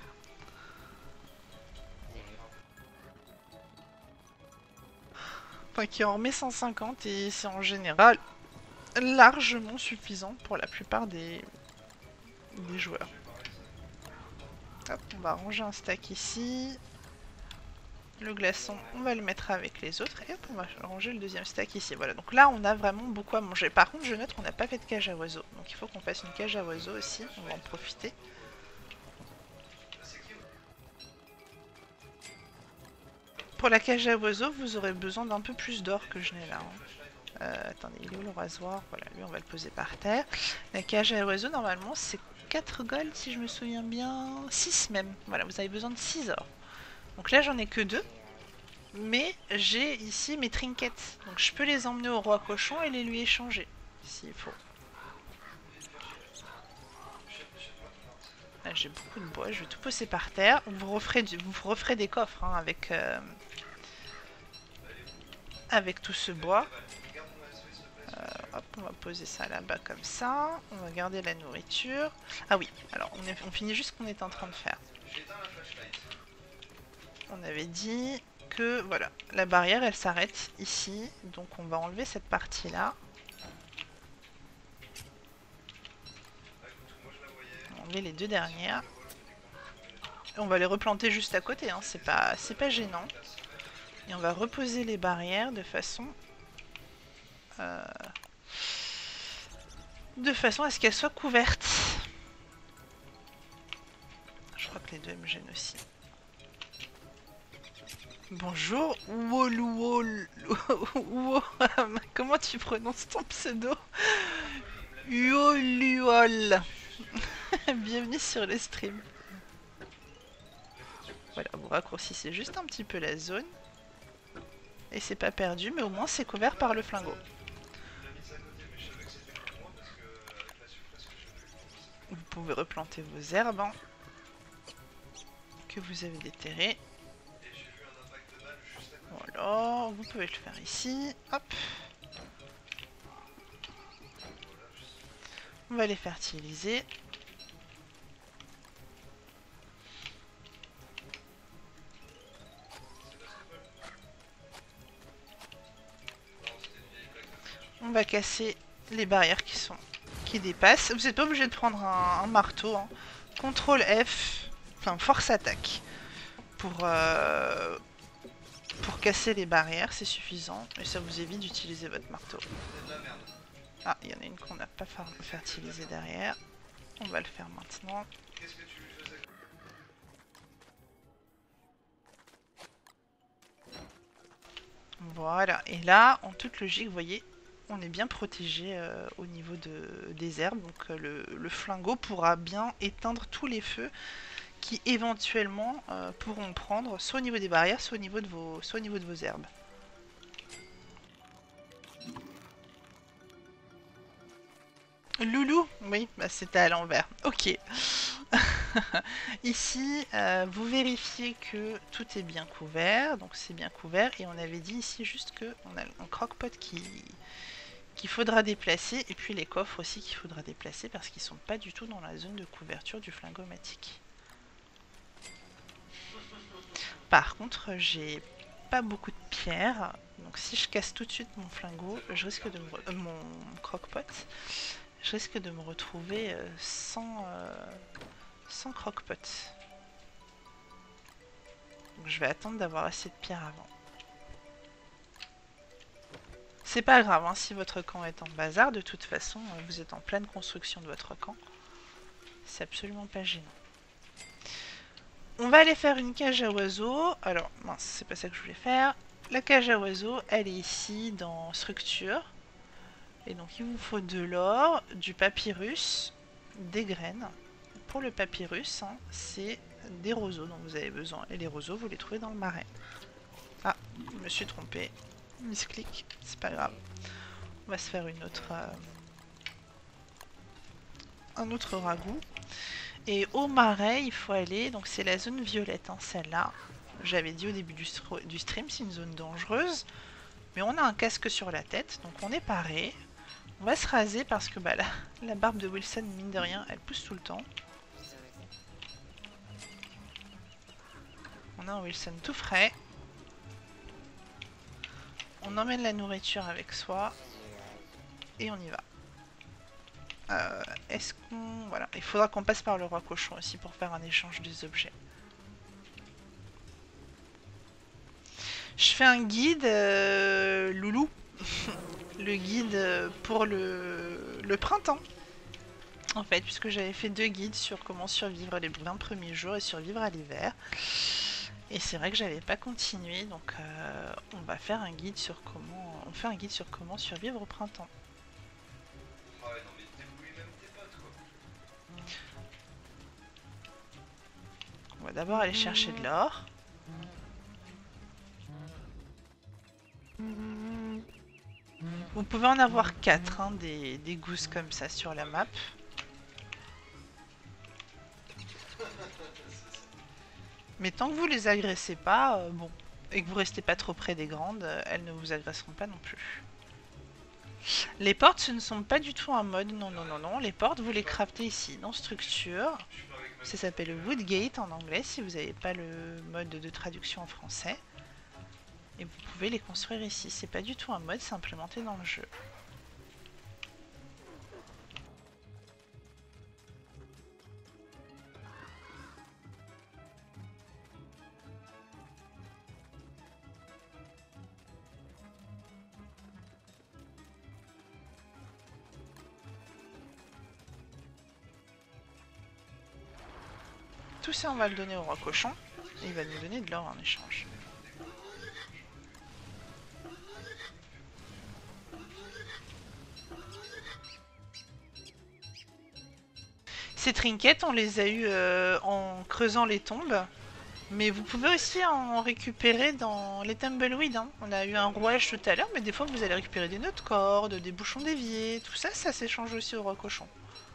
Enfin, qui en remet cent cinquante et c'est en général largement suffisant pour la plupart des, des joueurs. Hop, on va ranger un stack ici. Le glaçon, on va le mettre avec les autres. Et hop, on va ranger le deuxième stack ici. Voilà, donc là, on a vraiment beaucoup à manger. Par contre, je note qu'on n'a pas fait de cage à oiseaux. Donc il faut qu'on fasse une cage à oiseaux aussi. On va en profiter. Pour la cage à oiseaux, vous aurez besoin d'un peu plus d'or que je n'ai là. Hein. Euh, attendez, il est où le rasoir? Voilà, lui, on va le poser par terre. La cage à oiseaux, normalement, c'est quatre gold, si je me souviens bien. six même. Voilà, vous avez besoin de six or. Donc là, j'en ai que deux. Mais j'ai ici mes trinkets. Donc je peux les emmener au roi cochon et les lui échanger. S'il faut. Là, j'ai beaucoup de bois. Je vais tout poser par terre. Vous referez, du, vous referez des coffres hein, avec, euh, avec tout ce bois. Euh, hop, on va poser ça là-bas comme ça. On va garder la nourriture. Ah oui, alors on, est, on finit juste ce qu'on est en train de faire. On avait dit que voilà, la barrière elle s'arrête ici. Donc on va enlever cette partie-là. On va enlever les deux dernières. On va les replanter juste à côté, hein. C'est pas, c'est pas gênant. Et on va reposer les barrières de façon... Euh, de façon à ce qu'elles soient couvertes. Je crois que les deux me gênent aussi. Bonjour, Woluol. Comment tu prononces ton pseudo? Uoluol. Bienvenue sur le stream. Voilà, vous raccourcissez juste un petit peu la zone. et c'est pas perdu, mais au moins c'est couvert par le flingot. Vous pouvez replanter vos herbes hein, que vous avez déterrées. Voilà, vous pouvez le faire ici. Hop. On va les fertiliser. On va casser les barrières qui sont qui dépassent. Vous n'êtes pas obligé de prendre un, un marteau. Hein. contrôle F, enfin force attaque. Pour, euh, pour casser les barrières, c'est suffisant. Et ça vous évite d'utiliser votre marteau. Ah, il y en a une qu'on n'a pas fertilisée derrière. On va le faire maintenant. Voilà, et là, en toute logique, vous voyez, on est bien protégé euh, au niveau de, des herbes. Donc euh, le, le flingot pourra bien éteindre tous les feux qui éventuellement euh, pourront prendre soit au niveau des barrières, soit au niveau de vos, soit au niveau de vos herbes. Loulou, oui, bah c'était à l'envers. Ok. Ici, euh, vous vérifiez que tout est bien couvert. Donc c'est bien couvert. Et on avait dit ici juste qu'on a un croque-pot qui qu'il faudra déplacer. Et puis les coffres aussi qu'il faudra déplacer parce qu'ils sont pas du tout dans la zone de couverture du flingomatique. Par contre, j'ai pas beaucoup de pierres. Donc si je casse tout de suite mon flingot, je risque de me euh, mon croque-pot. Je risque de me retrouver euh, sans, euh, sans croque-pot. Donc je vais attendre d'avoir assez de pierres avant. C'est pas grave, hein, si votre camp est en bazar, de toute façon, vous êtes en pleine construction de votre camp. C'est absolument pas gênant. On va aller faire une cage à oiseaux. Alors, mince, c'est pas ça que je voulais faire. La cage à oiseaux, elle est ici dans structure. Et donc il vous faut de l'or, du papyrus, des graines. Pour le papyrus, hein, c'est des roseaux dont vous avez besoin. Et les roseaux, vous les trouvez dans le marais. Ah, je me suis trompée. Misclic, c'est pas grave. On va se faire une autre, euh, un autre ragoût. Et au marais, il faut aller, donc c'est la zone violette, hein, celle-là. J'avais dit au début du, du stream, c'est une zone dangereuse. Mais on a un casque sur la tête, donc on est paré. On va se raser parce que bah, la, la barbe de Wilson, mine de rien, elle pousse tout le temps. On a un Wilson tout frais. On emmène la nourriture avec soi. Et on y va. Euh, Est-ce qu'on... Voilà, il faudra qu'on passe par le roi cochon aussi pour faire un échange des objets. Je fais un guide euh, loulou. Le guide pour le, le printemps. En fait, puisque j'avais fait deux guides sur comment survivre les vingt premiers jours et survivre à l'hiver. Et c'est vrai que j'avais pas continué, donc euh, on va faire un guide sur comment... On fait un guide sur comment survivre au printemps. Ouais, non mais débrouille même tes potes quoi. On va d'abord aller chercher de l'or. Vous pouvez en avoir quatre, hein, des, des gousses comme ça sur la map. Mais tant que vous les agressez pas, euh, bon, et que vous restez pas trop près des grandes, euh, elles ne vous agresseront pas non plus. Les portes, ce ne sont pas du tout un mode, non, non, non, non. Les portes, vous les craftez ici, dans structure. Ça s'appelle Woodgate en anglais, si vous n'avez pas le mode de traduction en français. Et vous pouvez les construire ici. C'est pas du tout un mode, c'est implémenté dans le jeu. Tout ça, on va le donner au roi cochon. Et il va nous donner de l'or en échange. Ces trinkets, on les a eu euh, en creusant les tombes. Mais vous pouvez aussi en récupérer dans les tumbleweeds. Hein. On a eu un rouage tout à l'heure, mais des fois vous allez récupérer des nœuds de corde, des bouchons d'évier, tout ça, ça s'échange aussi au roi cochon.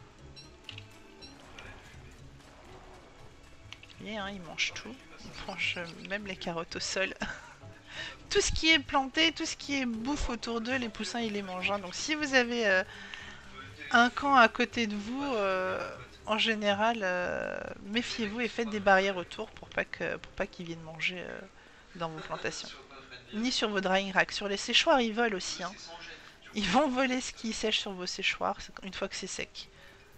Vous voyez, hein, ils mangent tout. Ils mangent même les carottes au sol. Tout ce qui est planté, tout ce qui est bouffe autour d'eux, les poussins ils les mangent. Hein. Donc si vous avez euh, un camp à côté de vous, euh, en général, euh, méfiez-vous et faites des barrières autour pour pas que pour pas qu'ils viennent manger euh, dans vos plantations. Ni sur vos drying racks. Sur les séchoirs, ils volent aussi. Hein. Ils vont voler ce qui sèche sur vos séchoirs une fois que c'est sec.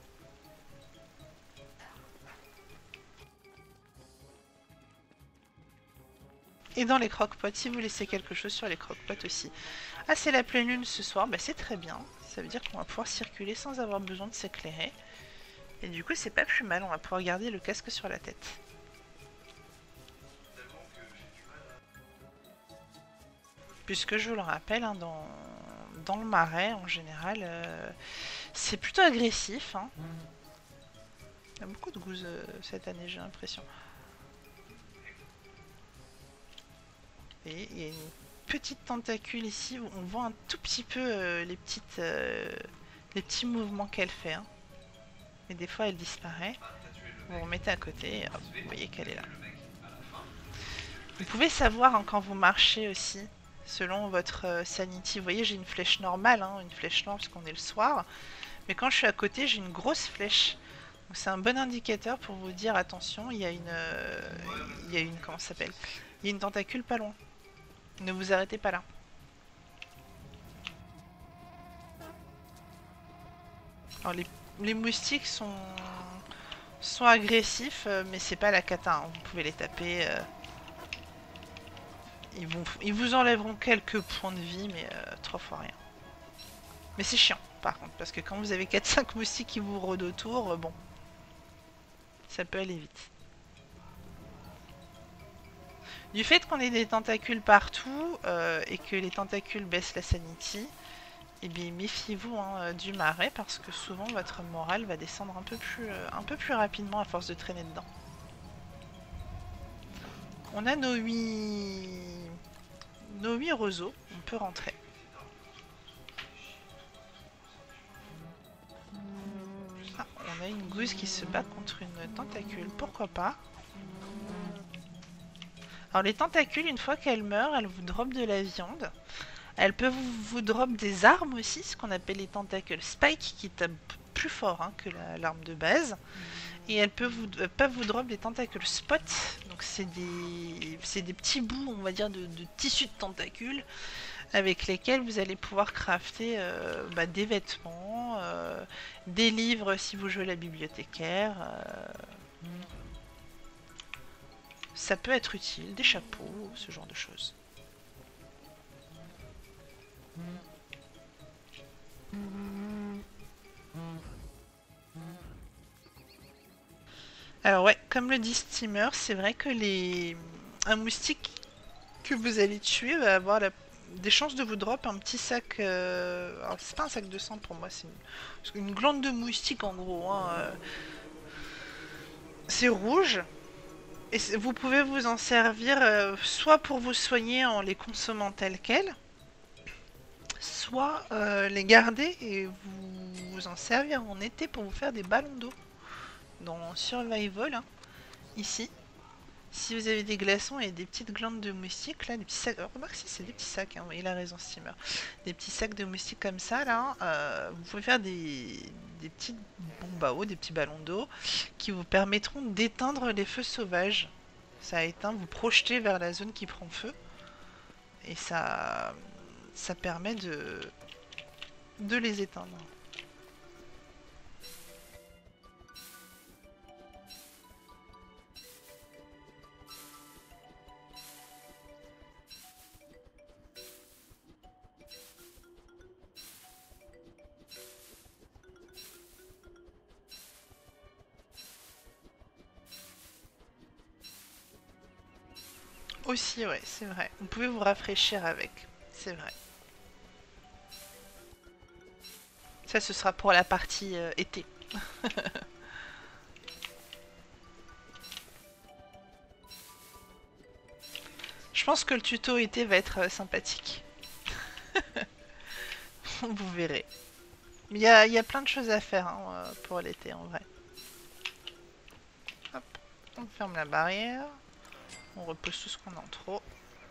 Et dans les croque-pots, si vous laissez quelque chose sur les croque-pots aussi. Ah, c'est la pleine lune ce soir, bah c'est très bien. Ça veut dire qu'on va pouvoir circuler sans avoir besoin de s'éclairer. Et du coup, c'est pas plus mal, on va pouvoir garder le casque sur la tête. Puisque je vous le rappelle, hein, dans, dans le marais, en général, euh, c'est plutôt agressif. Hein. Il y a beaucoup de gousses euh, cette année, j'ai l'impression. Et il y a une petite tentacule ici où on voit un tout petit peu euh, les, petites, euh, les petits mouvements qu'elle fait. Hein. Mais des fois, elle disparaît. Vous vous remettez à côté et hop, vous voyez qu'elle est là. Vous pouvez savoir hein, quand vous marchez aussi, selon votre euh, sanity. Vous voyez, j'ai une flèche normale, hein, une flèche noire parce qu'on est le soir. Mais quand je suis à côté, j'ai une grosse flèche. Donc c'est un bon indicateur pour vous dire attention, il y a une, euh, il y a une, comment ça s'appelle ? Il y a une tentacule pas loin. Ne vous arrêtez pas là. Alors les, les moustiques sont, sont agressifs, euh, mais c'est pas la cata. Hein. Vous pouvez les taper. Euh, ils, vont, ils vous enlèveront quelques points de vie, mais euh, trois fois rien. Mais c'est chiant, par contre, parce que quand vous avez quatre cinq moustiques qui vous rôdent autour, euh, bon, ça peut aller vite. Du fait qu'on ait des tentacules partout euh, et que les tentacules baissent la sanity, eh bien méfiez-vous hein, du marais parce que souvent votre morale va descendre un peu plus, euh, un peu plus rapidement à force de traîner dedans. On a nos huit, nos huit roseaux, on peut rentrer. Ah, on a une gousse qui se bat contre une tentacule, pourquoi pas? Alors les tentacules, une fois qu'elles meurent, elles vous dropent de la viande. Elles peuvent vous, vous drop des armes aussi, ce qu'on appelle les tentacules spike, qui tapent plus fort hein, que l'arme de base. Et elles peuvent vous, euh, peuvent vous drop des tentacules spot, donc c'est des, des petits bouts, on va dire, de, de tissu de tentacules, avec lesquels vous allez pouvoir crafter euh, bah, des vêtements, euh, des livres si vous jouez à la bibliothécaire. Euh, ça peut être utile, des chapeaux, ce genre de choses. Alors ouais, comme le dit Steamer, c'est vrai que les... un moustique que vous allez tuer va avoir la... des chances de vous drop un petit sac... Euh... Alors c'est pas un sac de sang pour moi, c'est une... une glande de moustique en gros. Hein. Euh... C'est rouge. Et vous pouvez vous en servir euh, soit pour vous soigner en les consommant tels quels, soit euh, les garder et vous, vous en servir en été pour vous faire des ballons d'eau. Dans Survival, hein, ici, si vous avez des glaçons et des petites glandes de moustiques, là, des petits sacs, alors, remarque si c'est des petits sacs, hein, il a raison Steamer, des petits sacs de moustiques comme ça, là, euh, vous pouvez faire des, des petites bombes à eau, des petits ballons d'eau, qui vous permettront d'éteindre les feux sauvages. Ça éteint, vous projetez vers la zone qui prend feu, et ça, ça permet de, de les éteindre. Aussi, ouais, c'est vrai. Vous pouvez vous rafraîchir avec, c'est vrai. Ça, ce sera pour la partie euh, été. Je pense que le tuto été va être euh, sympathique. Vous verrez. Il y a, y a plein de choses à faire hein, euh, pour l'été en vrai. Hop, on ferme la barrière. On repose tout ce qu'on a en trop.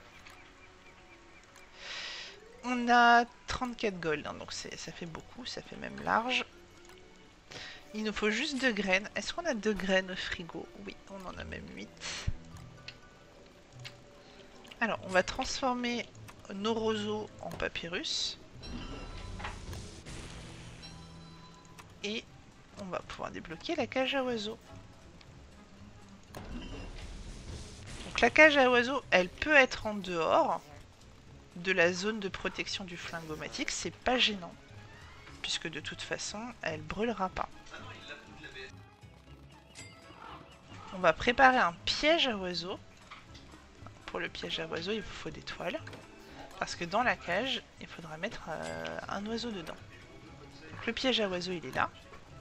On a trente-quatre gold, hein, donc ça fait beaucoup, ça fait même large. Il nous faut juste deux graines. Est-ce qu'on a deux graines au frigo? Oui, on en a même huit. Alors, on va transformer nos roseaux en papyrus. Et on va pouvoir débloquer la cage à oiseaux. Donc la cage à oiseaux, elle peut être en dehors de la zone de protection du flingomatique. C'est pas gênant. Puisque de toute façon, elle brûlera pas. On va préparer un piège à oiseaux. Pour le piège à oiseaux, il vous faut des toiles. Parce que dans la cage, il faudra mettre euh, un oiseau dedans. Donc le piège à oiseaux, il est là.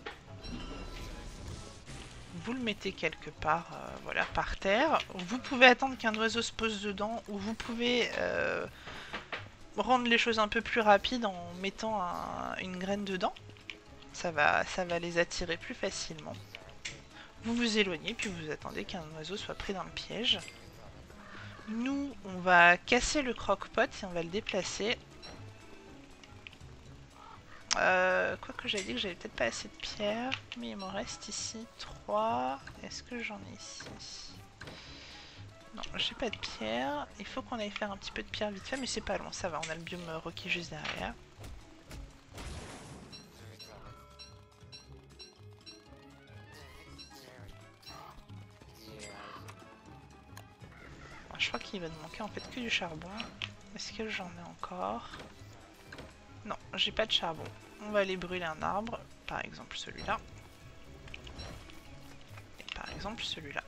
Vous le mettez quelque part, euh, voilà, par terre. Vous pouvez attendre qu'un oiseau se pose dedans, ou vous pouvez euh, rendre les choses un peu plus rapides en mettant un, une graine dedans. Ça va, ça va les attirer plus facilement. Vous vous éloignez, puis vous attendez qu'un oiseau soit pris dans le piège. Nous, on va casser le croque-pot et on va le déplacer. Euh, quoi que j'avais dit que j'avais peut-être pas assez de pierres, mais il m'en reste ici trois. Est-ce que j'en ai ici? Non, j'ai pas de pierre. Il faut qu'on aille faire un petit peu de pierre vite fait, mais c'est pas long, ça va. On a le biome rocky juste derrière. Je crois qu'il va nous manquer en fait que du charbon. Est-ce que j'en ai encore? Non, j'ai pas de charbon. On va aller brûler un arbre, par exemple celui-là. Et par exemple celui-là.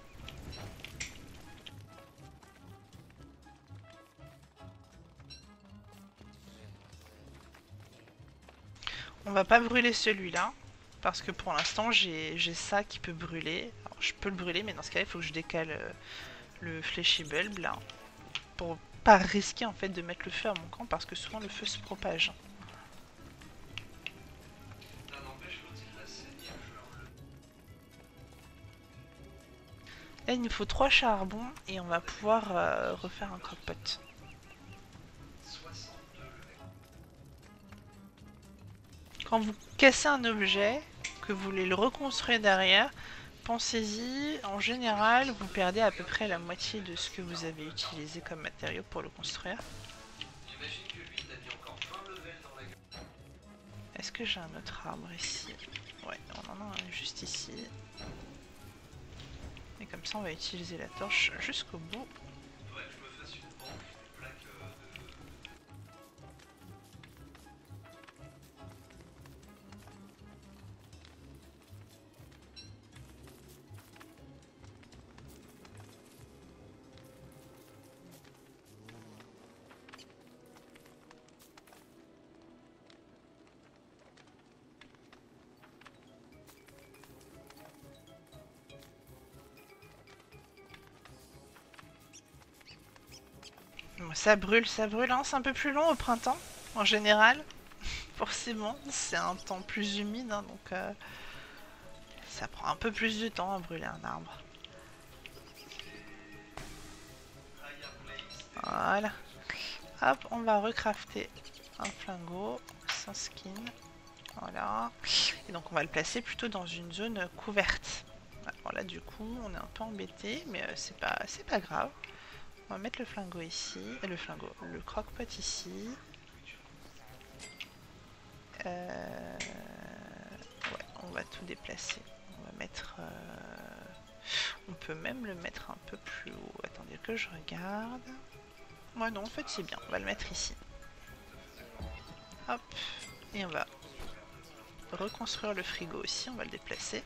On va pas brûler celui-là, parce que pour l'instant j'ai ça qui peut brûler. Alors, je peux le brûler, mais dans ce cas-là, il faut que je décale euh, le fléchi bulb là. Pour pas risquer en fait de mettre le feu à mon camp, parce que souvent le feu se propage. Là, il nous faut trois charbons et on va pouvoir euh, refaire un croque-pot. Quand vous cassez un objet, que vous voulez le reconstruire derrière, pensez-y, en général, vous perdez à peu près la moitié de ce que vous avez utilisé comme matériau pour le construire. Est-ce que j'ai un autre arbre ici? Ouais, on en a un juste ici. Et comme ça, on va utiliser la torche jusqu'au bout. Ça brûle, ça brûle, hein. C'est un peu plus long au printemps, en général. Forcément, c'est un temps plus humide, hein, donc euh, ça prend un peu plus de temps à brûler un arbre. Voilà. Hop, on va recrafter un flingot sans skin. Voilà. Et donc on va le placer plutôt dans une zone couverte. Alors là, du coup, on est un peu embêté, mais euh, c'est pas, c'est pas grave. On va mettre le flingot ici, euh, le flingot, le croque-pot ici. Euh... Ouais, on va tout déplacer. On va mettre... Euh... On peut même le mettre un peu plus haut. Attendez que je regarde. Ouais, non, en fait c'est bien. On va le mettre ici. Hop. Et on va reconstruire le frigo aussi. On va le déplacer.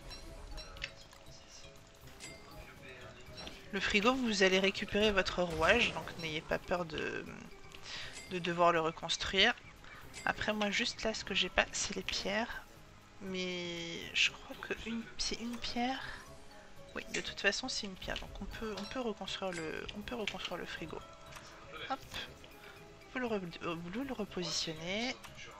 Le frigo, vous allez récupérer votre rouage, donc n'ayez pas peur de, de devoir le reconstruire. Après, moi, juste là, ce que j'ai pas, c'est les pierres. Mais je crois que une, c'est une pierre. Oui, de toute façon, c'est une pierre. Donc on peut, on peut reconstruire le, on peut reconstruire le frigo. Hop. Vous le, re vous le repositionnez.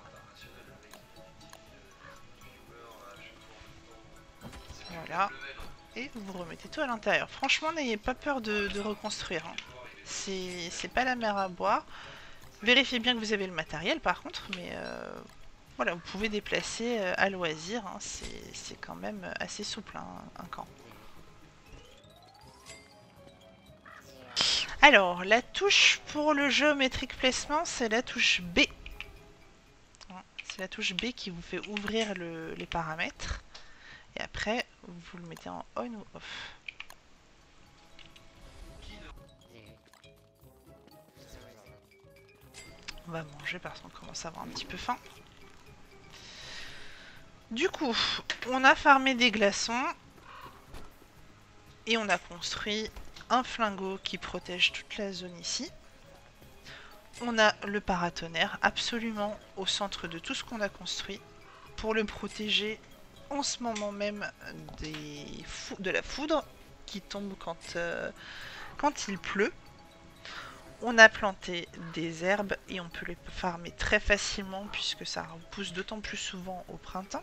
Voilà. Et vous vous remettez tout à l'intérieur. Franchement, n'ayez pas peur de, de reconstruire. Hein. C'est pas la mer à boire. Vérifiez bien que vous avez le matériel par contre, mais euh, voilà, vous pouvez déplacer euh, à loisir. Hein. C'est quand même assez souple, hein, un camp. Alors, la touche pour le géométrique placement, c'est la touche B. C'est la touche B qui vous fait ouvrir le, les paramètres. Et après, vous le mettez en on ou off. On va manger parce qu'on commence à avoir un petit peu faim. Du coup, on a farmé des glaçons. Et on a construit un flingot qui protège toute la zone ici. On a le paratonnerre absolument au centre de tout ce qu'on a construit. Pour le protéger en ce moment même des de la foudre qui tombe quand, euh, quand il pleut. On a planté des herbes et on peut les farmer très facilement puisque ça pousse d'autant plus souvent au printemps.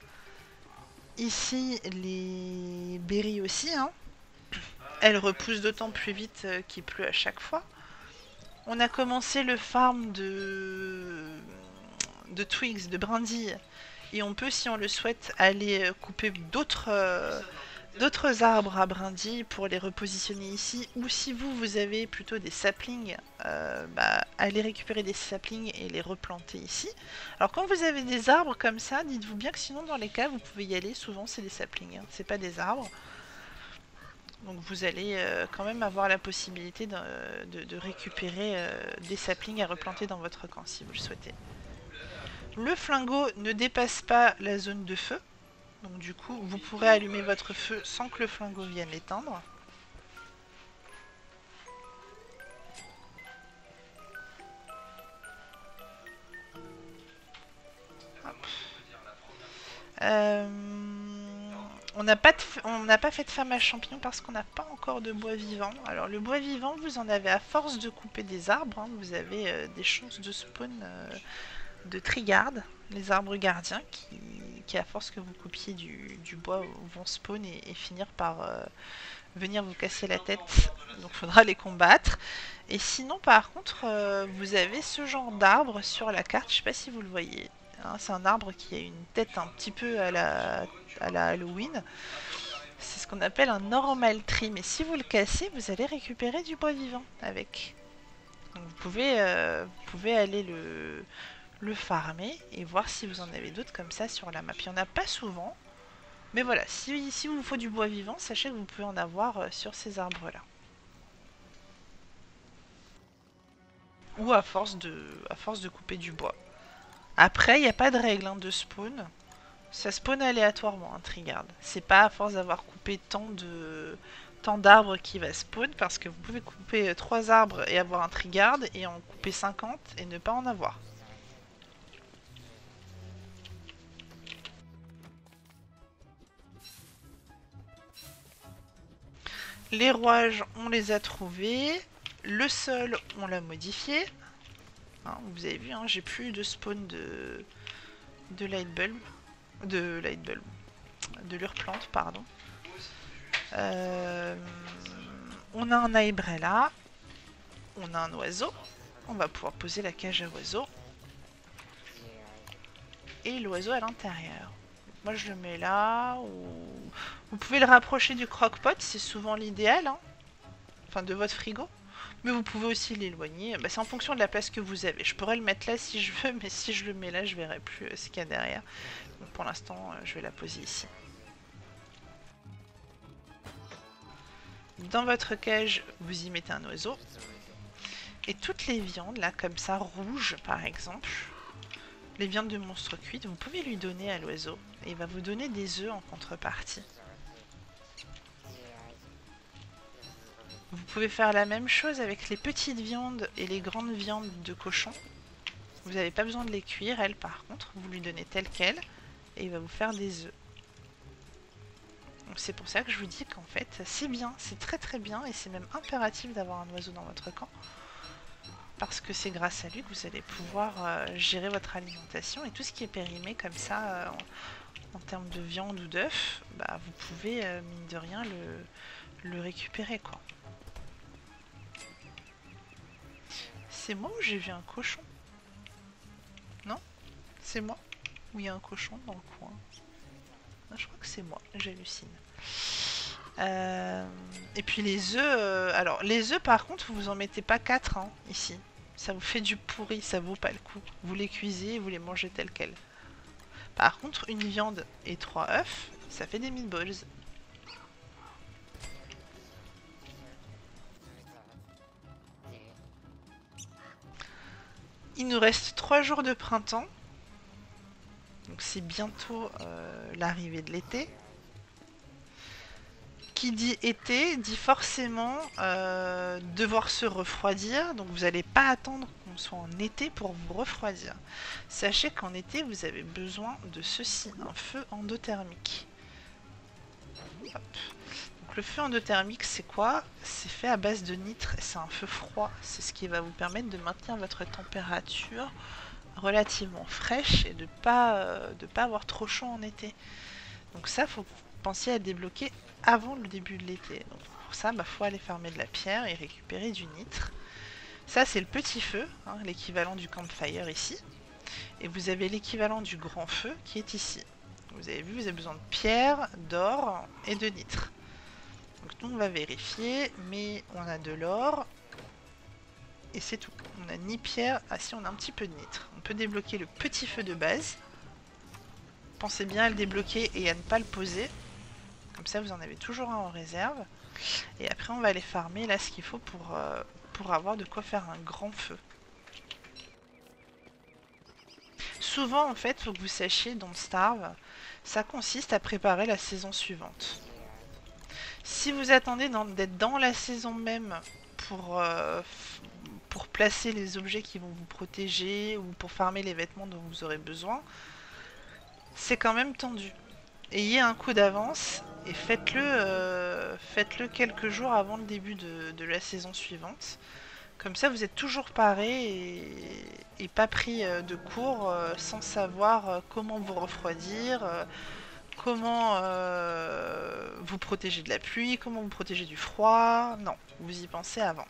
Ici, les berries aussi, hein. Elles repoussent d'autant plus vite qu'il pleut à chaque fois. On a commencé le farm de, de twigs, de brindilles. Et on peut, si on le souhaite, aller couper d'autres euh, d'autres arbres à brindilles pour les repositionner ici. Ou si vous, vous avez plutôt des saplings, euh, bah, allez récupérer des saplings et les replanter ici. Alors quand vous avez des arbres comme ça, dites-vous bien que sinon dans les cas, vous pouvez y aller. Souvent, c'est des saplings, hein, c'est pas des arbres. Donc vous allez euh, quand même avoir la possibilité de, de, de récupérer euh, des saplings à replanter dans votre camp si vous le souhaitez. Le flingot ne dépasse pas la zone de feu. Donc du coup, vous pourrez allumer votre feu sans que le flingot vienne l'éteindre. Euh, on n'a pas, pas fait de ferme à champignons parce qu'on n'a pas encore de bois vivant. Alors le bois vivant, vous en avez à force de couper des arbres. Hein, vous avez euh, des chances de spawn euh, de trigardes, les arbres gardiens, qui, qui à force que vous coupiez du, du bois vont spawn et, et finir par euh, venir vous casser la tête. Donc il faudra les combattre. Et sinon par contre, euh, vous avez ce genre d'arbre sur la carte, je ne sais pas si vous le voyez. Hein, c'est un arbre qui a une tête un petit peu à la, à la Halloween. C'est ce qu'on appelle un normal tree. Mais si vous le cassez, vous allez récupérer du bois vivant avec. Donc vous pouvez, euh, vous pouvez aller le, le farmer et voir si vous en avez d'autres comme ça sur la map. Il n'y en a pas souvent. Mais voilà, si, si vous faut du bois vivant, sachez que vous pouvez en avoir euh, sur ces arbres-là. Ou à force de, à force de couper du bois. Après, il n'y a pas de règle hein, de spawn. Ça spawn aléatoirement, un trigard. C'est pas à force d'avoir coupé tant de tant d'arbres qui va spawn, parce que vous pouvez couper trois arbres et avoir un trigard, et en couper cinquante et ne pas en avoir. Les rouages, on les a trouvés. Le sol, on l'a modifié. Hein, vous avez vu, hein, j'ai plus de spawn de, de lightbulb. De lightbulb. De l'urplante, pardon. Euh, on a un aébrella. On a un oiseau. On va pouvoir poser la cage à oiseau. Et l'oiseau à l'intérieur. Moi je le mets là. Ou... Vous pouvez le rapprocher du croque-pot, c'est souvent l'idéal. Hein. Enfin de votre frigo. Mais vous pouvez aussi l'éloigner. Bah, c'est en fonction de la place que vous avez. Je pourrais le mettre là si je veux, mais si je le mets là, je verrai plus euh, ce qu'il y a derrière. Donc pour l'instant, euh, je vais la poser ici. Dans votre cage, vous y mettez un oiseau. Et toutes les viandes, là, comme ça, rouges par exemple, les viandes de monstres cuites, vous pouvez lui donner à l'oiseau. Et il va vous donner des œufs en contrepartie. Vous pouvez faire la même chose avec les petites viandes et les grandes viandes de cochon. Vous n'avez pas besoin de les cuire, elles par contre, vous lui donnez telle quelle et il va vous faire des œufs. C'est pour ça que je vous dis qu'en fait c'est bien, c'est très très bien et c'est même impératif d'avoir un oiseau dans votre camp parce que c'est grâce à lui que vous allez pouvoir euh, gérer votre alimentation et tout ce qui est périmé comme ça euh, en, en termes de viande ou d'œufs, bah, vous pouvez euh, mine de rien le, le récupérer quoi. C'est moi ou j'ai vu un cochon? Non? C'est moi? Ou il y a un cochon dans le coin? Ah, je crois que c'est moi, j'hallucine. Euh, et puis les œufs, euh, alors les œufs par contre vous en mettez pas quatre hein, ici. Ça vous fait du pourri, ça vaut pas le coup. Vous les cuisez et vous les mangez tels quels. Par contre une viande et trois œufs, ça fait des meatballs. Il nous reste trois jours de printemps. Donc c'est bientôt euh, l'arrivée de l'été. Qui dit été dit forcément euh, devoir se refroidir, donc vous n'allez pas attendre qu'on soit en été pour vous refroidir. Sachez qu'en été vous avez besoin de ceci, un feu endothermique. Hop. Donc le feu endothermique c'est quoi? C'est fait à base de nitre, c'est un feu froid, c'est ce qui va vous permettre de maintenir votre température relativement fraîche et de pas, euh, de pas avoir trop chaud en été. Donc ça, faut penser à débloquer avant le début de l'été. Donc pour ça, il bah, faut aller farmer de la pierre et récupérer du nitre. Ça, c'est le petit feu, hein, l'équivalent du campfire ici. Et vous avez l'équivalent du grand feu qui est ici. Vous avez vu, vous avez besoin de pierre, d'or et de nitre. Donc nous, on va vérifier, mais on a de l'or et c'est tout. On n'a ni pierre, ah si, on a un petit peu de nitre. On peut débloquer le petit feu de base. Pensez bien à le débloquer et à ne pas le poser. Comme ça, vous en avez toujours un en réserve. Et après, on va aller farmer là ce qu'il faut pour, euh, pour avoir de quoi faire un grand feu. Souvent, en fait, faut que vous sachiez, Don't Starve, ça consiste à préparer la saison suivante. Si vous attendez d'être dans la saison même pour, euh, pour placer les objets qui vont vous protéger ou pour farmer les vêtements dont vous aurez besoin, c'est quand même tendu. Ayez un coup d'avance et faites-le euh, faites-le quelques jours avant le début de, de la saison suivante. Comme ça, vous êtes toujours paré et, et pas pris euh, de court euh, sans savoir euh, comment vous refroidir, euh, comment euh, vous protéger de la pluie, comment vous protéger du froid. Non, vous y pensez avant.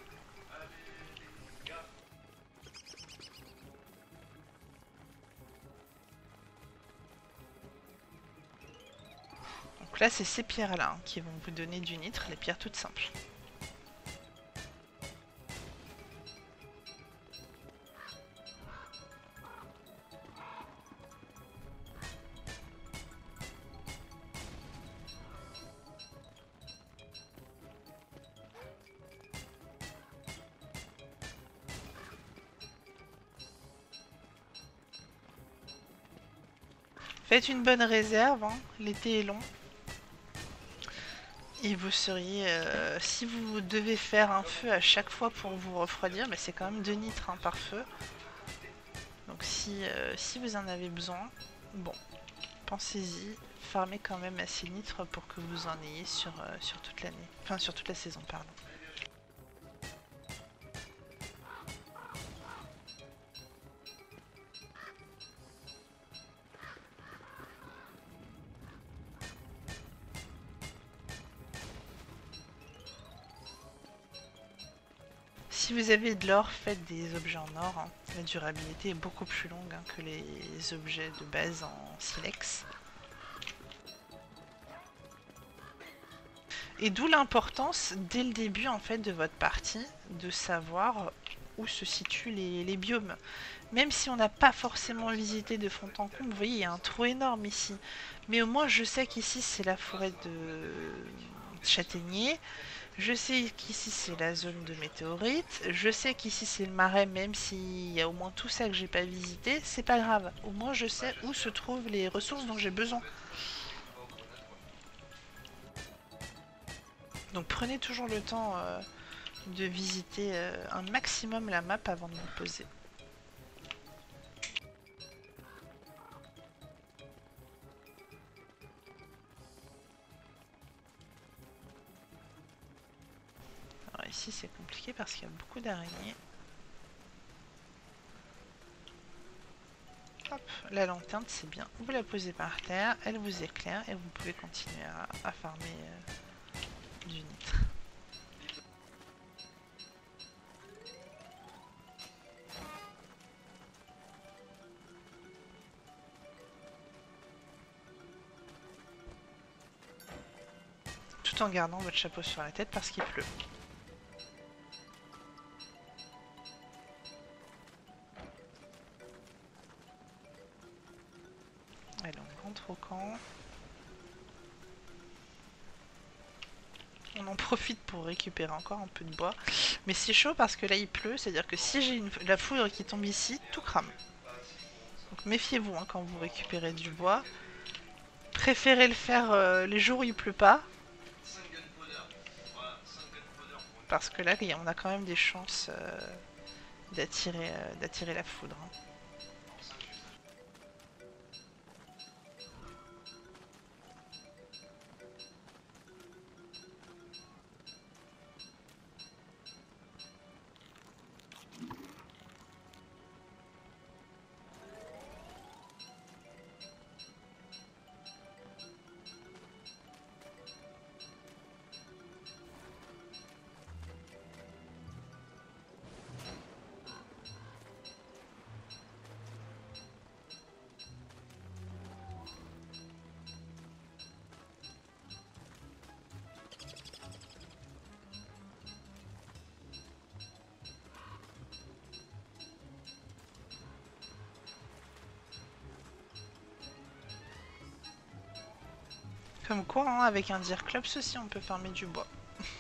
Donc là, c'est ces pierres-là hein, qui vont vous donner du nitre, les pierres toutes simples. Faites une bonne réserve, hein. L'été est long. Et vous seriez... Euh, si vous devez faire un feu à chaque fois pour vous refroidir, mais c'est quand même deux nitres hein, par feu. Donc si, euh, si vous en avez besoin, bon, pensez-y. Farmez quand même assez de nitres pour que vous en ayez sur, euh, sur toute l'année. Enfin, sur toute la saison, pardon. Si vous avez de l'or, faites des objets en or. Hein. La durabilité est beaucoup plus longue hein, que les objets de base en silex. Et d'où l'importance, dès le début en fait de votre partie, de savoir où se situent les, les biomes. Même si on n'a pas forcément visité de fond en comble, vous voyez, il y a un trou énorme ici. Mais au moins, je sais qu'ici, c'est la forêt de châtaignier. Je sais qu'ici c'est la zone de météorites, je sais qu'ici c'est le marais, même s'il y a au moins tout ça que j'ai pas visité, c'est pas grave. Au moins je sais où se trouvent les ressources dont j'ai besoin. Donc prenez toujours le temps euh, de visiter euh, un maximum la map avant de vous poser. Alors ici c'est compliqué parce qu'il y a beaucoup d'araignées. Hop, la lanterne c'est bien. Vous la posez par terre, elle vous éclaire et vous pouvez continuer à, à farmer euh, du nitre. Tout en gardant votre chapeau sur la tête parce qu'il pleut. Allez, on rentre au camp. On en profite pour récupérer encore un peu de bois. Mais c'est chaud parce que là il pleut, c'est-à-dire que si j'ai une... la foudre qui tombe ici, tout crame. Donc méfiez-vous hein, quand vous récupérez du bois. Préférez le faire euh, les jours où il pleut pas. Parce que là, on a quand même des chances euh, d'attirer euh, d'attirer la foudre. Hein. Comme quoi, hein, avec un Deerclops aussi, on peut farmer du bois.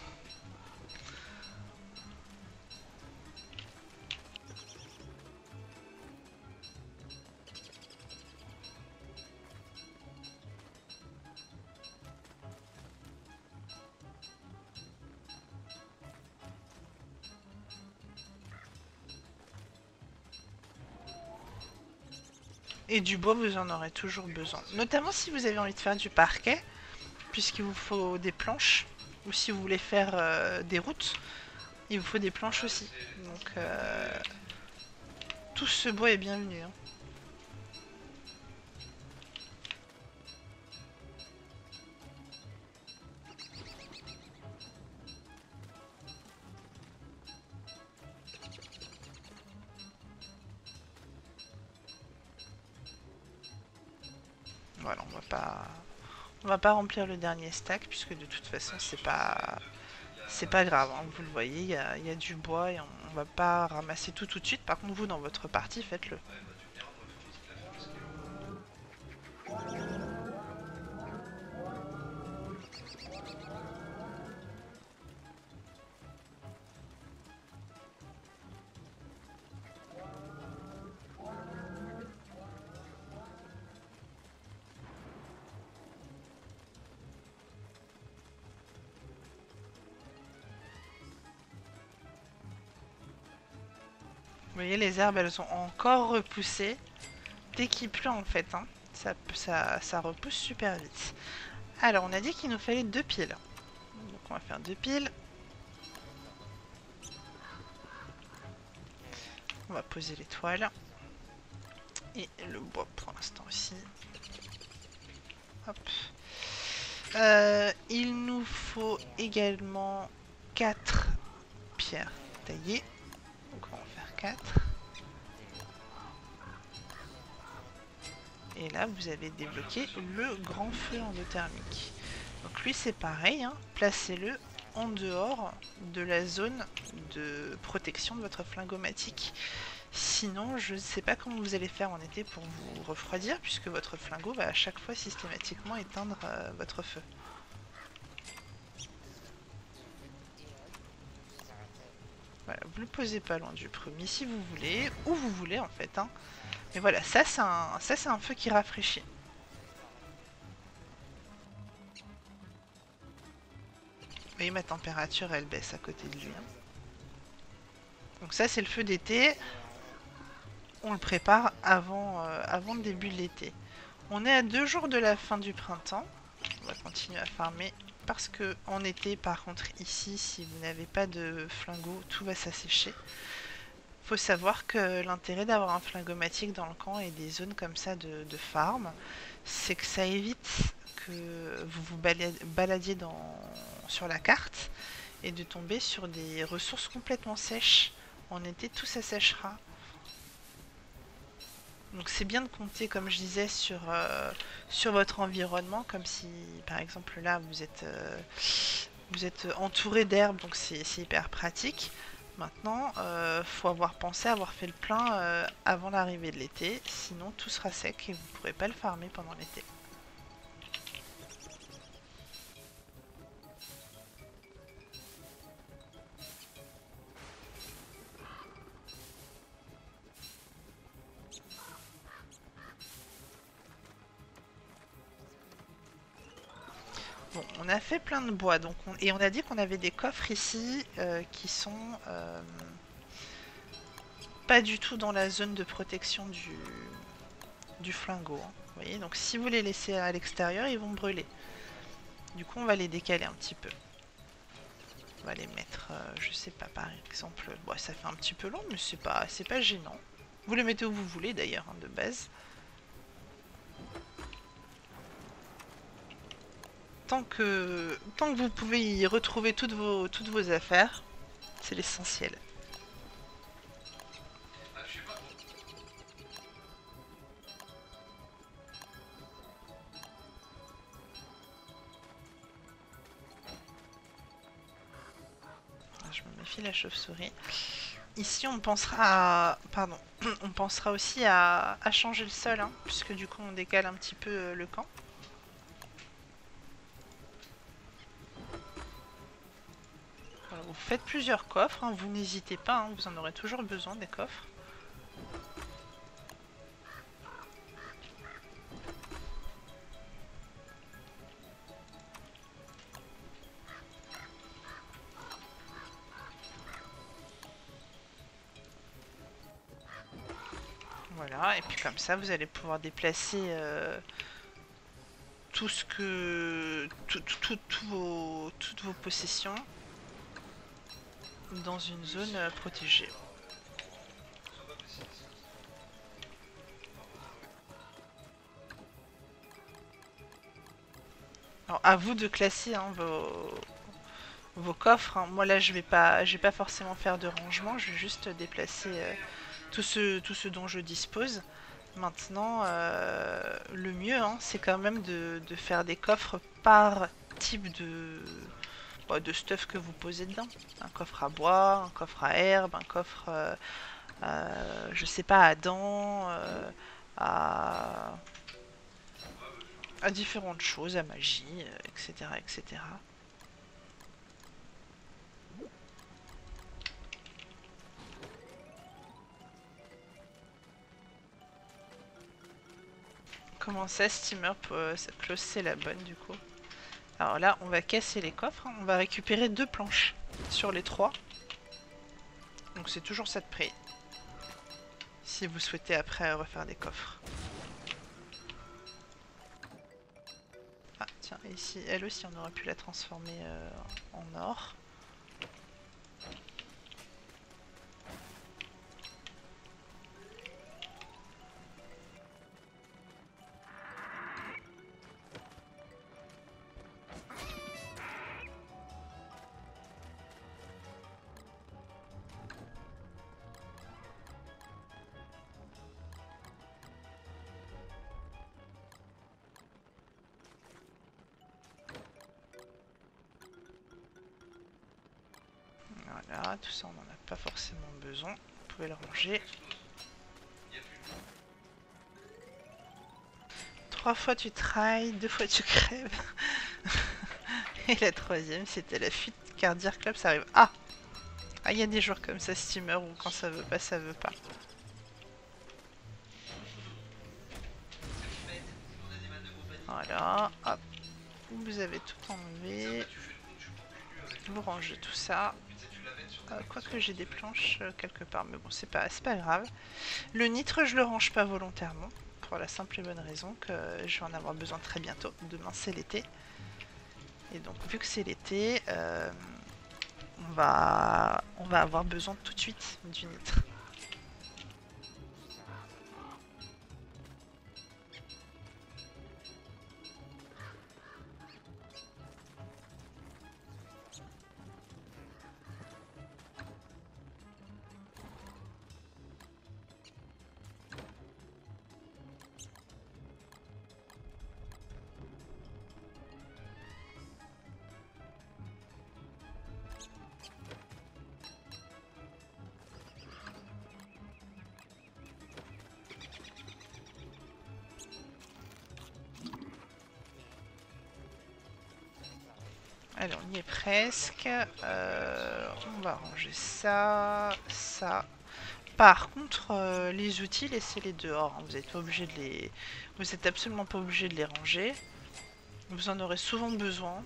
Et du bois, vous en aurez toujours besoin. Notamment si vous avez envie de faire du parquet, puisqu'il vous faut des planches. Ou si vous voulez faire euh, des routes, il vous faut des planches aussi. Donc, euh, tout ce bois est bienvenu. Hein. Voilà, on va pas... On va pas remplir le dernier stack puisque de toute façon c'est pas c'est pas grave, hein. Vous le voyez, il y, y a du bois et on, on va pas ramasser tout tout de suite. Par contre vous dans votre partie faites-le. Vous voyez, les herbes, elles ont encore repoussé. Dès qu'il pleut, en fait, hein, ça, ça, ça repousse super vite. Alors, on a dit qu'il nous fallait deux piles. Donc, on va faire deux piles. On va poser les toiles. Et le bois pour l'instant aussi. Hop. Euh, il nous faut également quatre pierres taillées. Donc, on va en faire quatre. Et là, vous avez débloqué le grand feu endothermique. Donc lui, c'est pareil, hein, placez-le en dehors de la zone de protection de votre flingomatique. Sinon, je ne sais pas comment vous allez faire en été pour vous refroidir, puisque votre flingot va à chaque fois systématiquement éteindre euh, votre feu. Voilà, vous le posez pas loin du premier si vous voulez, ou vous voulez en fait. Hein. Mais voilà, ça c'est un, ça, c'est un feu qui rafraîchit. Vous voyez, ma température elle baisse à côté de lui. Hein. Donc ça c'est le feu d'été. On le prépare avant, euh, avant le début de l'été. On est à deux jours de la fin du printemps. On va continuer à farmer. Parce que en été, par contre, ici, si vous n'avez pas de flingot, tout va s'assécher. Faut savoir que l'intérêt d'avoir un flingomatique dans le camp et des zones comme ça de, de farm, c'est que ça évite que vous vous baladiez dans, sur la carte et de tomber sur des ressources complètement sèches. En été, tout ça séchera. Donc c'est bien de compter, comme je disais, sur, euh, sur votre environnement, comme si, par exemple, là, vous êtes, euh, vous êtes entouré d'herbes, donc c'est hyper pratique. Maintenant, euh, faut avoir pensé à avoir fait le plein euh, avant l'arrivée de l'été, sinon tout sera sec et vous ne pourrez pas le farmer pendant l'été. Bon, on a fait plein de bois, donc on, et on a dit qu'on avait des coffres ici euh, qui sont euh, pas du tout dans la zone de protection du, du flingot. Hein, vous voyez, donc si vous les laissez à l'extérieur, ils vont brûler. Du coup, on va les décaler un petit peu. On va les mettre, euh, je sais pas, par exemple, bon, ça fait un petit peu long, mais c'est pas, c'est pas gênant. Vous les mettez où vous voulez d'ailleurs, hein, de base. Tant que, tant que vous pouvez y retrouver toutes vos, toutes vos affaires, c'est l'essentiel. Ah, je sais pas. Je me méfie la chauve-souris. Ici, on pensera à... Pardon. On pensera aussi à, à changer le sol, hein, puisque du coup, on décale un petit peu euh, le camp. Voilà, vous faites plusieurs coffres, hein, vous n'hésitez pas, hein, vous en aurez toujours besoin des coffres. Voilà, et puis comme ça, vous allez pouvoir déplacer euh, tout ce que... Tout, tout, tout, tout vos, toutes vos possessions dans une zone euh, protégée. Alors, à vous de classer hein, vos, vos coffres. Hein. Moi, là, je vais pas, je vais pas forcément faire de rangement. Je vais juste déplacer euh, tout, ce, tout ce dont je dispose. Maintenant, euh, le mieux, hein, c'est quand même de, de faire des coffres par type de, bah, de stuff que vous posez dedans. Un coffre à bois, un coffre à herbe, un coffre, euh, euh, je sais pas, à dents, euh, à... à différentes choses, à magie, euh, et cetera, et cetera. Comment ça, steamer, euh, close c'est la bonne du coup. Alors là, on va casser les coffres, hein. On va récupérer deux planches sur les trois. Donc c'est toujours ça de prix. Si vous souhaitez après refaire des coffres. Ah tiens, ici, elle aussi, on aurait pu la transformer euh, en or. Voilà, tout ça on n'en a pas forcément besoin. Vous pouvez le ranger. Trois fois tu trailles, deux fois tu crèves. Et la troisième c'était la fuite cardiaque club, ça arrive. Ah Ah, il y a des jours comme ça, steamer, où quand ça veut pas, ça veut pas. Voilà, hop. Vous avez tout enlevé. Vous rangez tout ça. Euh, Quoique j'ai des planches euh, quelque part, mais bon, c'est pas, c'est pas grave. Le nitre, je le range pas volontairement, pour la simple et bonne raison que je vais en avoir besoin très bientôt. Demain, c'est l'été. Et donc, vu que c'est l'été, euh, on, va, on va avoir besoin tout de suite du nitre. Allez, on y est presque. Euh, on va ranger ça, ça. Par contre, euh, les outils, laissez-les dehors. Hein. Vous n'êtes pas obligé de les... Vous êtes absolument pas obligé de les ranger. Vous en aurez souvent besoin.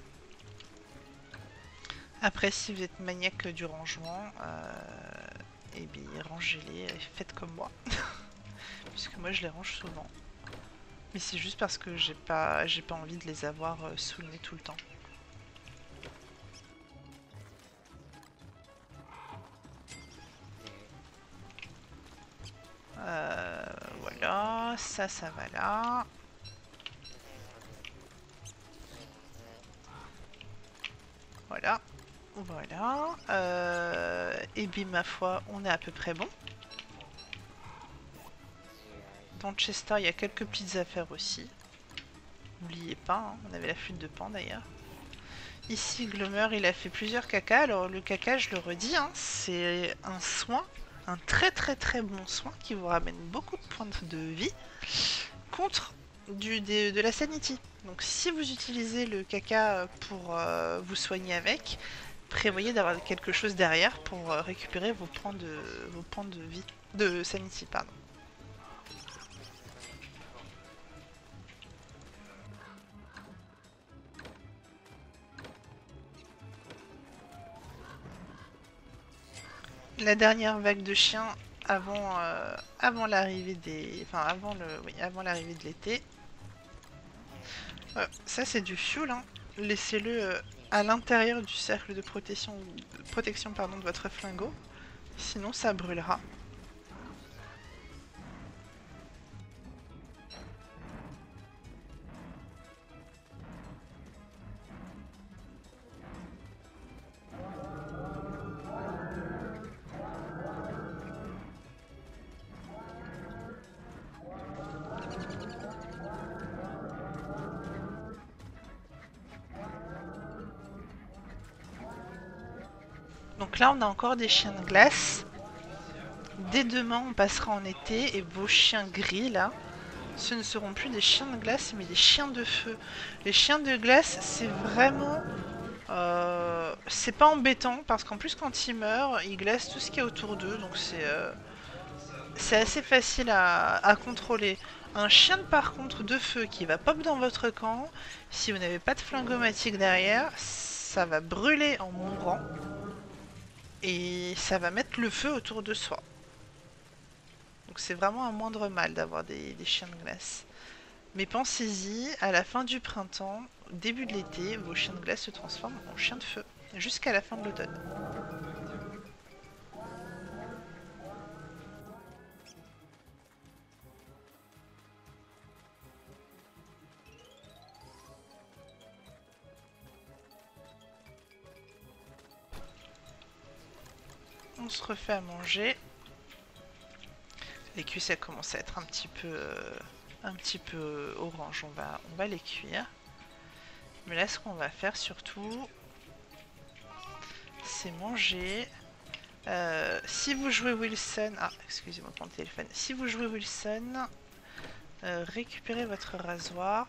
Après, si vous êtes maniaque du rangement, euh, eh bien, rangez-les et faites comme moi. Puisque moi, je les range souvent. Mais c'est juste parce que j'ai pas, j'ai pas envie de les avoir euh, sous le nez tout le temps. Euh, voilà, ça, ça va là. Voilà, voilà. Euh, et bien, ma foi, on est à peu près bon. Dans Chester, il y a quelques petites affaires aussi. N'oubliez pas, hein, on avait la flûte de Pan d'ailleurs. Ici, Gloomer, il a fait plusieurs caca. Alors, le caca, je le redis, hein, c'est un soin, un très très très bon soin qui vous ramène beaucoup de points de vie contre du, de, de la sanity. Donc, si vous utilisez le caca pour euh, vous soigner avec, prévoyez d'avoir quelque chose derrière pour euh, récupérer vos points de, vos points de vie, de sanity, pardon. La dernière vague de chiens avant, euh, avant l'arrivée des, enfin avant le, oui, avant l'arrivée de l'été. Euh, ça c'est du fuel, hein. Laissez-le euh, à l'intérieur du cercle de protection, de protection pardon, de votre flingot, sinon ça brûlera. Donc là on a encore des chiens de glace. Dès demain on passera en été et vos chiens gris là, ce ne seront plus des chiens de glace mais des chiens de feu. Les chiens de glace c'est vraiment... Euh, c'est pas embêtant parce qu'en plus quand ils meurent, ils glacent tout ce qu'il y a autour d'eux, donc c'est euh, c'est assez facile à, à contrôler. Un chien par contre de feu qui va pop dans votre camp, si vous n'avez pas de flingomatique derrière, ça va brûler en mourant et ça va mettre le feu autour de soi. Donc c'est vraiment un moindre mal d'avoir des, des chiens de glace. Mais pensez-y, à la fin du printemps, au début de l'été, vos chiens de glace se transforment en chiens de feu, jusqu'à la fin de l'automne. On se refait à manger. Les cuisses elles commencent à être un petit peu, euh, un petit peu orange. On va, on va les cuire. Mais là, ce qu'on va faire surtout, c'est manger. Euh, si vous jouez Wilson, ah, excusez-moi pour le téléphone. Si vous jouez Wilson, euh, récupérez votre rasoir.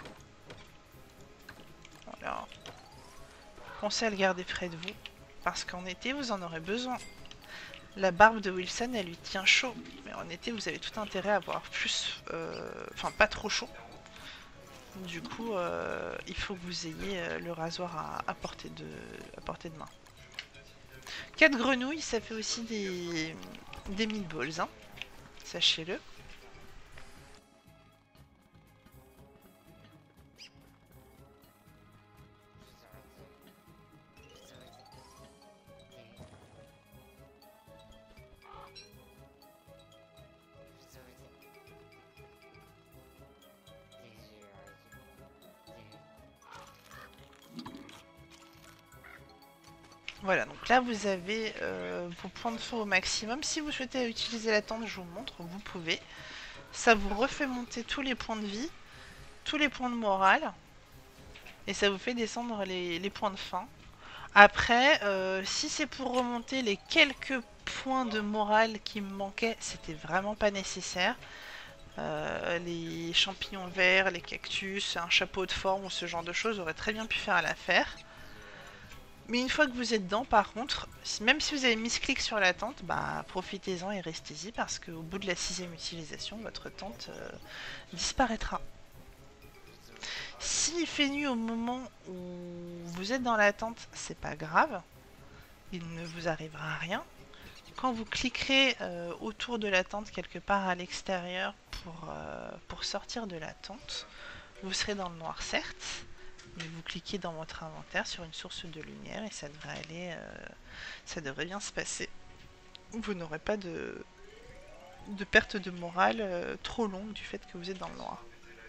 Voilà. Pensez à le garder près de vous, parce qu'en été, vous en aurez besoin. La barbe de Wilson, elle lui tient chaud. Mais en été, vous avez tout intérêt à avoir plus... Euh, enfin, pas trop chaud. Du coup, euh, il faut que vous ayez euh, le rasoir à, à, portée de, à portée de main. quatre grenouilles, ça fait aussi des, des meatballs, hein. Sachez-le. Voilà, donc là vous avez euh, vos points de feu au maximum. Si vous souhaitez utiliser la tente, je vous montre, vous pouvez. Ça vous refait monter tous les points de vie, tous les points de morale, et ça vous fait descendre les, les points de faim. Après, euh, si c'est pour remonter les quelques points de morale qui me manquaient, c'était vraiment pas nécessaire. Euh, les champignons verts, les cactus, un chapeau de forme ou ce genre de choses auraient très bien pu faire l'affaire. Mais une fois que vous êtes dedans, par contre, même si vous avez mis ce clic sur la tente, bah profitez-en et restez-y parce qu'au bout de la sixième utilisation, votre tente euh, disparaîtra. S'il fait nuit au moment où vous êtes dans la tente, c'est pas grave, il ne vous arrivera rien. Quand vous cliquerez euh, autour de la tente quelque part à l'extérieur pour, euh, pour sortir de la tente, vous serez dans le noir certes, mais vous cliquez dans votre inventaire sur une source de lumière et ça devrait aller, euh, ça devrait bien se passer. Vous n'aurez pas de, de perte de morale euh, trop longue du fait que vous êtes dans le noir.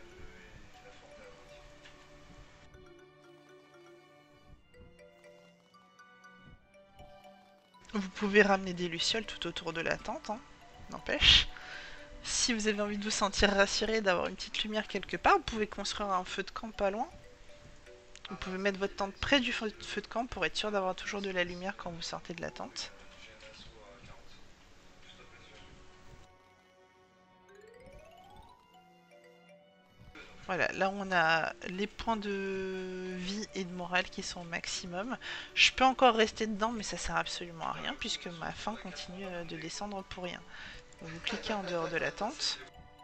Vous pouvez ramener des lucioles tout autour de la tente, hein, n'empêche. Si vous avez envie de vous sentir rassuré, d'avoir une petite lumière quelque part, vous pouvez construire un feu de camp pas loin. Vous pouvez mettre votre tente près du feu de camp pour être sûr d'avoir toujours de la lumière quand vous sortez de la tente. Voilà, là on a les points de vie et de morale qui sont au maximum. Je peux encore rester dedans, mais ça sert absolument à rien puisque ma faim continue de descendre pour rien. Donc vous cliquez en dehors de la tente.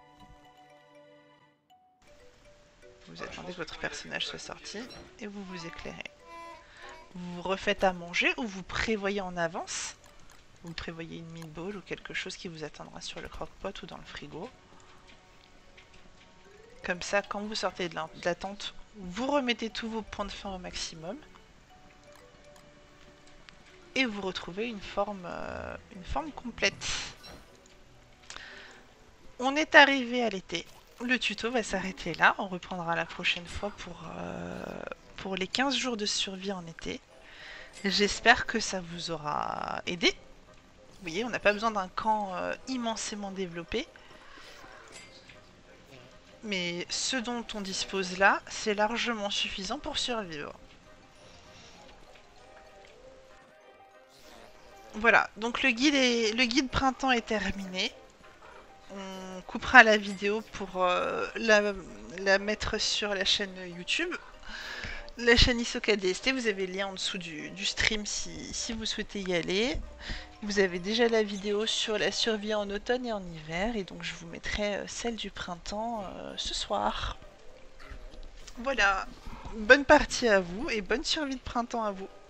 Vous attendez que votre personnage soit sorti et vous vous éclairez. Vous vous refaites à manger ou vous prévoyez en avance. Vous prévoyez une meatball ou quelque chose qui vous attendra sur le croque-pot ou dans le frigo. Comme ça, quand vous sortez de la, de la tente, vous remettez tous vos points de faim au maximum. Et vous retrouvez une forme, euh, une forme complète. On est arrivé à l'été. Le tuto va s'arrêter là. On reprendra la prochaine fois pour, euh, pour les quinze jours de survie en été. J'espère que ça vous aura aidé. Vous voyez, on n'a pas besoin d'un camp euh, immensément développé. Mais ce dont on dispose là, c'est largement suffisant pour survivre. Voilà, donc le guide, est, le guide printemps est terminé. On coupera la vidéo pour euh, la, la mettre sur la chaîne YouTube. La chaîne Hisoka D S T, vous avez le lien en dessous du, du stream si, si vous souhaitez y aller. Vous avez déjà la vidéo sur la survie en automne et en hiver, et donc je vous mettrai celle du printemps euh, ce soir. Voilà, bonne partie à vous et bonne survie de printemps à vous.